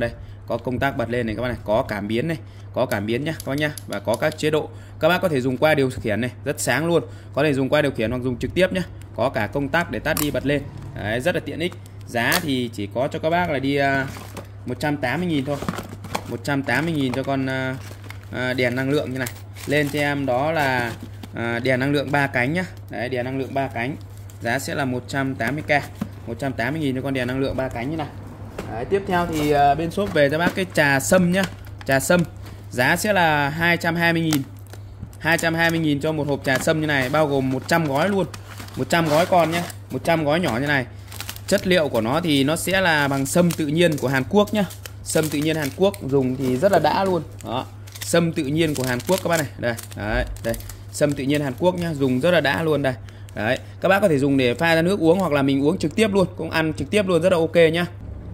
có công tắc bật lên này các bác này, có cảm biến này, có cảm biến nhá các bác nhá, và có các chế độ. Các bác có thể dùng qua điều khiển này, rất sáng luôn, có thể dùng qua điều khiển hoặc dùng trực tiếp nhá. Có cả công tắc để tắt đi bật lên. Đấy, rất là tiện ích. Giá thì chỉ có cho các bác là đi uh, một trăm tám mươi nghìn thôi. một trăm tám mươi nghìn cho con uh, uh, đèn năng lượng như này. Lên cho em đó là uh, đèn năng lượng ba cánh nhá. Đấy, đèn năng lượng ba cánh. Giá sẽ là một trăm tám mươi k. một trăm tám mươi nghìn cho con đèn năng lượng ba cánh như này. Đấy, tiếp theo thì uh, bên shop về cho bác cái trà sâm nhá. Trà sâm giá sẽ là hai trăm hai mươi nghìn. hai trăm hai mươi nghìn cho một hộp trà sâm như này, bao gồm một trăm gói luôn. một trăm gói con nhé, một trăm gói nhỏ như này. Chất liệu của nó thì nó sẽ là bằng sâm tự nhiên của Hàn Quốc nhá. Sâm tự nhiên Hàn Quốc, dùng thì rất là đã luôn. Đó, sâm tự nhiên của Hàn Quốc các bác này. Đây, đấy, đây. Sâm tự nhiên Hàn Quốc nhá, dùng rất là đã luôn đây. Đấy, các bác có thể dùng để pha ra nước uống hoặc là mình uống trực tiếp luôn, cũng ăn trực tiếp luôn, rất là ok nhá.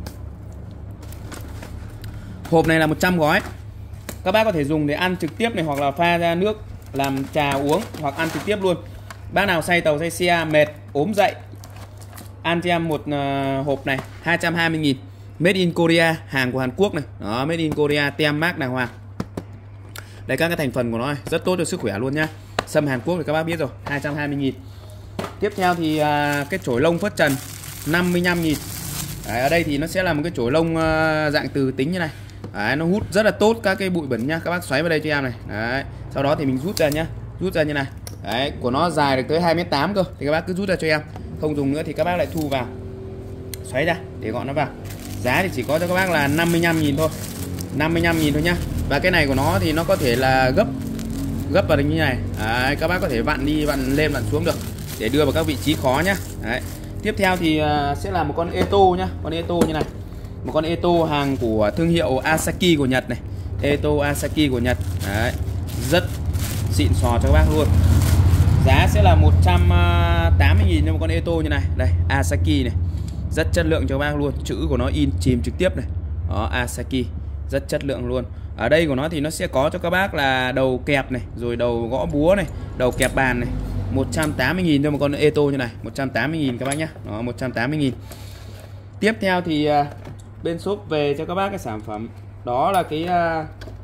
Hộp này là một trăm gói. Các bác có thể dùng để ăn trực tiếp này, hoặc là pha ra nước làm trà uống, hoặc ăn trực tiếp luôn. Bác nào say tàu say xe mệt ốm dậy, ăn cho em một uh, hộp này hai trăm hai mươi nghìn. Made in Korea, hàng của Hàn Quốc này. Đó, Made in Korea, tem mác đàng hoàng. Đây các cái thành phần của nó này, rất tốt cho sức khỏe luôn nhá. Sâm Hàn Quốc thì các bác biết rồi, hai trăm hai mươi nghìn. Tiếp theo thì uh, cái chổi lông phất trần năm mươi lăm nghìn. Đấy, ở đây thì nó sẽ là một cái chổi lông uh, dạng từ tính như này. Đấy, nó hút rất là tốt các cái bụi bẩn nhá. Các bác xoáy vào đây cho em này. Đấy, sau đó thì mình rút ra nhá. Rút ra như này. Đấy, của nó dài được tới hai mét tám cơ. Thì các bác cứ rút ra cho em. Không dùng nữa thì các bác lại thu vào. Xoáy ra để gọn nó vào. Giá thì chỉ có cho các bác là năm mươi lăm nghìn thôi. năm mươi lăm nghìn thôi nhá. Và cái này của nó thì nó có thể là gấp gấp vào như này. Đấy, các bác có thể vặn đi, vặn lên, vặn xuống được để đưa vào các vị trí khó nhá. Đấy. Tiếp theo thì uh, sẽ là một con Eto nhá. Con Eto như này. Một con Eto hàng của thương hiệu Asaki của Nhật này. Eto Asaki của Nhật. Đấy. Rất xịn sò cho các bác luôn. Giá sẽ là một trăm tám mươi nghìn cho một con Eto như này. Đây, Asaki này. Rất chất lượng cho các bác luôn. Chữ của nó in chìm trực tiếp này. Đó, Asaki. Rất chất lượng luôn. Ở đây của nó thì nó sẽ có cho các bác là đầu kẹp này, rồi đầu gõ búa này, đầu kẹp bàn này. một trăm tám mươi nghìn cho một con Eto như này. một trăm tám mươi nghìn các bác nhé. Đó, một trăm tám mươi nghìn. Tiếp theo thì uh, bên shop về cho các bác cái sản phẩm. Đó là cái uh,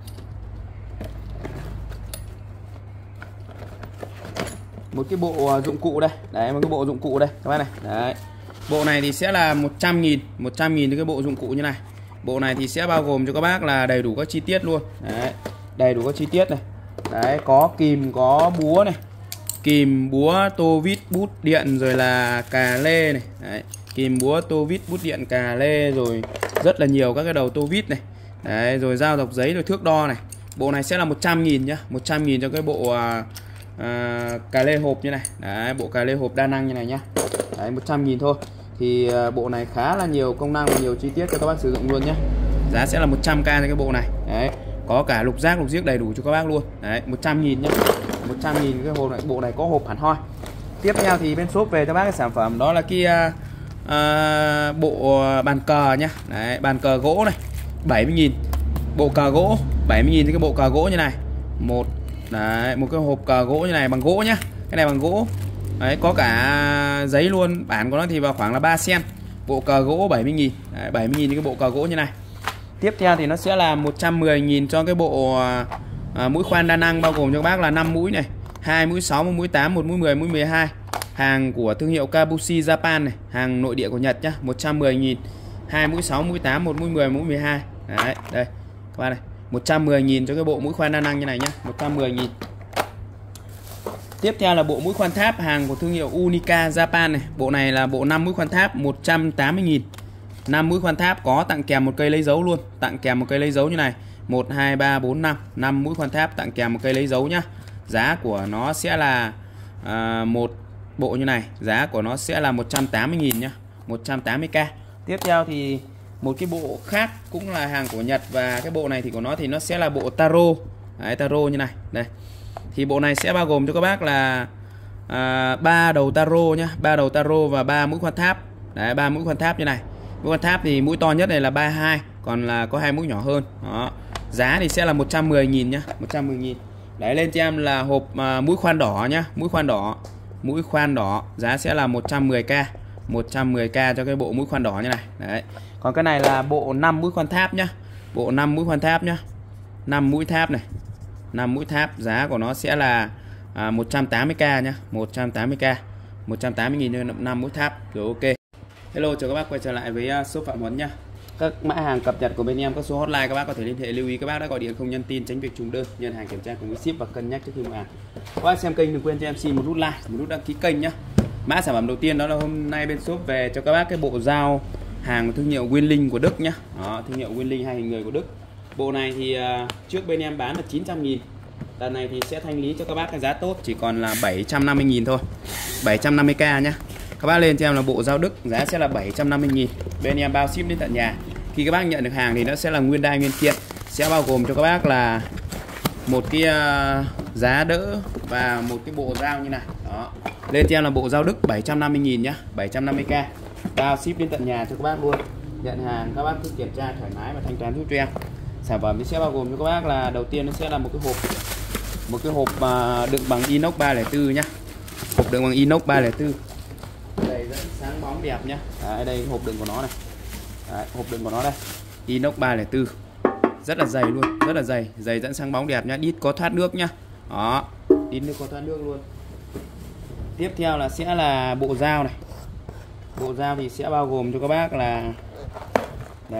một cái bộ dụng cụ đây. Đấy, một cái bộ dụng cụ đây các bác này. Đấy. Bộ này thì sẽ là một trăm nghìn. một trăm nghìn cho cái bộ dụng cụ như này. Bộ này thì sẽ bao gồm cho các bác là đầy đủ các chi tiết luôn. Đấy. Đầy đủ các chi tiết này. Đấy, có kìm, có búa này. Kìm, búa, tô vít, bút điện, rồi là cà lê này. Đấy. Kìm, búa, tô vít, bút điện, cà lê, rồi rất là nhiều các cái đầu tô vít này. Đấy, rồi dao dọc giấy, rồi thước đo này. Bộ này sẽ là một trăm nghìn nhá. một trăm nghìn cho cái bộ à, à, cà lê hộp như này. Đấy, bộ cà lê hộp đa năng như này nhá. Đấy, một trăm nghìn thôi. Thì à, bộ này khá là nhiều công năng và nhiều chi tiết cho các bác sử dụng luôn nhá. Giá sẽ là một trăm k cho cái bộ này. Đấy, có cả lục giác, lục giếc đầy đủ cho các bác luôn. Đấy, một trăm nghìn nhá. một trăm nghìn cái hộp này, bộ này có hộp hẳn hoi. Tiếp theo thì bên shop về cho bác cái sản phẩm đó là cái à, à, bộ bàn cờ nhá. Đấy, bàn cờ gỗ này, bảy mươi nghìn. Bộ cờ gỗ bảy mươi nghìn cái bộ cờ gỗ như này. Một đấy, một cái hộp cờ gỗ như này bằng gỗ nhá. Cái này bằng gỗ. Đấy, có cả giấy luôn, bản của nó thì vào khoảng là ba xen. Bộ cờ gỗ bảy mươi nghìn. Đấy, bảy mươi nghìn cái bộ cờ gỗ như này. Tiếp theo thì nó sẽ là một trăm mười nghìn cho cái bộ à, mũi khoan đa năng, bao gồm cho các bác là năm mũi này, hai mũi sáu, một mũi tám, một mũi mười, mũi mười hai. Hàng của thương hiệu Kabushi Japan này, hàng nội địa của Nhật nhá, một trăm mười nghìn. hai mũi sáu, mũi tám, một mũi mười, mũi mười hai. Đấy, đây. Các bạn này, một trăm mười nghìn cho cái bộ mũi khoan đa năng như này nhá, một trăm mười nghìn. Tiếp theo là bộ mũi khoan tháp hàng của thương hiệu Unica Japan này. Bộ này là bộ năm mũi khoan tháp, một trăm tám mươi nghìn. năm mũi khoan tháp có tặng kèm một cây lấy dấu luôn, tặng kèm một cây lấy dấu như này. một hai ba bốn năm, năm mũi khoan tháp tặng kèm một cây lấy dấu nhá. Giá của nó sẽ là à, một bộ như này, giá của nó sẽ là một trăm tám mươi nghìn nhá, một trăm tám mươi k. Tiếp theo thì một cái bộ khác cũng là hàng của Nhật, và cái bộ này thì của nó thì nó sẽ là bộ taro. Đấy, taro như này. Đây. Thì bộ này sẽ bao gồm cho các bác là à, ba đầu taro nhá, ba đầu taro và ba mũi khoan tháp. Đấy, ba mũi khoan tháp như này. Mũi khoan tháp thì mũi to nhất này là ba mươi hai, còn là có hai mũi nhỏ hơn. Đó. Giá thì sẽ là một trăm mười nghìn nhá, một trăm mười nghìn. Đấy, lên cho em là hộp à, mũi khoan đỏ nhá, mũi khoan đỏ. Mũi khoan đỏ giá sẽ là một trăm mười k, một trăm mười k cho cái bộ mũi khoan đỏ như này. Đấy. Còn cái này là bộ năm mũi khoan tháp nhá. Bộ năm mũi khoan tháp nhá. năm mũi tháp này. năm mũi tháp, giá của nó sẽ là à, một trăm tám mươi k nhá, một trăm tám mươi k. một trăm tám mươi nghìn cho năm mũi tháp. Rồi ok. Hello, chào các bác quay trở lại với shop Phạm Huấn nhá. Các mã hàng cập nhật của bên em, các số hotline các bác có thể liên hệ. Lưu ý các bác đã gọi điện không nhắn tin, tránh việc trùng đơn, nhận hàng kiểm tra cùng với ship và cân nhắc trước khi mua hàng. Các bác xem kênh đừng quên cho em xin một nút like, một nút đăng ký kênh nhá. Mã sản phẩm đầu tiên đó là hôm nay bên shop về cho các bác cái bộ dao hàng thương hiệu Winling của Đức nhá. Đó, thương hiệu Winling hai hình người của Đức. Bộ này thì uh, trước bên em bán là chín trăm nghìn. Lần này thì sẽ thanh lý cho các bác cái giá tốt chỉ còn là bảy trăm năm mươi nghìn thôi. bảy trăm năm mươi k nhá. Các bác lên cho em là bộ dao Đức, giá sẽ là bảy trăm năm mươi nghìn. Bên em bao ship đến tận nhà. Khi các bác nhận được hàng thì nó sẽ là nguyên đai nguyên kiện, sẽ bao gồm cho các bác là một cái uh, giá đỡ và một cái bộ dao như này. Đó. Lên cho em là bộ dao Đức bảy trăm năm mươi nghìn nhá, bảy trăm năm mươi k. Bao ship đến tận nhà cho các bác luôn. Nhận hàng các bác cứ kiểm tra thoải mái và thanh toán giúp cho em. Sản phẩm sẽ bao gồm cho các bác là đầu tiên nó sẽ là một cái hộp, một cái hộp uh, đựng bằng inox ba không bốn nhá. Hộp đựng bằng inox ba không bốn. Đây rất sáng bóng đẹp nhá. Đấy, đây hộp đựng của nó này. Đấy, hộp đựng của nó đây. Inox ba không bốn. Rất là dày luôn, rất là dày, dày dẫn sáng bóng đẹp nhá, đít có thoát nước nhá. Đó, đít nước có thoát nước luôn. Tiếp theo là sẽ là bộ dao này. Bộ dao thì sẽ bao gồm cho các bác là đây.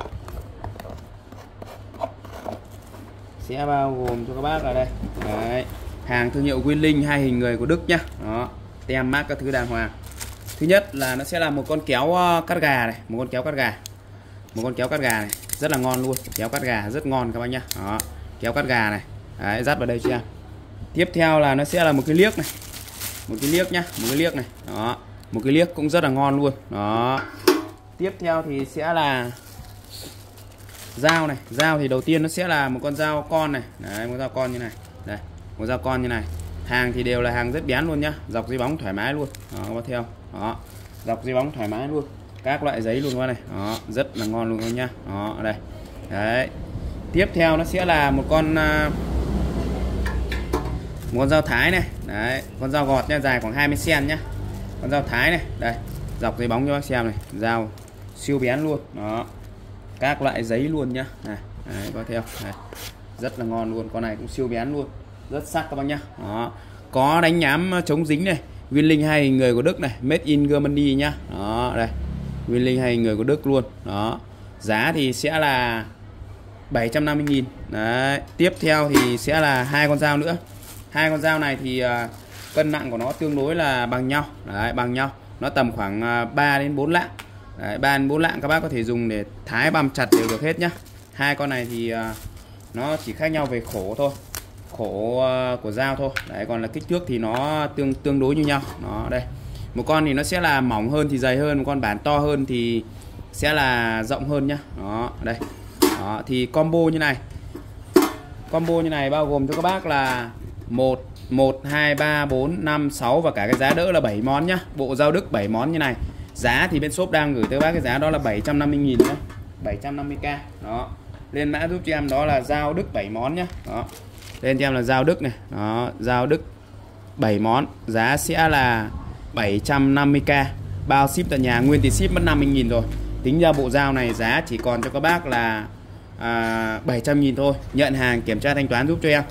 Sẽ bao gồm cho các bác là đây. Đấy, hàng thương hiệu Winling hai hình người của Đức nhá. Đó, tem mác các thứ đàng hoàng. Thứ nhất là nó sẽ là một con kéo cắt gà này, một con kéo cắt gà. Một con kéo cắt gà này, rất là ngon luôn, kéo cắt gà rất ngon các bác nhá. Đó, kéo cắt gà này. Đấy, dắt vào đây cho em. Tiếp theo là nó sẽ là một cái liếc này. Một cái liếc nhá, một cái liếc này. Đó, một cái liếc cũng rất là ngon luôn. Đó. Tiếp theo thì sẽ là dao này, dao thì đầu tiên nó sẽ là một con dao con này. Đấy, một con dao con như này. Đây, một dao con như này. Hàng thì đều là hàng rất bén luôn nhá, dọc dây bóng thoải mái luôn. Đó, các bác theo. Đó, dọc dây bóng thoải mái luôn. Các loại giấy luôn qua này. Đó, rất là ngon luôn các nhá. Đó, ở đây. Đấy. Tiếp theo nó sẽ là một con uh, một con dao thái này. Đấy, con dao gọt nha, dài khoảng hai mươi xăng-ti-mét nhá. Con dao thái này, đây, dọc dây bóng cho bác xem này, dao siêu bén luôn. Đó. Các loại giấy luôn nhá. Này, đấy, có theo. Này. Rất là ngon luôn, con này cũng siêu bén luôn. Rất sắc các bác nhá. Đó. Có đánh nhám chống dính này. Winling hai hình người của Đức này, made in Germany nhá. Đó, đây. Winling hai hình người của Đức luôn. Đó. Giá thì sẽ là bảy trăm năm mươi nghìn. Đấy, tiếp theo thì sẽ là hai con dao nữa. Hai con dao này thì uh, cân nặng của nó tương đối là bằng nhau. Đấy, bằng nhau. Nó tầm khoảng uh, ba đến bốn lạng. Đấy, ba đến bốn lạng các bác có thể dùng để thái băm chặt đều được hết nhá. Hai con này thì uh, nó chỉ khác nhau về khổ thôi. Khổ uh, của dao thôi. Đấy, còn là kích thước thì nó tương tương đối như nhau. Nó đây. Một con thì nó sẽ là mỏng hơn thì dày hơn, một con bản to hơn thì sẽ là rộng hơn nhá. Đó, đây. Đó, thì combo như này. Combo như này bao gồm cho các bác là một, một, hai, ba, bốn, năm, sáu và cả cái giá đỡ là bảy món nhá. Bộ dao Đức bảy món như này. Giá thì bên shop đang gửi tới bác cái giá đó là bảy trăm năm mươi nghìn nhá. bảy trăm năm mươi k. Đó. Lên mã giúp cho em đó là dao Đức bảy món nhá. Đó. Lên cho em là dao Đức này. Đó, dao Đức bảy món, giá sẽ là bảy trăm năm mươi k. Bao ship tại nhà, nguyên tiền ship mất năm mươi nghìn rồi. Tính ra bộ dao này giá chỉ còn cho các bác là à, bảy trăm nghìn thôi. Nhận hàng kiểm tra thanh toán giúp cho em.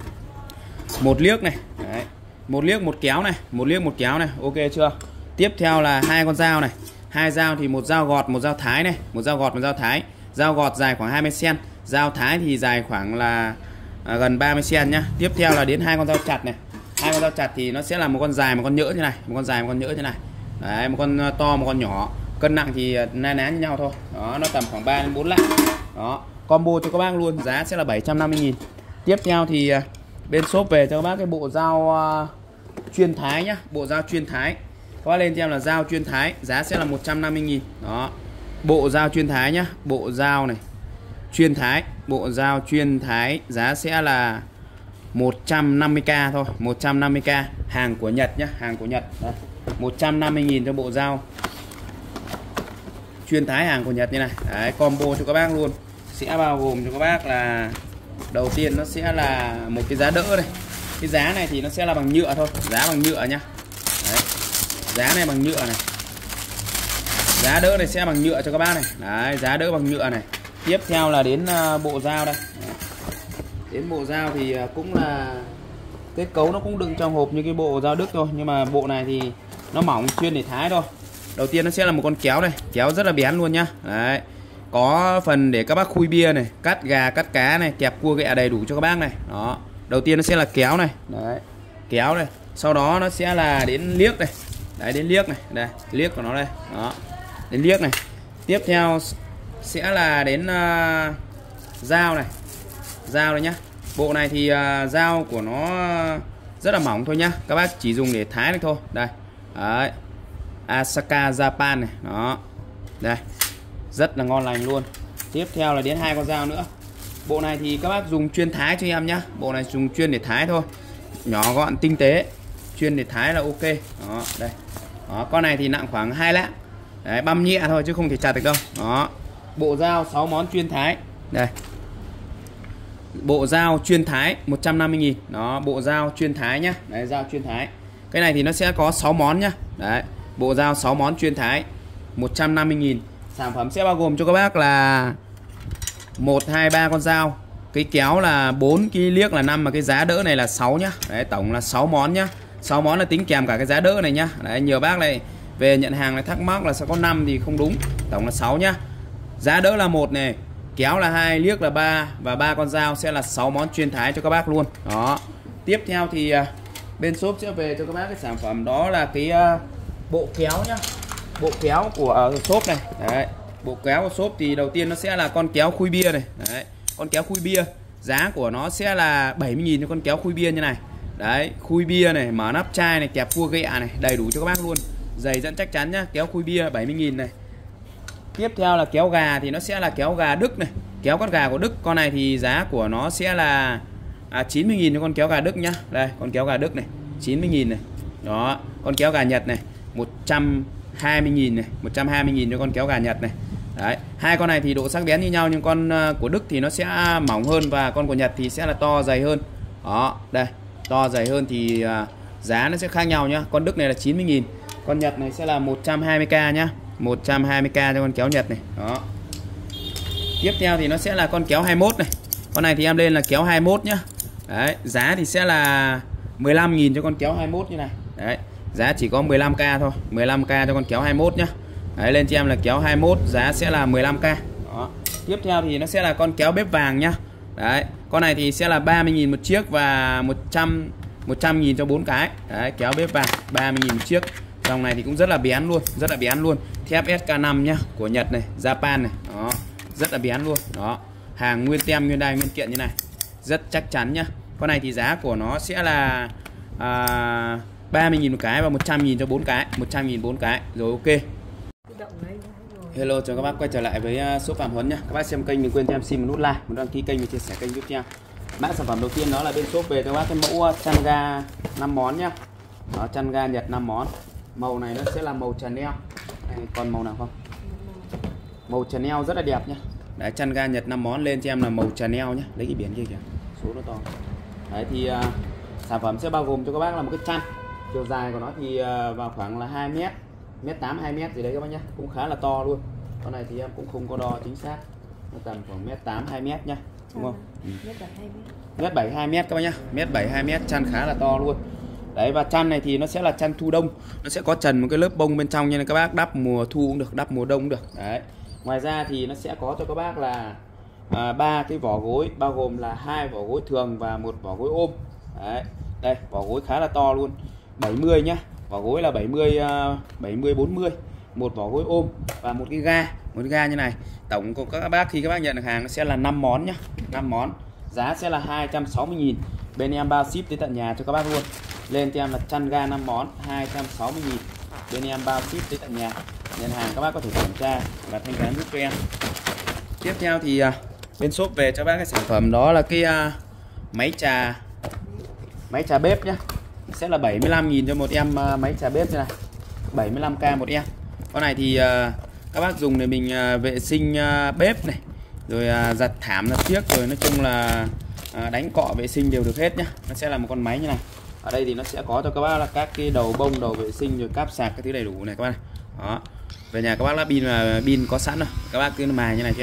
Một liếc này. Đấy. Một liếc một kéo này, một liếc một kéo này, ok chưa? Tiếp theo là hai con dao này. Hai dao thì một dao gọt, một dao thái này, một dao gọt, một dao thái. Dao gọt dài khoảng hai mươi xăng-ti-mét, dao thái thì dài khoảng là à, gần ba mươi xăng-ti-mét nhá. Tiếp theo là đến hai con dao chặt này. Hai con dao chặt thì nó sẽ là một con dài, một con nhỡ như này, một con dài, một con nhỡ như này. Đấy, một con to, một con nhỏ. Cân nặng thì na ná như nhau thôi. Đó, nó tầm khoảng ba đến bốn lạng. Đó, combo cho các bác luôn, giá sẽ là bảy trăm năm mươi nghìn. Tiếp theo thì bên shop về cho các bác cái bộ dao uh, chuyên thái nhá, bộ dao chuyên thái. Các bác lên cho em là dao chuyên thái, giá sẽ là một trăm năm mươi nghìn. Đó. Bộ dao chuyên thái nhá, bộ dao này. Chuyên thái, bộ dao chuyên thái giá sẽ là một trăm năm mươi k thôi, một trăm năm mươi k, hàng của Nhật nhá, hàng của Nhật. Đây. một trăm năm mươi nghìn cho bộ dao chuyên thái hàng của Nhật như này. Đấy, combo cho các bác luôn. Sẽ bao gồm cho các bác là đầu tiên nó sẽ là một cái giá đỡ này. Cái giá này thì nó sẽ là bằng nhựa thôi, giá bằng nhựa nhá. Đấy. Giá này bằng nhựa này. Giá đỡ này sẽ bằng nhựa cho các bác này. Đấy, giá đỡ bằng nhựa này. Tiếp theo là đến bộ dao đây. Đến bộ dao thì cũng là kết cấu nó cũng đựng trong hộp như cái bộ dao Đức thôi, nhưng mà bộ này thì nó mỏng, chuyên để thái thôi. Đầu tiên nó sẽ là một con kéo này, kéo rất là bén luôn nhá. Đấy. Có phần để các bác khui bia này, cắt gà, cắt cá này, kẹp cua ghẹ đầy đủ cho các bác này. Đó. Đầu tiên nó sẽ là kéo này. Đấy. Kéo này. Sau đó nó sẽ là đến liếc này. Đấy, đến liếc này. Đây, liếc của nó đây. Đó. Đến liếc này. Tiếp theo sẽ là đến uh, dao này. Dao đây nhá. Bộ này thì uh, dao của nó rất là mỏng thôi nhá. Các bác chỉ dùng để thái được thôi. Đây. Đấy. Asaka Japan này. Đó. Đây. Rất là ngon lành luôn. Tiếp theo là đến hai con dao nữa. Bộ này thì các bác dùng chuyên thái cho em nhá. Bộ này dùng chuyên để thái thôi. Nhỏ gọn tinh tế. Chuyên để thái là ok. Đó, đây. Đó, con này thì nặng khoảng hai lạng. Đấy, băm nhẹ thôi chứ không thể chặt được đâu. Đó. Bộ dao sáu món chuyên thái. Đây. Bộ dao chuyên thái một trăm năm mươi nghìn. Đó, bộ dao chuyên thái nhá. Đấy, dao chuyên thái. Cái này thì nó sẽ có sáu món nhá. Đấy. Bộ dao sáu món chuyên thái một trăm năm mươi nghìn. Sản phẩm sẽ bao gồm cho các bác là một, hai, ba con dao. Cái kéo là bốn, cái liếc là năm, mà cái giá đỡ này là sáu nhá. Đấy, tổng là sáu món nhá. sáu món là tính kèm cả cái giá đỡ này nhá. Đấy, nhiều bác này về nhận hàng này thắc mắc là sẽ có năm thì không đúng. Tổng là sáu nhá. Giá đỡ là một này, kéo là hai, liếc là ba và ba con dao sẽ là sáu món chuyên thái cho các bác luôn. Đó. Tiếp theo thì bên shop sẽ về cho các bác cái sản phẩm đó là cái bộ kéo nhá. Bộ kéo của uh, shop này. Đấy. Bộ kéo của shop thì đầu tiên nó sẽ là con kéo khui bia này. Đấy. Con kéo khui bia. Giá của nó sẽ là bảy mươi nghìn cho con kéo khui bia như này. Đấy. Khui bia này, mở nắp chai này, kẹp cua ghẹ này, đầy đủ cho các bác luôn. Dày dẫn chắc chắn nhá. Kéo khui bia bảy mươi nghìn này. Tiếp theo là kéo gà thì nó sẽ là kéo gà Đức này. Kéo con gà của Đức. Con này thì giá của nó sẽ là à, chín mươi nghìn cho con kéo gà Đức nhá. Đây, con kéo gà Đức này, chín mươi nghìn này. Đó. Con kéo gà Nhật này, một trăm hai mươi nghìn này, một trăm hai mươi nghìn cho con kéo gà Nhật này. Đấy, hai con này thì độ sắc bén như nhau, nhưng con của Đức thì nó sẽ mỏng hơn và con của Nhật thì sẽ là to dày hơn. Đó, đây, to dày hơn thì uh, giá nó sẽ khác nhau nhá. Con Đức này là chín mươi nghìn, con Nhật này sẽ là một trăm hai mươi k nhá. một trăm hai mươi k cho con kéo Nhật này. Đó. Tiếp theo thì nó sẽ là con kéo hai mươi mốt này. Con này thì em lên là kéo hai mươi mốt nhá. Đấy, giá thì sẽ là mười lăm nghìn cho con kéo hai mươi mốt như này. Đấy. Giá chỉ có mười lăm k thôi, mười lăm k cho con kéo hai mươi mốt nhá. Đấy, lên cho em là kéo hai mươi mốt, giá sẽ là mười lăm k. Đó. Tiếp theo thì nó sẽ là con kéo bếp vàng nhá. Đấy, con này thì sẽ là ba mươi nghìn một chiếc và một trăm nghìn cho bốn cái. Đấy, kéo bếp vàng ba mươi nghìn một chiếc. Dòng này thì cũng rất là bén luôn, rất là bén luôn. Thép S K năm nhá, của Nhật này, Japan này. Đó, rất là bén luôn. Đó. Hàng nguyên tem, nguyên đai, nguyên kiện như này. Rất chắc chắn nhá. Con này thì giá của nó sẽ là à, ba mươi nghìn một cái và một trăm nghìn cho bốn cái, một trăm nghìn bốn cái. Rồi ok. Hello, chào các bác quay trở lại với shop Phạm Huấn nhá. Các bác xem kênh đừng quên cho em xin một nút like, một đăng ký kênh và chia sẻ kênh giúp cho em. Mã sản phẩm đầu tiên đó là bên shop về cho các bác cái mẫu chăn ga năm món nhá. Đó, chăn ga Nhật năm món. Màu này nó sẽ là màu Chanel. Đây, còn màu nào không? Màu Chanel rất là đẹp nhá. Đấy, chăn ga Nhật năm món, lên cho em là màu Chanel nhá. Lấy cái biển kia kìa, số nó to. Đấy thì uh, sản phẩm sẽ bao gồm cho các bác là một cái chăn. Chiều dài của nó thì uh, vào khoảng là hai mét, mét tám, hai mét gì đấy các bác nhá. Cũng khá là to luôn. Con này thì em cũng không có đo chính xác. Nó tầm khoảng mét tám, hai mét nhá. Đúng không? Ừ. mét bảy, hai mét các bác nhá. mét bảy, hai mét, chăn khá là to luôn. Đấy, và chăn này thì nó sẽ là chăn thu đông. Nó sẽ có trần một cái lớp bông bên trong, nên các bác đắp mùa thu cũng được, đắp mùa đông cũng được. Đấy. Ngoài ra thì nó sẽ có cho các bác là ba à, cái vỏ gối, bao gồm là hai vỏ gối thường và một vỏ gối ôm. Đấy. Đây, vỏ gối khá là to luôn, bảy mươi nhá. Vỏ gối là bảy mươi, bảy mươi, bốn mươi. Một vỏ gối ôm và một cái ga, một cái ga như này. Tổng của các bác khi các bác nhận được hàng nó sẽ là năm món nhá, năm món. Giá sẽ là hai trăm sáu mươi nghìn. Bên em bao ship tới tận nhà cho các bác luôn. Lên cho em là chăn ga năm món, hai trăm sáu mươi nghìn. Bên em bao ship tới tận nhà. Nhận hàng các bác có thể kiểm tra và thanh toán giúp cho em. Tiếp theo thì uh, bên shop về cho bác cái sản phẩm đó là cái uh, máy trà máy trà bếp nhá. Sẽ là bảy mươi lăm nghìn cho một em uh, máy trà bếp như này. bảy mươi lăm k một em. Con này thì uh, các bác dùng để mình uh, vệ sinh uh, bếp này, rồi uh, giặt thảm, giặt chiếc, rồi nói chung là uh, đánh cọ vệ sinh đều được hết nhá. Nó sẽ là một con máy như này. Ở đây thì nó sẽ có cho các bác là các cái đầu bông, đầu vệ sinh, rồi cáp sạc, cái thứ đầy đủ này các bác này. Đó. Về nhà các bác lắp pin là pin có sẵn rồi, các bác cứ mài như này cho em.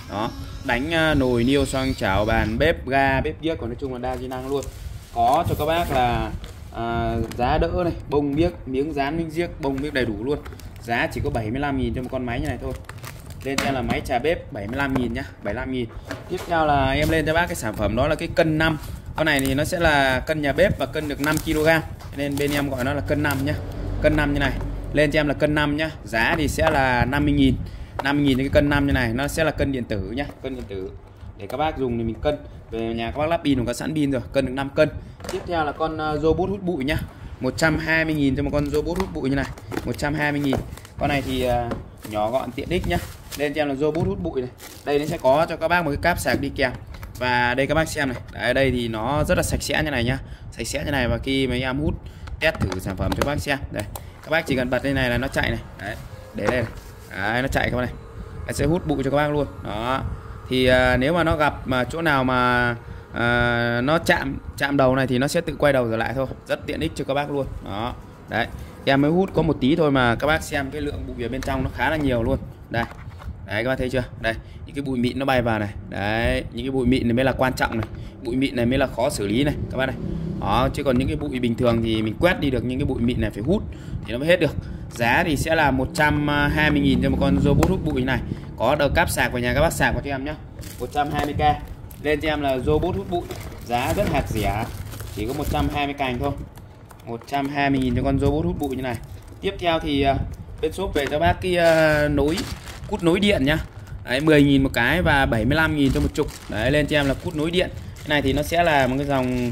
Đó, đánh uh, nồi niêu xoong chảo bàn bếp ga bếp giếc, còn nói chung là đa di năng luôn. Có cho các bác là uh, giá đỡ này, bông biếc, miếng dán miếng giếc, bông biếc đầy đủ luôn. Giá chỉ có bảy mươi lăm nghìn cho một con máy như này thôi. Lên cho em là máy trà bếp bảy mươi lăm nghìn nhá, bảy mươi lăm nghìn. Tiếp theo là em lên cho bác cái sản phẩm đó là cái cân năm. Con này thì nó sẽ là cân nhà bếp và cân được năm ki lô gam, nên bên em gọi nó là cân năm nhá. Cân năm như này. Lên cho em là cân năm nhá. Giá thì sẽ là năm mươi nghìn. năm mươi nghìn cái cân năm như này, nó sẽ là cân điện tử nhá, cân điện tử để các bác dùng thì mình cân. Về nhà các bác lắp pin, có sẵn pin rồi, cân được năm cân. Tiếp theo là con uh, robot hút bụi nhá. một trăm hai mươi nghìn cho một con robot hút bụi như này, một trăm hai mươi nghìn. Con này thì uh, nhỏ gọn tiện ích nhá. Lên cho em là robot hút bụi này. Đây nó sẽ có cho các bác một cái cáp sạc đi kèm. Và đây các bác xem này, đấy, đây thì nó rất là sạch sẽ như này nhá, sạch sẽ như này. Và khi mấy em hút test thử sản phẩm cho các bác xem, đây các bác chỉ cần bật đây này là nó chạy này, đấy, để đây này. Đấy, nó chạy các bác này, nó sẽ hút bụi cho các bác luôn. Đó, thì à, nếu mà nó gặp mà chỗ nào mà à, nó chạm chạm đầu này thì nó sẽ tự quay đầu trở lại thôi, rất tiện ích cho các bác luôn. Đó, đấy, em mới hút có một tí thôi mà các bác xem cái lượng bụi ở bên trong nó khá là nhiều luôn. Đây, đấy các bác thấy chưa, đây những cái bụi mịn nó bay vào này, đấy những cái bụi mịn này mới là quan trọng này, bụi mịn này mới là khó xử lý này các bác này. Đó, chứ còn những cái bụi bình thường thì mình quét đi được, những cái bụi mịn này phải hút thì nó mới hết được. Giá thì sẽ là một trăm hai mươi nghìn cho một con robot hút bụi này. Có đầu cáp sạc vào nhà các bác sạc vào cho em nhé, một trăm hai mươi k. Lên cho em là robot hút bụi, giá rất hạt rẻ, chỉ có một trăm hai mươi cành thôi, một trăm hai mươi nghìn cho con robot hút bụi như này. Tiếp theo thì uh, bên shop về cho bác cái uh, nối cút nối điện nhá. Đấy, mười nghìn một cái và bảy mươi lăm nghìn cho một chục. Đấy, lên cho em là cút nối điện. Cái này thì nó sẽ là một cái dòng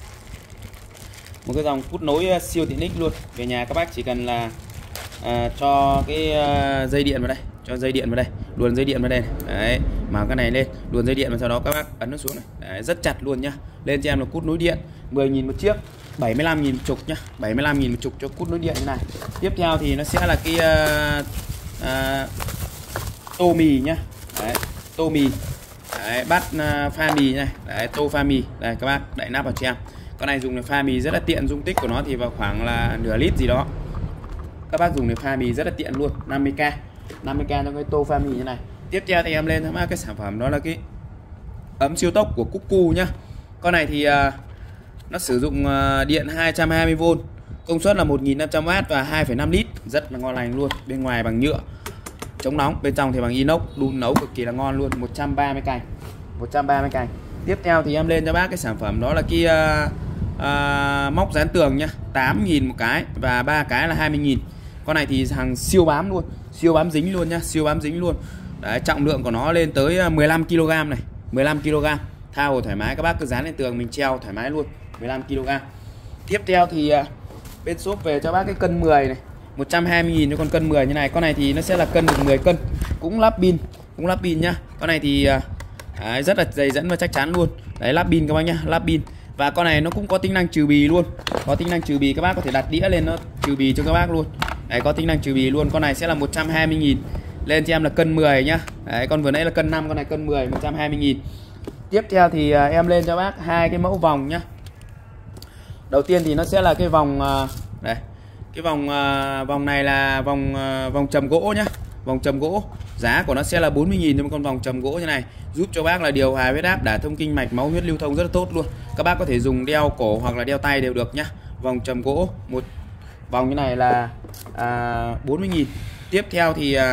một cái dòng cút nối siêu tiện ích luôn. Về nhà các bác chỉ cần là à, cho cái uh, dây điện vào đây, cho dây điện vào đây, luồn dây điện vào đây này. Đấy, mở cái này lên, luồn dây điện và sau đó các bác ấn nó xuống này. Đấy, rất chặt luôn nhá. Lên cho em là cút nối điện, mười nghìn một chiếc, bảy mươi lăm nghìn một chục nhá, bảy mươi lăm nghìn một chục cho cút nối điện như này. Tiếp theo thì nó sẽ là cái uh, uh, tô mì nhá. Đấy, tô mì. Đấy, bát uh, pha mì này. Đấy, tô pha mì. Đây các bác đậy nắp vào cho em. Con này dùng để pha mì rất là tiện, dung tích của nó thì vào khoảng là nửa lít gì đó. Các bác dùng để pha mì rất là tiện luôn, năm mươi k. năm mươi k cho cái tô pha mì như này. Tiếp theo thì em lên cho cái sản phẩm đó là cái ấm siêu tốc của Cuckoo nhá. Con này thì uh, nó sử dụng uh, điện hai trăm hai mươi vôn, công suất là một nghìn năm trăm oát và hai phẩy năm lít, rất là ngon lành luôn. Bên ngoài bằng nhựa chống nóng, bên trong thì bằng inox, đun nấu cực kỳ là ngon luôn. Một trăm ba mươi cành, một trăm ba mươi cành. Tiếp theo thì em lên cho bác cái sản phẩm đó là cái uh, uh, móc dán tường nhá, tám nghìn một cái và ba cái là hai mươi nghìn. Con này thì hàng siêu bám luôn, siêu bám dính luôn nhá, siêu bám dính luôn. Đấy, trọng lượng của nó lên tới mười lăm ki lô gam này, mười lăm ki lô gam. Tha hồ thoải mái, các bác cứ dán lên tường mình treo thoải mái luôn, mười lăm ki lô gam. Tiếp theo thì uh, bên shop về cho bác cái cân mười này, một trăm hai mươi nghìn cho con cân mười như này. Con này thì nó sẽ là cân được mười cân, cũng lắp pin, cũng lắp pin nhá. Con này thì uh, đấy, rất là dày dẫn và chắc chắn luôn. Đấy, lắp pin các bác nhá, lắp pin. Và con này nó cũng có tính năng trừ bì luôn, có tính năng trừ bì, các bác có thể đặt đĩa lên nó trừ bì cho các bác luôn. Đấy, có tính năng trừ bì luôn. Con này sẽ là một trăm hai mươi nghìn. Lên cho em là cân mười nhá. Đấy, con vừa nãy là cân năm, con này cân mười, một trăm hai mươi nghìn. Tiếp theo thì uh, em lên cho bác hai cái mẫu vòng nhá. Đầu tiên thì nó sẽ là cái vòng uh, đây. Cái vòng uh, vòng này là vòng uh, vòng trầm gỗ nhá, vòng trầm gỗ. Giá của nó sẽ là bốn mươi nghìn cho một con vòng trầm gỗ như này, giúp cho bác là điều hòa huyết áp, đả thông kinh mạch, máu huyết lưu thông rất là tốt luôn. Các bác có thể dùng đeo cổ hoặc là đeo tay đều được nhá. Vòng trầm gỗ, một vòng như này là à, bốn mươi nghìn. Tiếp theo thì à,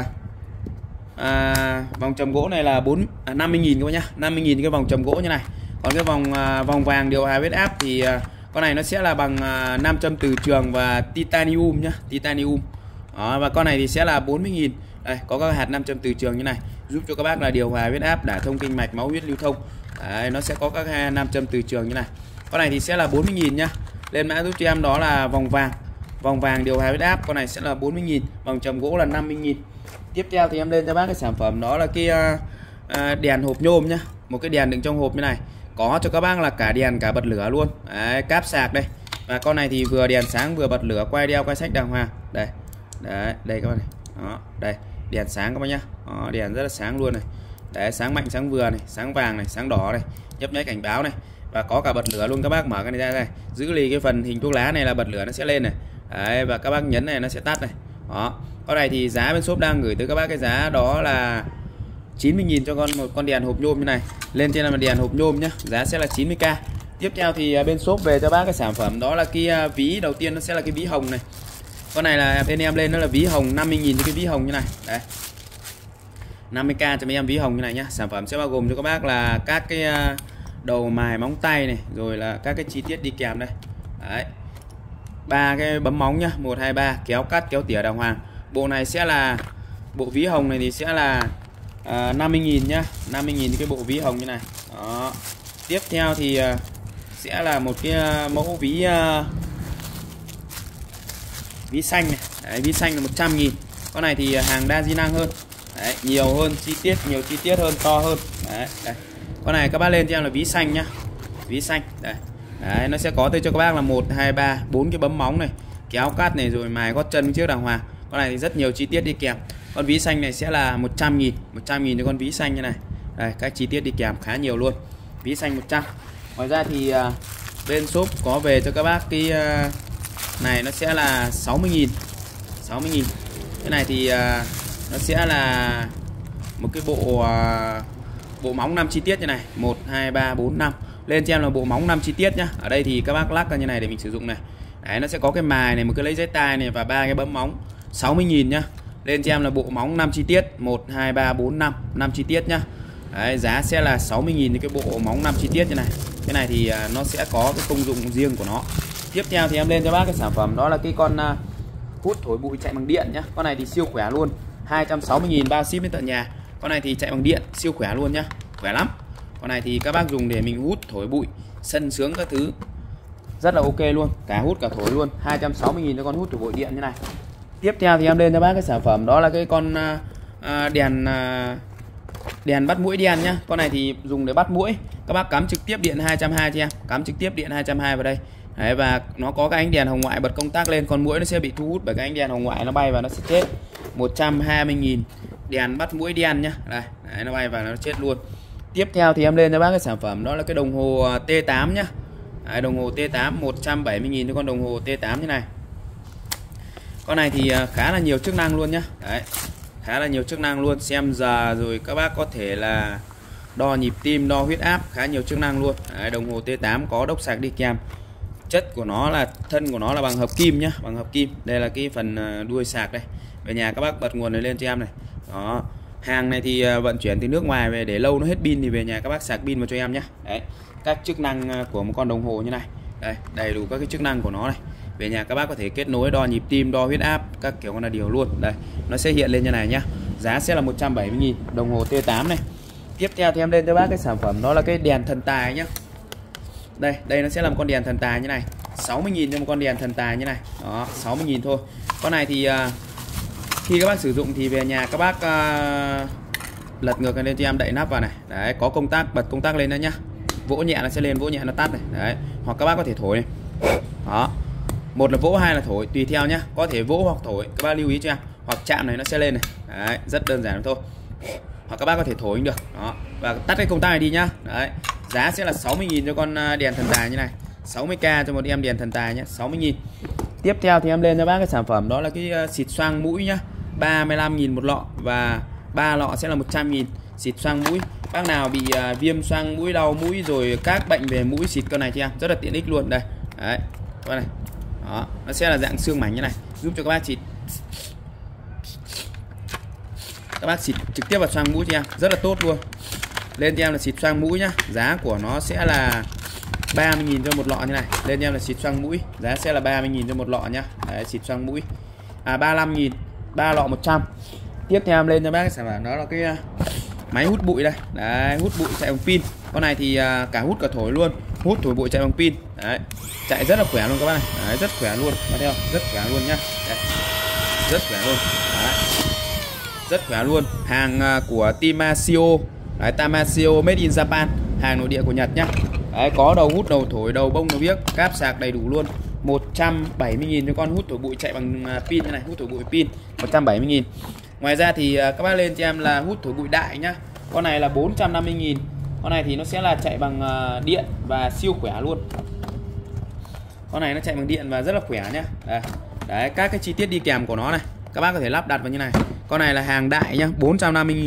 à, vòng trầm gỗ này là bốn à, năm mươi nghìn các bác nhá, năm mươi nghìn cái vòng trầm gỗ như này. Còn cái vòng à, vòng vàng điều hòa huyết áp thì à, con này nó sẽ là bằng à, nam châm từ trường và titanium nhá, titanium. Đó, và con này thì sẽ là bốn mươi nghìn. Đây, có các hạt nam châm từ trường như này, giúp cho các bác là điều hòa huyết áp, đả thông kinh mạch, máu huyết lưu thông. Đấy, nó sẽ có các nam châm từ trường như này. Con này thì sẽ là bốn mươi nghìn nhá. Lên mã giúp cho em đó là vòng vàng, vòng vàng điều hòa huyết áp, con này sẽ là bốn mươi nghìn, vòng trầm gỗ là năm mươi nghìn. Tiếp theo thì em lên cho bác cái sản phẩm đó là cái uh, đèn hộp nhôm nhá, một cái đèn đựng trong hộp như này, có cho các bác là cả đèn cả bật lửa luôn. Đấy, cáp sạc đây. Và con này thì vừa đèn sáng vừa bật lửa, quay đeo quay sách đàng hoàng. Đây, đấy, đây các bạn này. Đó, đây, đèn sáng các bác nhá. Đó, đèn rất là sáng luôn này. Đấy, sáng mạnh, sáng vừa này, sáng vàng này, sáng đỏ này, nhấp nháy cảnh báo này. Và có cả bật lửa luôn, các bác mở cái này ra đây, giữ lì cái phần hình thuốc lá này là bật lửa nó sẽ lên này. Đấy, và các bác nhấn này nó sẽ tắt này. Đó, con này thì giá bên shop đang gửi tới các bác cái giá đó là chín mươi nghìn cho con một con đèn hộp nhôm như này. Lên trên là đèn hộp nhôm nhá, giá sẽ là chín mươi k. Tiếp theo thì bên shop về cho bác cái sản phẩm đó là cái ví đầu tiên, nó sẽ là cái ví hồng này. Con này là bên em lên nó là ví hồng năm mươi nghìn cho cái ví hồng như này. Đấy. năm mươi k cho mấy em ví hồng như này nhá. Sản phẩm sẽ bao gồm cho các bác là các cái đầu mài móng tay này, rồi là các cái chi tiết đi kèm đây. Đấy. ba cái bấm móng nhá, một hai ba, kéo cắt kéo tỉa đàng hoàng. Bộ này sẽ là bộ ví hồng này thì sẽ là uh, năm mươi nghìn nhá, năm mươi nghìn cái bộ ví hồng như này. Đó. Tiếp theo thì uh, sẽ là một cái uh, mẫu ví uh, ví xanh này. Đấy, ví xanh là một trăm nghìn. Con này thì hàng đa di năng hơn. Đấy, nhiều hơn chi tiết, nhiều chi tiết hơn, to hơn. Đấy, đây. Con này các bác lên cho em là ví xanh nhá. Ví xanh. Đây. Đấy, nó sẽ có tới cho các bác là một hai ba bốn cái bấm móng này, kéo cắt này, rồi mài gót chân trước đàng hoàng. Con này thì rất nhiều chi tiết đi kèm. Con ví xanh này sẽ là một trăm nghìn, một trăm nghìn cho con ví xanh như này. Đây, các chi tiết đi kèm khá nhiều luôn. Ví xanh một trăm. Ngoài ra thì uh, bên shop có về cho các bác cái uh, này nó sẽ là sáu mươi nghìn. sáu mươi nghìn. Cái này thì uh, nó sẽ là một cái bộ uh, bộ móng năm chi tiết như này, một hai ba bốn năm. Lên cho em là bộ móng năm chi tiết nhá. Ở đây thì các bác lắc ra như này để mình sử dụng này. Đấy, nó sẽ có cái mài này, một cái lấy giấy tai này và ba cái bấm móng. sáu mươi nghìn nhá. Lên cho em là bộ móng năm chi tiết, một hai ba bốn năm, năm chi tiết nhá. Đấy, giá sẽ là sáu mươi nghìn cái bộ móng năm chi tiết như này. Cái này thì uh, nó sẽ có cái công dụng riêng của nó. Tiếp theo thì em lên cho bác cái sản phẩm đó là cái con uh, hút thổi bụi chạy bằng điện nhá. Con này thì siêu khỏe luôn, hai trăm sáu mươi nghìn bao ship đến tận nhà. Con này thì chạy bằng điện, siêu khỏe luôn nhá, khỏe lắm. Con này thì các bác dùng để mình hút thổi bụi, sân sướng các thứ rất là ok luôn, cả hút cả thổi luôn. Hai trăm sáu mươi nghìn cho con hút thổi bụi điện như này. Tiếp theo thì em lên cho bác cái sản phẩm đó là cái con uh, đèn uh, đèn bắt muỗi đen nhá. Con này thì dùng để bắt muỗi. Các bác cắm trực tiếp điện hai trăm hai mươi cho em, cắm trực tiếp điện hai trăm hai mươi vào đây. Đấy, và nó có cái ánh đèn hồng ngoại bật công tắc lên, con muỗi nó sẽ bị thu hút bởi cái ánh đèn hồng ngoại, nó bay và nó sẽ chết. một trăm hai mươi nghìn đèn bắt muỗi đen nhá. Đây, đấy, nó bay và nó chết luôn. Tiếp theo thì em lên cho bác cái sản phẩm đó là cái đồng hồ T tám nhá. Đấy, đồng hồ T tám một trăm bảy mươi nghìn cho con đồng hồ T tám như này. Con này thì khá là nhiều chức năng luôn nhá. Đấy, khá là nhiều chức năng luôn, xem giờ rồi các bác có thể là đo nhịp tim, đo huyết áp, khá nhiều chức năng luôn. Đấy, đồng hồ T tám có đốc sạc đi kèm. Chất của nó là thân của nó là bằng hợp kim nhá, bằng hợp kim. Đây là cái phần đuôi sạc đây. Về nhà các bác bật nguồn này lên cho em này. Đó. Hàng này thì vận chuyển từ nước ngoài về, để lâu nó hết pin thì về nhà các bác sạc pin vào cho em nhé. Đấy, các chức năng của một con đồng hồ như này. Đây, đầy đủ các cái chức năng của nó này. Về nhà các bác có thể kết nối đo nhịp tim, đo huyết áp, các kiểu con là điều luôn. Đây, nó sẽ hiện lên như này nhá. Giá sẽ là một trăm bảy mươi nghìn đồng hồ T tám này. Tiếp theo thì em lên cho bác cái sản phẩm đó là cái đèn thần tài nhá. Đây, đây nó sẽ là một con đèn thần tài như này. sáu mươi nghìn cho một con đèn thần tài như này. Đó, sáu mươi nghìn thôi. Con này thì uh, khi các bác sử dụng thì về nhà các bác uh, lật ngược lên cho em, đậy nắp vào này. Đấy, có công tắc, bật công tắc lên đó nhá. Vỗ nhẹ nó sẽ lên, vỗ nhẹ nó tắt này. Đấy, hoặc các bác có thể thổi này. Đó. Một là vỗ, hai là thổi, tùy theo nhá. Có thể vỗ hoặc thổi, các bác lưu ý cho em. Hoặc chạm này nó sẽ lên này. Đấy, rất đơn giản thôi. Hoặc các bác có thể thổi cũng được. Đó. Và tắt cái công tắc này đi nhá. Đấy. Giá sẽ là sáu mươi nghìn cho con đèn thần tài như này. sáu mươi k cho một em đèn thần tài nhé, sáu mươi nghìn. Tiếp theo thì em lên cho bác cái sản phẩm đó là cái xịt xoang mũi nhá. ba mươi lăm nghìn một lọ và ba lọ sẽ là một trăm nghìn. Xịt xoang mũi. Bác nào bị uh, viêm xoang mũi, đau mũi rồi các bệnh về mũi xịt con này cho em, rất là tiện ích luôn đây. Đấy. Con này. Đó, nó sẽ là dạng xương mảnh như này, giúp cho các bác xịt. Các bác xịt trực tiếp vào xoang mũi cho em, rất là tốt luôn. Lên cho em là xịt xoang mũi nhá. Giá của nó sẽ là ba mươi nghìn cho một lọ như này. Lên cho em là xịt xoang mũi, giá sẽ là ba mươi nghìn cho một lọ nhá. Đấy, xịt xoang mũi. À, ba mươi lăm nghìn, ba lọ một trăm. Tiếp theo em lên cho bác cái sản phẩm đó là cái máy hút bụi đây. Đấy, hút bụi chạy bằng pin. Con này thì cả hút cả thổi luôn. Hút thổi bụi chạy bằng pin. Đấy, chạy rất là khỏe luôn các bác này. Đấy, rất khỏe luôn. Bắt theo, rất khỏe luôn nhá. Đấy, rất khỏe luôn. Đấy, rất khỏe luôn. Hàng của Tamasio. Đấy, Tamasio made in Japan, hàng nội địa của Nhật nhá. Đấy, có đầu hút, đầu thổi, đầu bông, đầu viếc, cáp sạc đầy đủ luôn. một trăm bảy mươi nghìn cho con hút thổi bụi chạy bằng pin như này, hút thổi bụi pin, một trăm bảy mươi nghìn. Ngoài ra thì các bác lên cho em là hút thổi bụi đại nhá. Con này là bốn trăm năm mươi nghìn. Con này thì nó sẽ là chạy bằng điện và siêu khỏe luôn. Con này nó chạy bằng điện và rất là khỏe nhá. Đấy, đấy, các cái chi tiết đi kèm của nó này, các bác có thể lắp đặt vào như này. Con này là hàng đại nhá, bốn trăm năm mươi nghìn.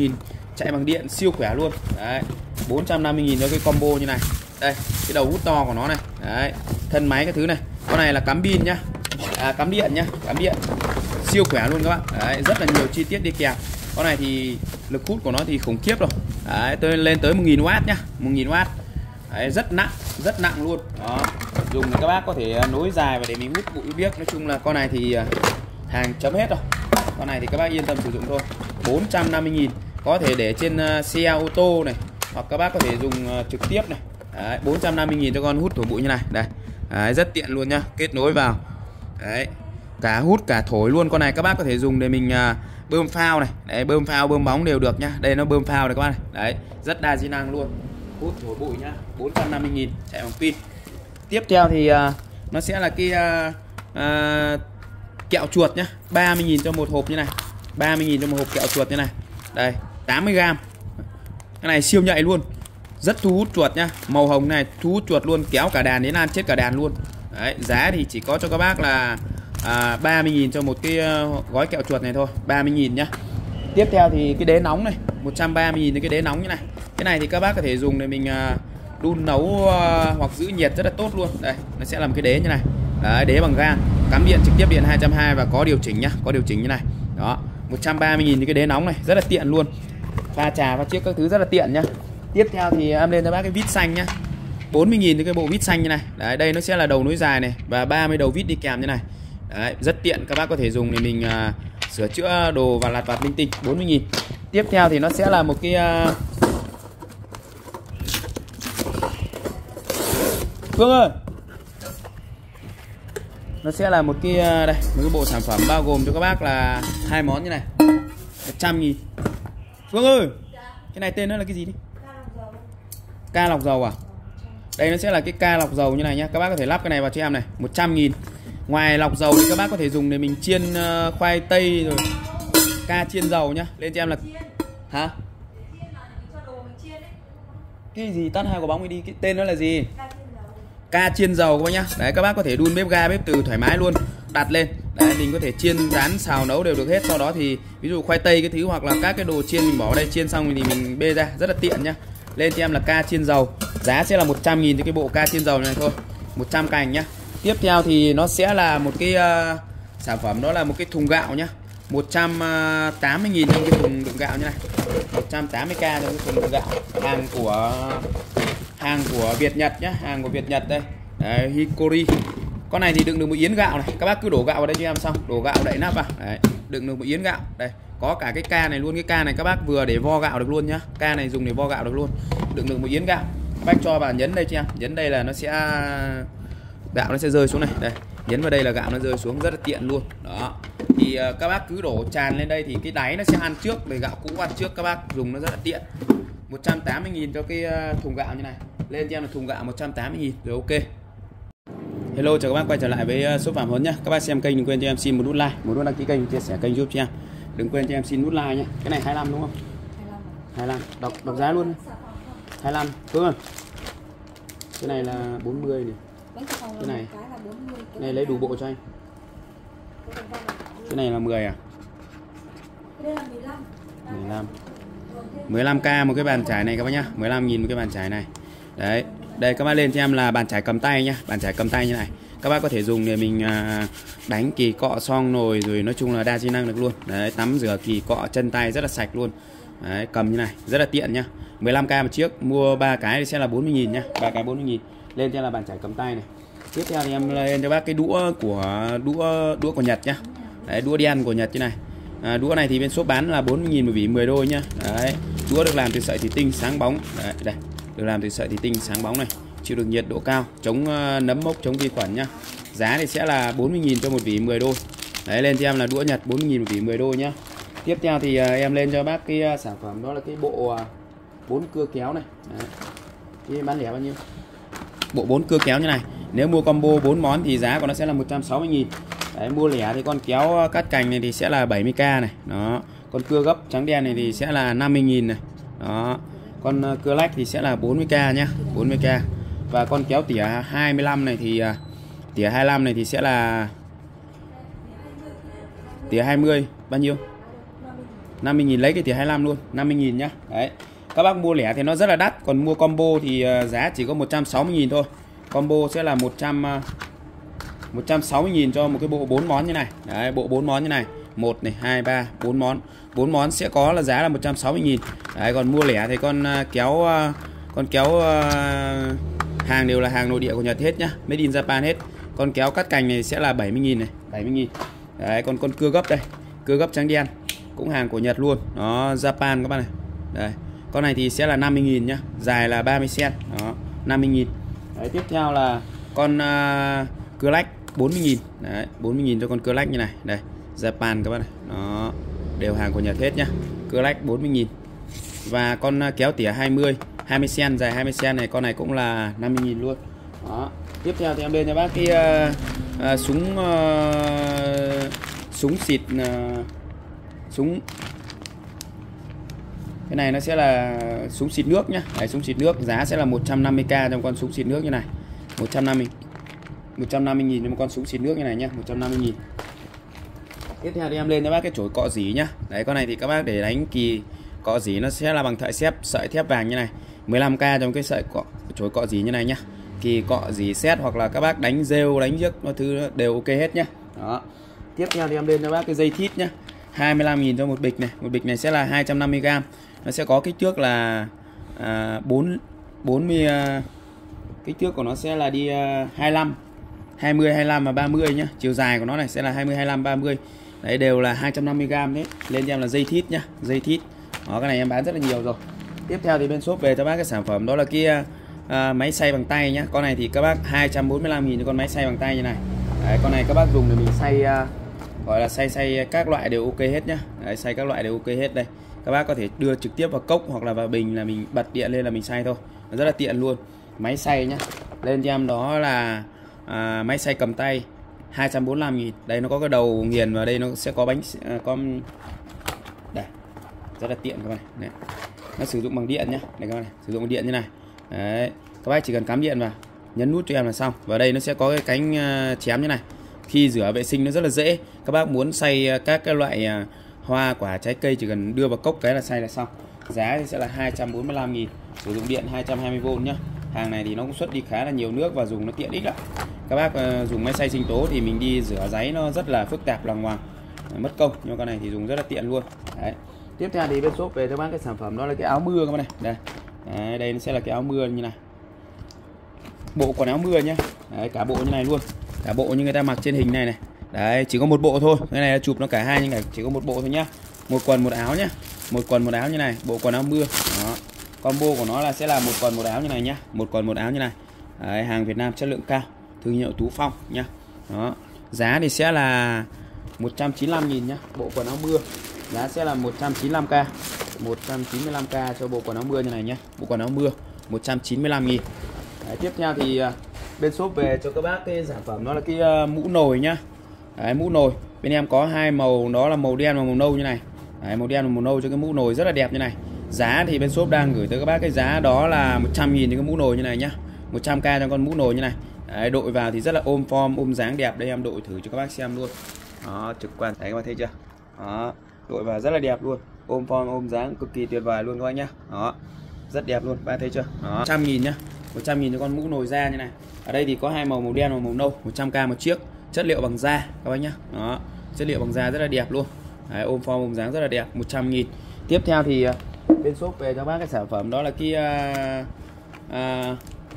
chạy bằng điện siêu khỏe luôn. Đấy, bốn trăm năm mươi nghìn cho cái combo như này. Đây, cái đầu hút to của nó này. Đấy, thân máy cái thứ này. Con này là cắm pin nhá. À, cắm điện nhá, cắm điện. Siêu khỏe luôn các bạn. Đấy, rất là nhiều chi tiết đi kèm. Con này thì lực hút của nó thì khủng khiếp rồi. Đấy, tôi lên tới một nghìn oát nhá, một nghìn oát. Đấy, rất nặng, rất nặng luôn. Đó. Dùng thì các bác có thể nối dài và để mình hút bụi biếc. Nói chung là con này thì hàng chấm hết rồi. Con này thì các bác yên tâm sử dụng thôi. bốn trăm năm mươi nghìn, có thể để trên xe ô tô này, hoặc các bác có thể dùng trực tiếp này. Đấy, bốn trăm năm mươi nghìn cho con hút thổi bụi như này. Đây. Đấy, rất tiện luôn nhá, kết nối vào. Đấy, cả hút cả thổi luôn. Con này các bác có thể dùng để mình uh, bơm phao này. Đấy, bơm phao bơm bóng đều được nhá. Đây nó bơm phao này các bác này. Đấy, rất đa di năng luôn. Hút thổi bụi nhá, bốn trăm năm mươi nghìn, chạy bằng pin. Tiếp theo thì uh, nó sẽ là cái uh, uh, kẹo chuột nhá, ba mươi nghìn cho một hộp như này. ba mươi nghìn cho một hộp kẹo chuột như này. Đây, tám mươi gam. Cái này siêu nhạy luôn. Rất thu hút chuột nhá. Màu hồng này thu hút chuột luôn, kéo cả đàn đến ăn chết cả đàn luôn. Đấy, giá thì chỉ có cho các bác là à, ba mươi nghìn cho một cái uh, gói kẹo chuột này thôi, ba mươi nghìn nhá. Tiếp theo thì cái đế nóng này, một trăm ba mươi nghìn cho cái đế nóng như này. Cái này thì các bác có thể dùng để mình uh, đun nấu uh, hoặc giữ nhiệt rất là tốt luôn. Đây, nó sẽ làm cái đế như này. Đấy, đế bằng gan, cắm điện trực tiếp điện hai trăm hai mươi và có điều chỉnh nhá, có điều chỉnh như này. Đó, một trăm ba mươi nghìn thì cái đế nóng này, rất là tiện luôn. Pha trà pha chiếc các thứ rất là tiện nhá. Tiếp theo thì em lên cho bác cái vít xanh nhá. bốn mươi nghìn thì cái bộ vít xanh như này. Đấy, đây nó sẽ là đầu nối dài này và ba mươi đầu vít đi kèm như này. Đấy, rất tiện, các bác có thể dùng để mình uh, sửa chữa đồ và lặt vặt linh tinh. Bốn mươi nghìn. Tiếp theo thì nó sẽ là một cái uh... Phương ơi, nó sẽ là một cái uh, đây, một cái bộ sản phẩm bao gồm cho các bác là hai món như này, một trăm nghìn. Phương ơi, cái này tên nó là cái gì đi? Ca lọc dầu à? Đây nó sẽ là cái ca lọc dầu như này nhá. Các bác có thể lắp cái này vào cho em này, một trăm nghìn. Ngoài lọc dầu thì các bác có thể dùng để mình chiên uh, khoai tây rồi. Ca chiên dầu nhá. Lên cho em là hả? Cái gì tắt hai quả bóng đi đi, cái tên nó là gì? Ca chiên dầu các bác nhá. Đấy, các bác có thể đun bếp ga bếp từ thoải mái luôn, đặt lên. Đấy, mình có thể chiên rán xào nấu đều được hết. Sau đó thì ví dụ khoai tây cái thứ hoặc là các cái đồ chiên mình bỏ vào đây, chiên xong thì mình bê ra, rất là tiện nhá. Lên cho em là ca chiên dầu. Giá sẽ là một trăm nghìn cho cái bộ ca chiên dầu này thôi, một trăm cành nhá. Tiếp theo thì nó sẽ là một cái uh, sản phẩm, đó là một cái thùng gạo nhá, một trăm tám mươi nghìn trong cái thùng đựng gạo như này, một trăm tám mươi k trong cái thùng đựng gạo. Hàng của hàng của Việt Nhật nhá, hàng của Việt Nhật đây. Đấy, Hikori. Con này thì đựng được một yến gạo này. Các bác cứ đổ gạo vào đây cho em xong, đổ gạo đậy nắp vào. Đấy, đựng được một yến gạo. Đây, có cả cái ca này luôn. Cái ca này các bác vừa để vo gạo được luôn nhá. Ca này dùng để vo gạo được luôn. Đựng được một yến gạo. Các bác cho vào nhấn đây cho em. Nhấn đây là nó sẽ gạo nó sẽ rơi xuống này. Đây, nhấn vào đây là gạo nó rơi xuống, rất là tiện luôn. Đó. Thì uh, các bác cứ đổ tràn lên đây thì cái đáy nó sẽ ăn trước, để gạo cũ ăn trước, các bác dùng nó rất là tiện. một trăm tám mươi nghìn cho cái uh, thùng gạo như này. Lên cho em là thùng gạo một trăm tám mươi nghìn rồi, ok. Hello, chào các bác quay trở lại với shop Phạm Huấn nhá. Các bác xem kênh đừng quên cho em xin một nút like, một nút đăng ký kênh, chia sẻ kênh giúp cho em. Đừng quên cho em xin nút like nhé. Cái này hai mươi lăm đúng không? hai mươi lăm. Đọc đọc giá luôn. hai mươi lăm. Đúng không? Cái này là bốn mươi này. Cái này. Cái này lấy đủ bộ cho anh. Cái này là mười à? mười lăm. mười lăm k một cái bàn chải này các bác nhá. mười lăm nghìn một cái bàn chải này. Đấy. Đây các bác lên cho em là bàn chải cầm tay nhá, bàn chải cầm tay như này. Các bác có thể dùng để mình đánh kỳ cọ xong nồi rồi, nói chung là đa di năng được luôn. Đấy, tắm rửa kỳ cọ chân tay rất là sạch luôn. Đấy, cầm như này rất là tiện nhá. mười lăm k một chiếc, mua ba cái thì sẽ là bốn mươi nghìn nhá, ba cái bốn mươi nghìn. Lên cho là bàn chải cầm tay này. Tiếp theo thì em lên cho bác cái đũa của đũa đũa của Nhật nhá. Đấy, đũa đen của Nhật như này. À, đũa này thì bên shop bán là bốn mươi nghìn một vỉ mười đôi nhá. Đấy, đũa được làm từ sợi thủy tinh sáng bóng. Đấy, đây. Được làm từ sợi thủy tinh sáng bóng này, chịu được nhiệt độ cao, chống uh, nấm mốc, chống vi khuẩn nhá. Giá thì sẽ là bốn mươi nghìn cho một vỉ mười đôi. Đấy, lên cho em là đũa Nhật bốn mươi nghìn một vỉ mười đôi nhá. Tiếp theo thì uh, em lên cho bác cái uh, sản phẩm đó là cái bộ bốn uh, cưa kéo này. Đấy. Cái bán lẻ bao nhiêu? Bộ bốn cưa kéo như này. Nếu mua combo bốn món thì giá của nó sẽ là một trăm sáu mươi nghìn. Đấy, mua lẻ thì con kéo cắt cành này thì sẽ là bảy mươi k này. Đó. Con cưa gấp trắng đen này thì sẽ là năm mươi nghìn này. Đó. Con cưa lách thì sẽ là bốn mươi k nhá, bốn mươi k. Và con kéo tỉa hai mươi lăm này thì tỉa hai mươi lăm này thì sẽ là tỉa hai mươi bao nhiêu? năm mươi nghìn lấy cái thìa hai mươi lăm luôn, năm mươi nghìn nhá. Đấy. Các bác mua lẻ thì nó rất là đắt, còn mua combo thì giá chỉ có một trăm sáu mươi nghìn thôi. Combo sẽ là một trăm một trăm sáu mươi nghìn cho một cái bộ bốn món như này. Đấy, bộ bốn món như này. một này, hai, ba, bốn món. bốn món sẽ có là giá là một trăm sáu mươi nghìn. Đấy, còn mua lẻ thì con kéo con kéo hàng đều là hàng nội địa của Nhật hết nhá, made in Japan hết. Con kéo cắt cành này sẽ là bảy mươi nghìn này, bảy mươi nghìn. Đấy, còn con cưa gấp đây, cưa gấp trắng đen cũng hàng của Nhật luôn. Nó Japan các bạn này. Đây, con này thì sẽ là năm mươi nghìn nhá, dài là ba mươi xen. Đó, năm mươi nghìn. Đấy, tiếp theo là con uh, cưa lách bốn mươi nghìn. Đấy, bốn mươi nghìn cho con cưa lách như này. Đây, Japan các bạn này. Nó đều hàng của Nhật hết nhá. Cưa lách bốn mươi nghìn. Và con uh, kéo tỉa hai mươi, hai mươi xen, dài hai mươi xen này, con này cũng là năm mươi nghìn luôn. Đó. Tiếp theo thì em lên cho bác cái uh, uh, súng uh, súng xịt uh, súng cái này nó sẽ là súng xịt nước nhá. Đấy, súng xịt nước giá sẽ là một trăm năm mươi k trong con súng xịt nước như này. một trăm năm mươi một trăm năm mươi nghìn cho một con súng xịt nước như này nhá, một trăm năm mươi nghìn. Tiếp theo thì em lên cho bác cái chổi cọ dỉ nhá. Đấy, con này thì các bác để đánh kỳ cọ dỉ nó sẽ là bằng thợ xếp sợi thép vàng như này, mười lăm k trong cái sợi cọ chổi cọ dỉ như này nhá. Kỳ cọ dỉ xét hoặc là các bác đánh rêu đánh giấc nó thứ đều ok hết nhá. Đó. Tiếp theo thì em lên cho bác cái dây thít nhá, hai mươi lăm nghìn cho một bịch này. Một bịch này sẽ là hai trăm năm mươi gram. Nó sẽ có kích thước là à, bốn bốn mươi uh, kích thước của nó sẽ là đi uh, hai mươi lăm, hai mươi, hai mươi lăm và ba mươi nhá. Chiều dài của nó này sẽ là hai mươi, hai mươi lăm, ba mươi. Đấy, đều là hai trăm năm mươi gram đấy. Lên cho em là dây thít nhá, dây thít. Đó, cái này em bán rất là nhiều rồi. Tiếp theo thì bên shop về cho bác cái sản phẩm đó là kia uh, máy xay bằng tay nhá. Con này thì các bác hai trăm bốn mươi lăm nghìn cho con máy xay bằng tay như này. Đấy, con này các bác dùng để mình xay uh, gọi là xay xay các loại đều ok hết nhá. Đấy, xay các loại đều ok hết đây. Các bác có thể đưa trực tiếp vào cốc hoặc là vào bình là mình bật điện lên là mình xay thôi. Nó rất là tiện luôn. Máy xay nhá. Lên cho em đó là à, máy xay cầm tay hai trăm bốn mươi lăm nghìn. Đây nó có cái đầu nghiền vào đây, nó sẽ có bánh à, con đây. Rất là tiện các bạn này. Nó sử dụng bằng điện nhá. Đây các bạn này, sử dụng bằng điện như này. Đấy, các bác chỉ cần cắm điện vào, nhấn nút cho em là xong. Và đây nó sẽ có cái cánh uh, chém như này. Khi rửa vệ sinh nó rất là dễ. Các bác muốn xay uh, các cái loại uh, hoa quả trái cây chỉ cần đưa vào cốc cái là xay là xong. Giá thì sẽ là hai trăm bốn mươi lăm nghìn. Sử dụng điện hai trăm hai mươi vôn nhá. Hàng này thì nó cũng xuất đi khá là nhiều nước và dùng nó tiện ích lắm. Các bác uh, dùng máy xay sinh tố thì mình đi rửa giấy nó rất là phức tạp lằng ngoằng, mất công, nhưng con này thì dùng rất là tiện luôn. Đấy. Tiếp theo thì bên shop về cho bác cái sản phẩm đó là cái áo mưa các bạn này. Đây. Đấy, đây nó sẽ là cái áo mưa như này. Bộ quần áo mưa nhá. Đấy, cả bộ như này luôn. Cả bộ như người ta mặc trên hình này này. Đấy, chỉ có một bộ thôi. Cái này là chụp nó cả hai nhưng chỉ có một bộ thôi nhá. Một quần một áo nhá. Một quần một áo như này, bộ quần áo mưa. Đó. Combo của nó là sẽ là một quần một áo như này nhá. Một quần một áo như này. Đấy, hàng Việt Nam chất lượng cao, thương hiệu Tú Phong nhá. Đó. Giá thì sẽ là một trăm chín mươi lăm nghìn nhá. Bộ quần áo mưa. Giá sẽ là một trăm chín mươi lăm k. một trăm chín mươi lăm k cho bộ quần áo mưa như này nhá. Bộ quần áo mưa một trăm chín mươi lăm nghìn. Đấy, tiếp theo thì bên shop về cho các bác cái sản phẩm đó là cái uh, mũ nồi nhá. Đấy, mũ nồi bên em có hai màu, đó là màu đen và màu nâu như này. Đấy, màu đen và màu nâu cho cái mũ nồi rất là đẹp như này. Giá thì bên shop đang gửi tới các bác cái giá đó là một trăm nghìn cho cái mũ nồi như này nhá. một trăm k cho con mũ nồi như này. Đấy, đội vào thì rất là ôm form, ôm dáng đẹp. Đây em đội thử cho các bác xem luôn. Đó, trực quan. Đấy các bác thấy chưa? Đó, đội vào rất là đẹp luôn. Ôm form, ôm dáng cực kỳ tuyệt vời luôn các bác nhá. Đó, rất đẹp luôn, các bác thấy chưa? Đó, một trăm nghìn nhá. một trăm nghìn cho con mũ nồi da như này. Ở đây thì có hai màu, màu đen và màu nâu, một trăm k một chiếc. Chất liệu bằng da các bác nhá. Đó, chất liệu bằng da rất là đẹp luôn. Đấy, ôm form ôm dáng rất là đẹp, một trăm nghìn. Tiếp theo thì bên shop về cho bác cái sản phẩm đó là cái uh, uh,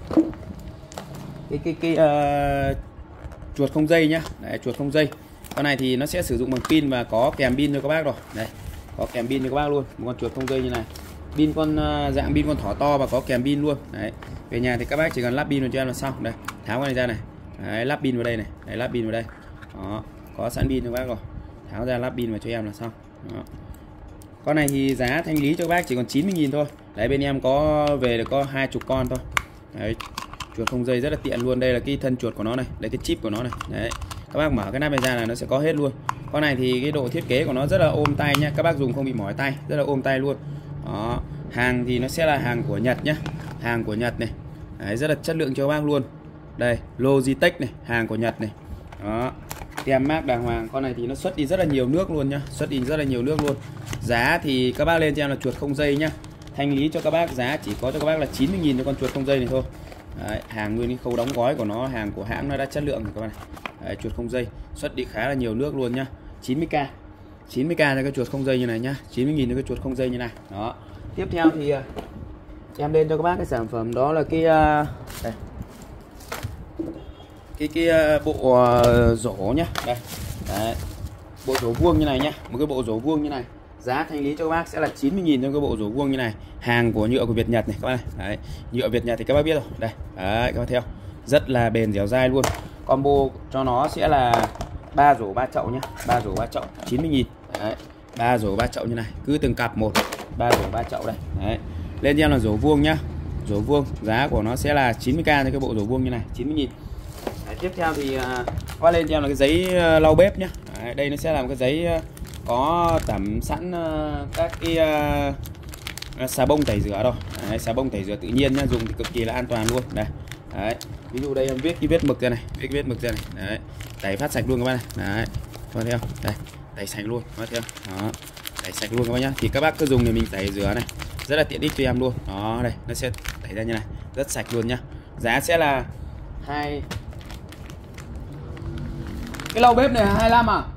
cái cái cái uh, chuột không dây nhá. Đấy, chuột không dây. Con này thì nó sẽ sử dụng bằng pin và có kèm pin cho các bác rồi. Đây, có kèm pin cho các bác luôn. Một con chuột không dây như này. Pin con uh, dạng pin con thỏ to và có kèm pin luôn. Đấy. Về nhà thì các bác chỉ cần lắp pin vào cho em là xong. Đây, tháo cái này ra này. Đấy, lắp pin vào đây này. Đấy, lắp pin vào đây. Đó, có sẵn pin cho các bác rồi. Tháo ra lắp pin vào cho em là xong. Đó. Con này thì giá thanh lý cho các bác chỉ còn chín mươi nghìn thôi. Đấy, bên em có về được có hai chục con thôi. Đấy, chuột không dây rất là tiện luôn. Đây là cái thân chuột của nó này, đây cái chip của nó này. Đấy, các bác mở cái nắp này ra là nó sẽ có hết luôn. Con này thì cái độ thiết kế của nó rất là ôm tay nhá, các bác dùng không bị mỏi tay, rất là ôm tay luôn. Đó, hàng thì nó sẽ là hàng của Nhật nhá, hàng của Nhật này. Đấy, rất là chất lượng cho các bác luôn. Đây, Logitech này, hàng của Nhật này. Đó, tem mác đàng hoàng. Con này thì nó xuất đi rất là nhiều nước luôn nhá, xuất đi rất là nhiều nước luôn. Giá thì các bác lên cho em là chuột không dây nhá. Thanh lý cho các bác giá chỉ có cho các bác là chín mươi nghìn cho con chuột không dây này thôi. Đấy, hàng nguyên cái khâu đóng gói của nó, hàng của hãng nó đã chất lượng rồi các bạn này. Đấy, chuột không dây xuất đi khá là nhiều nước luôn nhá. chín mươi k chín mươi k cho cái chuột không dây như này nhá, chín mươi nghìn cho cái chuột không dây như này. Đó. Tiếp theo thì em lên cho các bác cái sản phẩm đó là cái đây. Cái cái bộ rổ nhá. Đây. Đấy. Bộ rổ vuông như này nhá, một cái bộ rổ vuông như này. Giá thanh lý cho các bác sẽ là chín mươi nghìn cho cái bộ rổ vuông như này. Hàng của nhựa của Việt Nhật này các bác này. Đấy. Nhựa Việt Nhật thì các bác biết rồi. Đây. Đấy, các bác theo. Rất là bền dẻo dai luôn. Combo cho nó sẽ là ba rổ ba chậu nhá, ba rổ ba chậu chín mươi nghìn. Đấy. ba rổ ba chậu như này, cứ từng cặp một, ba rổ ba chậu đây. Đấy. Lên cho em là rổ vuông nhá. Rổ vuông, giá của nó sẽ là chín mươi k cho cái bộ rổ vuông như này, chín mươi nghìn. Đấy, tiếp theo thì uh, qua lên cho em là cái giấy uh, lau bếp nhá. Đấy, đây nó sẽ là một cái giấy uh, có tẩm sẵn uh, các cái uh, xà bông tẩy rửa rồi. Đấy, xà bông tẩy rửa tự nhiên nhá, dùng thì cực kỳ là an toàn luôn. Đây. Đấy. Ví dụ đây em viết cái vết mực ra này, viết cái vết mực ra này. Đấy. Tẩy phát sạch luôn các bác này. Đấy. Coi theo. Đây, tẩy sạch luôn, coi theo. Đó. Tẩy sạch luôn các bác nhá. Thì các bác cứ dùng để mình tẩy rửa này, rất là tiện ích cho em luôn. Đó, đây, nó sẽ tẩy ra như này, rất sạch luôn nhá. Giá sẽ là hai cái lau bếp này hai mươi lăm à?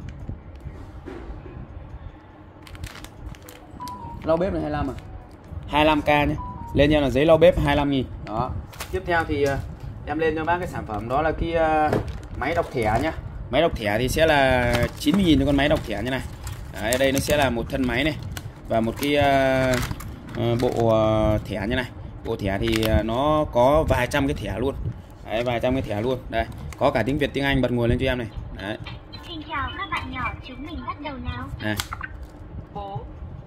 Lau bếp này hai mươi lăm à? hai mươi lăm k nhé. Lên cho là giấy lau bếp hai mươi lăm nghìn. Đó. Tiếp theo thì uh, em lên cho bác cái sản phẩm đó là cái uh, máy đọc thẻ nhá. Máy đọc thẻ thì sẽ là chín mươi nghìn cho con máy đọc thẻ như này. Đấy, đây nó sẽ là một thân máy này và một cái uh, uh, bộ uh, thẻ như này. Bộ thẻ thì uh, nó có vài trăm cái thẻ luôn. Đấy, vài trăm cái thẻ luôn. Đây, có cả tiếng Việt tiếng Anh, bật nguồn lên cho em này. Đấy. Xin chào các bạn nhỏ, chúng mình bắt đầu nào. Đây. Bố.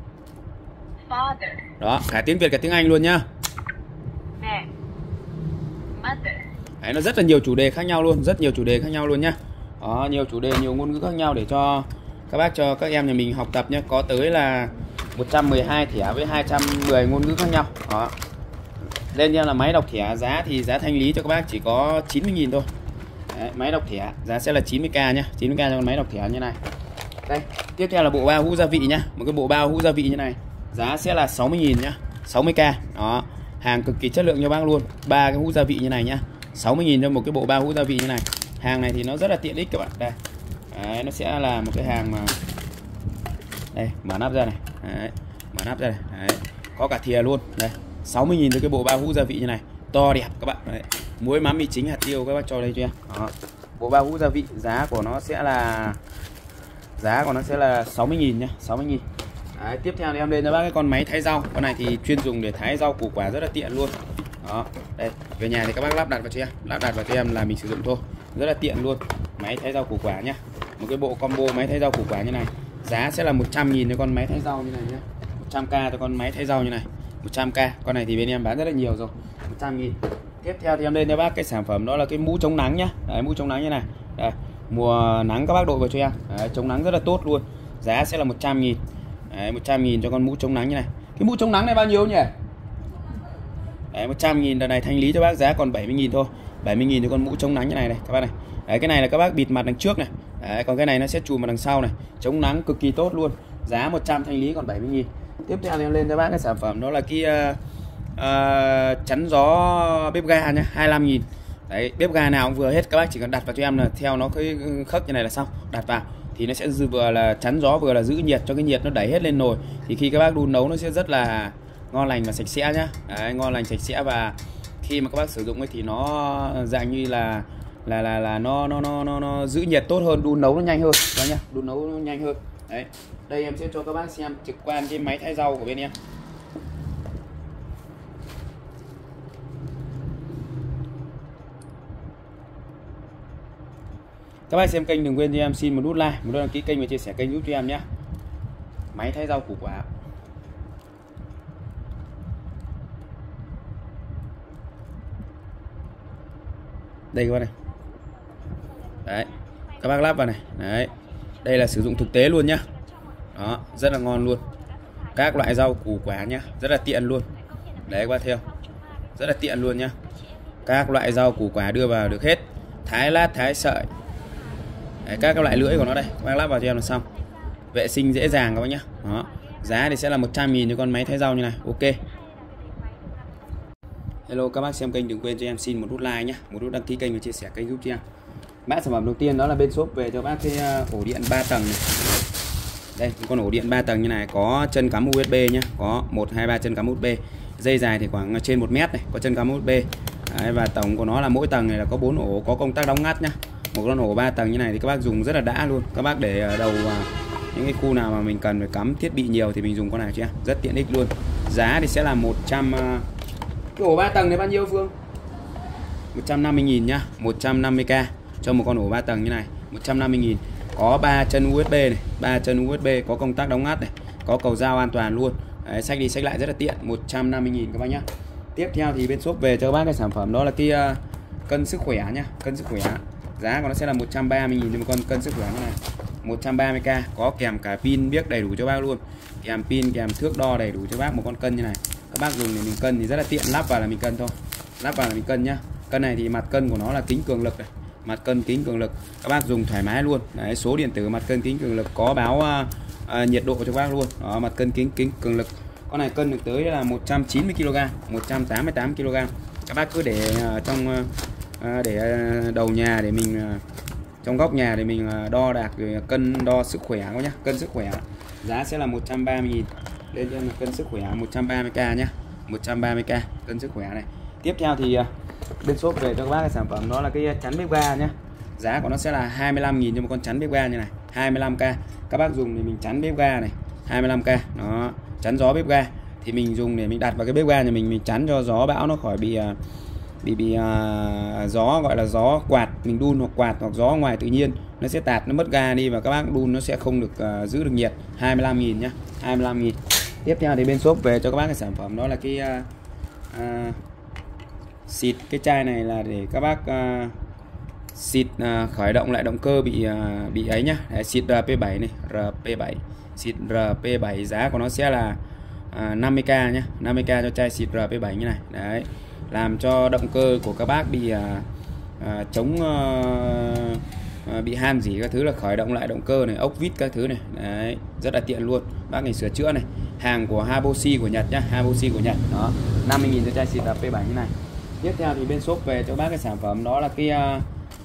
Father. Đó, cả tiếng Việt cả tiếng Anh luôn nhá. Mẹ. Mother. Đấy, nó rất là nhiều chủ đề khác nhau luôn, rất nhiều chủ đề khác nhau luôn nhá. Đó, nhiều chủ đề, nhiều ngôn ngữ khác nhau để cho các bác, cho các em nhà mình học tập nhé. Có tới là một trăm mười hai thẻ với hai trăm mười ngôn ngữ khác nhau. Đó. Lên cho là máy đọc thẻ, giá thì giá thanh lý cho các bác chỉ có chín mươi nghìn thôi. Đấy, máy đọc thẻ giá sẽ là chín mươi k nhá, chín mươi k cho con máy đọc thẻ như này. Đây, tiếp theo là bộ bao hũ gia vị nhá, một cái bộ bao hũ gia vị như này. Giá sẽ là sáu mươi nghìn nhá, sáu mươi k. Đó, hàng cực kỳ chất lượng cho bác luôn. Ba cái hũ gia vị như này nhá. sáu mươi nghìn cho một cái bộ bao hũ gia vị như này. Hàng này thì nó rất là tiện ích các bạn. Đây. Đấy, nó sẽ là một cái hàng mà đây, mở nắp ra này. Đấy, mở nắp ra này. Đấy, có cả thìa luôn. Đây, sáu mươi nghìn cho cái bộ bao hũ gia vị như này. To đẹp các bạn. Đấy. Muối mắm mì chính hạt tiêu các bác cho đây cho em. Đó. Bộ bao hũ gia vị giá của nó sẽ là giá của nó sẽ là sáu mươi nghìn nhá, sáu mươi nghìn. Đấy, tiếp theo thì em lên cho bác cái con máy thái rau. Con này thì chuyên dùng để thái rau củ quả, rất là tiện luôn. Đó, đây, về nhà thì các bác lắp đặt vào cho em, lắp đặt vào cho em là mình sử dụng thôi, rất là tiện luôn. Máy thái rau củ quả nhá, một cái bộ combo máy thái rau củ quả như này. Giá sẽ là một trăm nghìn cho con máy thái rau như này nhá, một trăm k cho con máy thái rau như này, một trăm k. Con này thì bên em bán rất là nhiều rồi, một trăm nghìn. Tiếp theo thì em lên cho bác cái sản phẩm đó là cái mũ chống nắng nhá. Đấy, mũ chống nắng như này. Đây, mùa nắng các bác đội vào cho em. Đấy, chống nắng rất là tốt luôn. Giá sẽ là một trăm nghìn. Đấy, một trăm nghìn cho con mũ chống nắng như này. Cái mũ chống nắng này bao nhiêu nhỉ? Đấy, một trăm nghìn, đợt này thanh lý cho bác giá còn bảy mươi nghìn thôi. bảy mươi nghìn cho con mũ chống nắng như này này các bác này. Đấy, cái này là các bác bịt mặt đằng trước này. Đấy, còn cái này nó sẽ chùm vào đằng sau này, chống nắng cực kỳ tốt luôn. Giá một trăm thanh lý còn bảy mươi nghìn. Tiếp theo thì em lên cho bác cái sản phẩm đó là cái uh, uh, chắn gió bếp ga nhá, hai mươi lăm nghìn. Đấy, bếp ga nào cũng vừa hết, các bác chỉ cần đặt vào cho em là theo nó cái khớp như này là xong, đặt vào thì nó sẽ vừa là chắn gió vừa là giữ nhiệt, cho cái nhiệt nó đẩy hết lên nồi, thì khi các bác đun nấu nó sẽ rất là ngon lành và sạch sẽ nhá. Đấy, ngon lành sạch sẽ, và khi mà các bác sử dụng ấy thì nó dạng như là là là là nó nó nó nó, nó giữ nhiệt tốt hơn, đun nấu nó nhanh hơn đó nhá, đun nấu nó nhanh hơn. Đấy, đây em sẽ cho các bác xem trực quan cái máy thái rau của bên em. Các bác xem kênh đừng quên cho em xin một nút like, một nút đăng ký kênh và chia sẻ kênh giúp cho em nhé. Máy thái rau củ quả. Đây các bác này. Đấy, các bác lắp vào này. Đấy, đây là sử dụng thực tế luôn nhá. Đó, rất là ngon luôn. Các loại rau củ quả nhá, rất là tiện luôn. Đấy các bác theo, rất là tiện luôn nhá. Các loại rau củ quả đưa vào được hết. Thái lát, thái sợi. Đấy, các cái loại lưỡi của nó đây, các bác lắp vào cho em là xong. Vệ sinh dễ dàng các bác nhá. Đó. Giá thì sẽ là một trăm nghìn cho con máy thái rau như này. Ok. Hello các bác xem kênh, đừng quên cho em xin một nút like nhé, một nút đăng ký kênh và chia sẻ kênh giúp cho em. Mã sản phẩm đầu tiên đó là bên shop về cho bác cái ổ điện ba tầng này. Đây, con ổ điện ba tầng như này, có chân cắm u ét bê nhé, có một hai ba chân cắm u ét bê. Dây dài thì khoảng trên một mét này, có chân cắm u ét bê. Đấy, và tổng của nó là mỗi tầng này là có bốn ổ, có công tắc đóng ngắt nhá. Một con ổ ba tầng như này thì các bác dùng rất là đã luôn. Các bác để ở đầu những cái khu nào mà mình cần phải cắm thiết bị nhiều thì mình dùng con này chứ, rất tiện ích luôn. Giá thì sẽ là một trăm. Cái ổ ba tầng này bao nhiêu Phương? một trăm năm mươi nghìn nhá, một trăm năm mươi k cho một con ổ ba tầng như này, một trăm năm mươi nghìn. Có ba chân u ét bê này, ba chân u ét bê, có công tắc đóng ngắt này, có cầu dao an toàn luôn. Đấy, xách đi xách lại rất là tiện, một trăm năm mươi nghìn các bác nhá. Tiếp theo thì bên shop về cho các bác cái sản phẩm đó là cái uh, cân sức khỏe nhá, cân sức khỏe. Giá của nó sẽ là một trăm ba mươi nghìn cho một con cân sức khỏe này. một trăm ba mươi k, có kèm cả pin biếc đầy đủ cho bác luôn. Kèm pin, kèm thước đo đầy đủ cho bác một con cân như này. Các bác dùng để mình cân thì rất là tiện, lắp vào là mình cân thôi. Lắp vào là mình cân nhá. Cân này thì mặt cân của nó là kính cường lực này. Mặt cân kính cường lực, các bác dùng thoải mái luôn. Đấy, số điện tử mặt cân kính cường lực, có báo uh, uh, nhiệt độ cho bác luôn. Đó, mặt cân kính kính cường lực. Con này cân được tới là một trăm chín mươi ki lô gam, một trăm tám mươi tám ki lô gam. Các bác cứ để uh, trong uh, để uh, đầu nhà để mình uh, trong góc nhà để mình uh, đo đạc rồi cân đo sức khỏe các nhá. Cân sức khỏe. Giá sẽ là một trăm ba mươi nghìn. Lên cho em cân sức khỏe một trăm ba mươi k nhá. một trăm ba mươi k cân sức khỏe này. Tiếp theo thì uh, bên shop về cho các bác cái sản phẩm đó là cái chắn bếp ga nhé. Giá của nó sẽ là hai mươi lăm nghìn cho một con chắn bếp ga như này, hai mươi lăm k. Các bác dùng để mình chắn bếp ga này, hai mươi lăm k. Đó, chắn gió bếp ga thì mình dùng để mình đặt vào cái bếp ga nhà mình, mình chắn cho gió bão nó khỏi bị bị bị uh, gió gọi là gió quạt mình đun hoặc quạt hoặc gió ngoài tự nhiên nó sẽ tạt, nó mất ga đi và các bác đun nó sẽ không được uh, giữ được nhiệt. hai mươi lăm nghìn nhá, hai mươi lăm nghìn. Tiếp theo thì bên shop về cho các bác cái sản phẩm đó là cái uh, uh, xịt. Cái chai này là để các bác uh, xịt uh, khởi động lại động cơ bị uh, bị ấy nhá. Đấy, xịt rờ pê bảy này, rờ pê bảy, xịt rờ pê bảy. Giá của nó sẽ là uh, năm mươi k nhá, năm mươi k cho chai xịt rờ pê bảy như này. Đấy, làm cho động cơ của các bác bị uh, uh, chống uh, uh, bị han rỉ các thứ là khởi động lại động cơ này, ốc vít các thứ này. Đấy, rất là tiện luôn. Bác này sửa chữa này, hàng của Haboshi của Nhật nhá, Haboshi của Nhật. Đó, năm mươi nghìn cho chai xịt rờ pê bảy như này. Tiếp theo thì bên shop về cho bác cái sản phẩm đó là cái uh...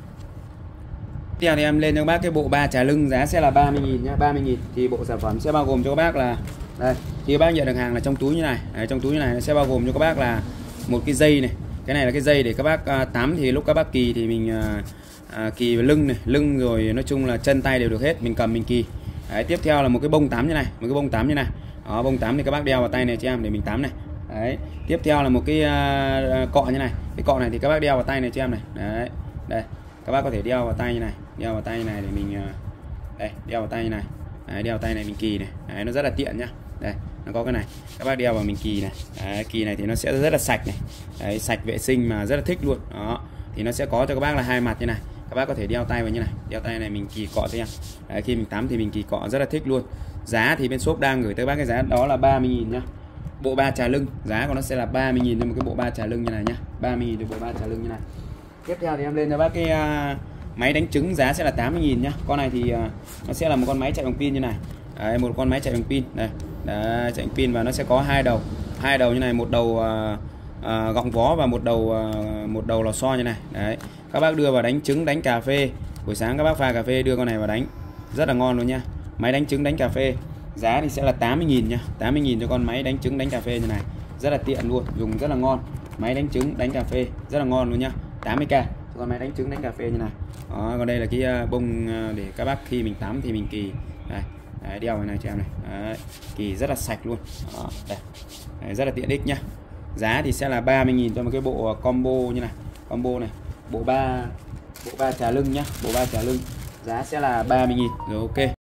tiếp theo thì em lên cho bác cái bộ ba trà lưng, giá sẽ là ba mươi nghìn nhá, ba mươi nghìn. Thì bộ sản phẩm sẽ bao gồm cho các bác là đây, thì các bác nhận được hàng là trong túi như này. Đấy, trong túi như này nó sẽ bao gồm cho các bác là một cái dây này. Cái này là cái dây để các bác uh, tắm thì lúc các bác kỳ thì mình uh, uh, kỳ vào lưng này, lưng rồi nói chung là chân tay đều được hết, mình cầm mình kỳ. Đấy, tiếp theo là một cái bông tắm như này, một cái bông tắm như này. Đó, bông tắm thì các bác đeo vào tay này cho em để mình tắm này. Đấy, tiếp theo là một cái uh, cọ như này. Cái cọ này thì các bác đeo vào tay này cho em này. Đấy, đây, các bác có thể đeo vào tay như này, đeo vào tay như này để mình uh, đây, đeo vào tay như này. Đấy, đeo vào tay này mình kỳ này. Đấy, nó rất là tiện nhá. Đây, nó có cái này, các bác đeo vào mình kỳ này. Đấy, kỳ này thì nó sẽ rất là sạch này. Đấy, sạch vệ sinh mà rất là thích luôn. Đó, thì nó sẽ có cho các bác là hai mặt như này. Các bác có thể đeo tay vào như này, đeo tay này mình kỳ cọ cho em. Đấy, khi mình tắm thì mình kỳ cọ rất là thích luôn. Giá thì bên shop đang gửi tới bác cái giá đó là ba mươi nghìn nhá. Bộ ba trà lưng, giá của nó sẽ là ba mươi nghìn cho một cái bộ ba trà lưng như này nhá. ba mươi nghìn cho bộ ba trà lưng như này. Tiếp theo thì em lên cho bác cái uh, máy đánh trứng, giá sẽ là tám mươi nghìn nhá. Con này thì uh, nó sẽ là một con máy chạy bằng pin như này. Đấy, một con máy chạy bằng pin đây. Đấy, chạy bằng pin và nó sẽ có hai đầu, hai đầu như này, một đầu uh, uh, gọng vó và một đầu uh, một đầu lò xo như này. Đấy, các bác đưa vào đánh trứng, đánh cà phê. Buổi sáng các bác pha cà phê đưa con này vào đánh, rất là ngon luôn nha. Máy đánh trứng đánh cà phê. Giá thì sẽ là tám mươi nghìn nha, tám mươi nghìn cho con máy đánh trứng đánh cà phê như này. Rất là tiện luôn, dùng rất là ngon. Máy đánh trứng đánh cà phê rất là ngon luôn nhá. tám mươi k cho con máy đánh trứng đánh cà phê như này. Đó, còn đây là cái bông để các bác khi mình tắm thì mình kỳ. Đây, đấy, đeo cái này cho em này. Đấy, kỳ rất là sạch luôn. Đó, đây. Đấy, rất là tiện ích nhá. Giá thì sẽ là ba mươi nghìn cho một cái bộ combo như này. Combo này, bộ ba bộ ba trà lưng nhá, bộ ba trà lưng. Giá sẽ là ba mươi nghìn. Rồi ok.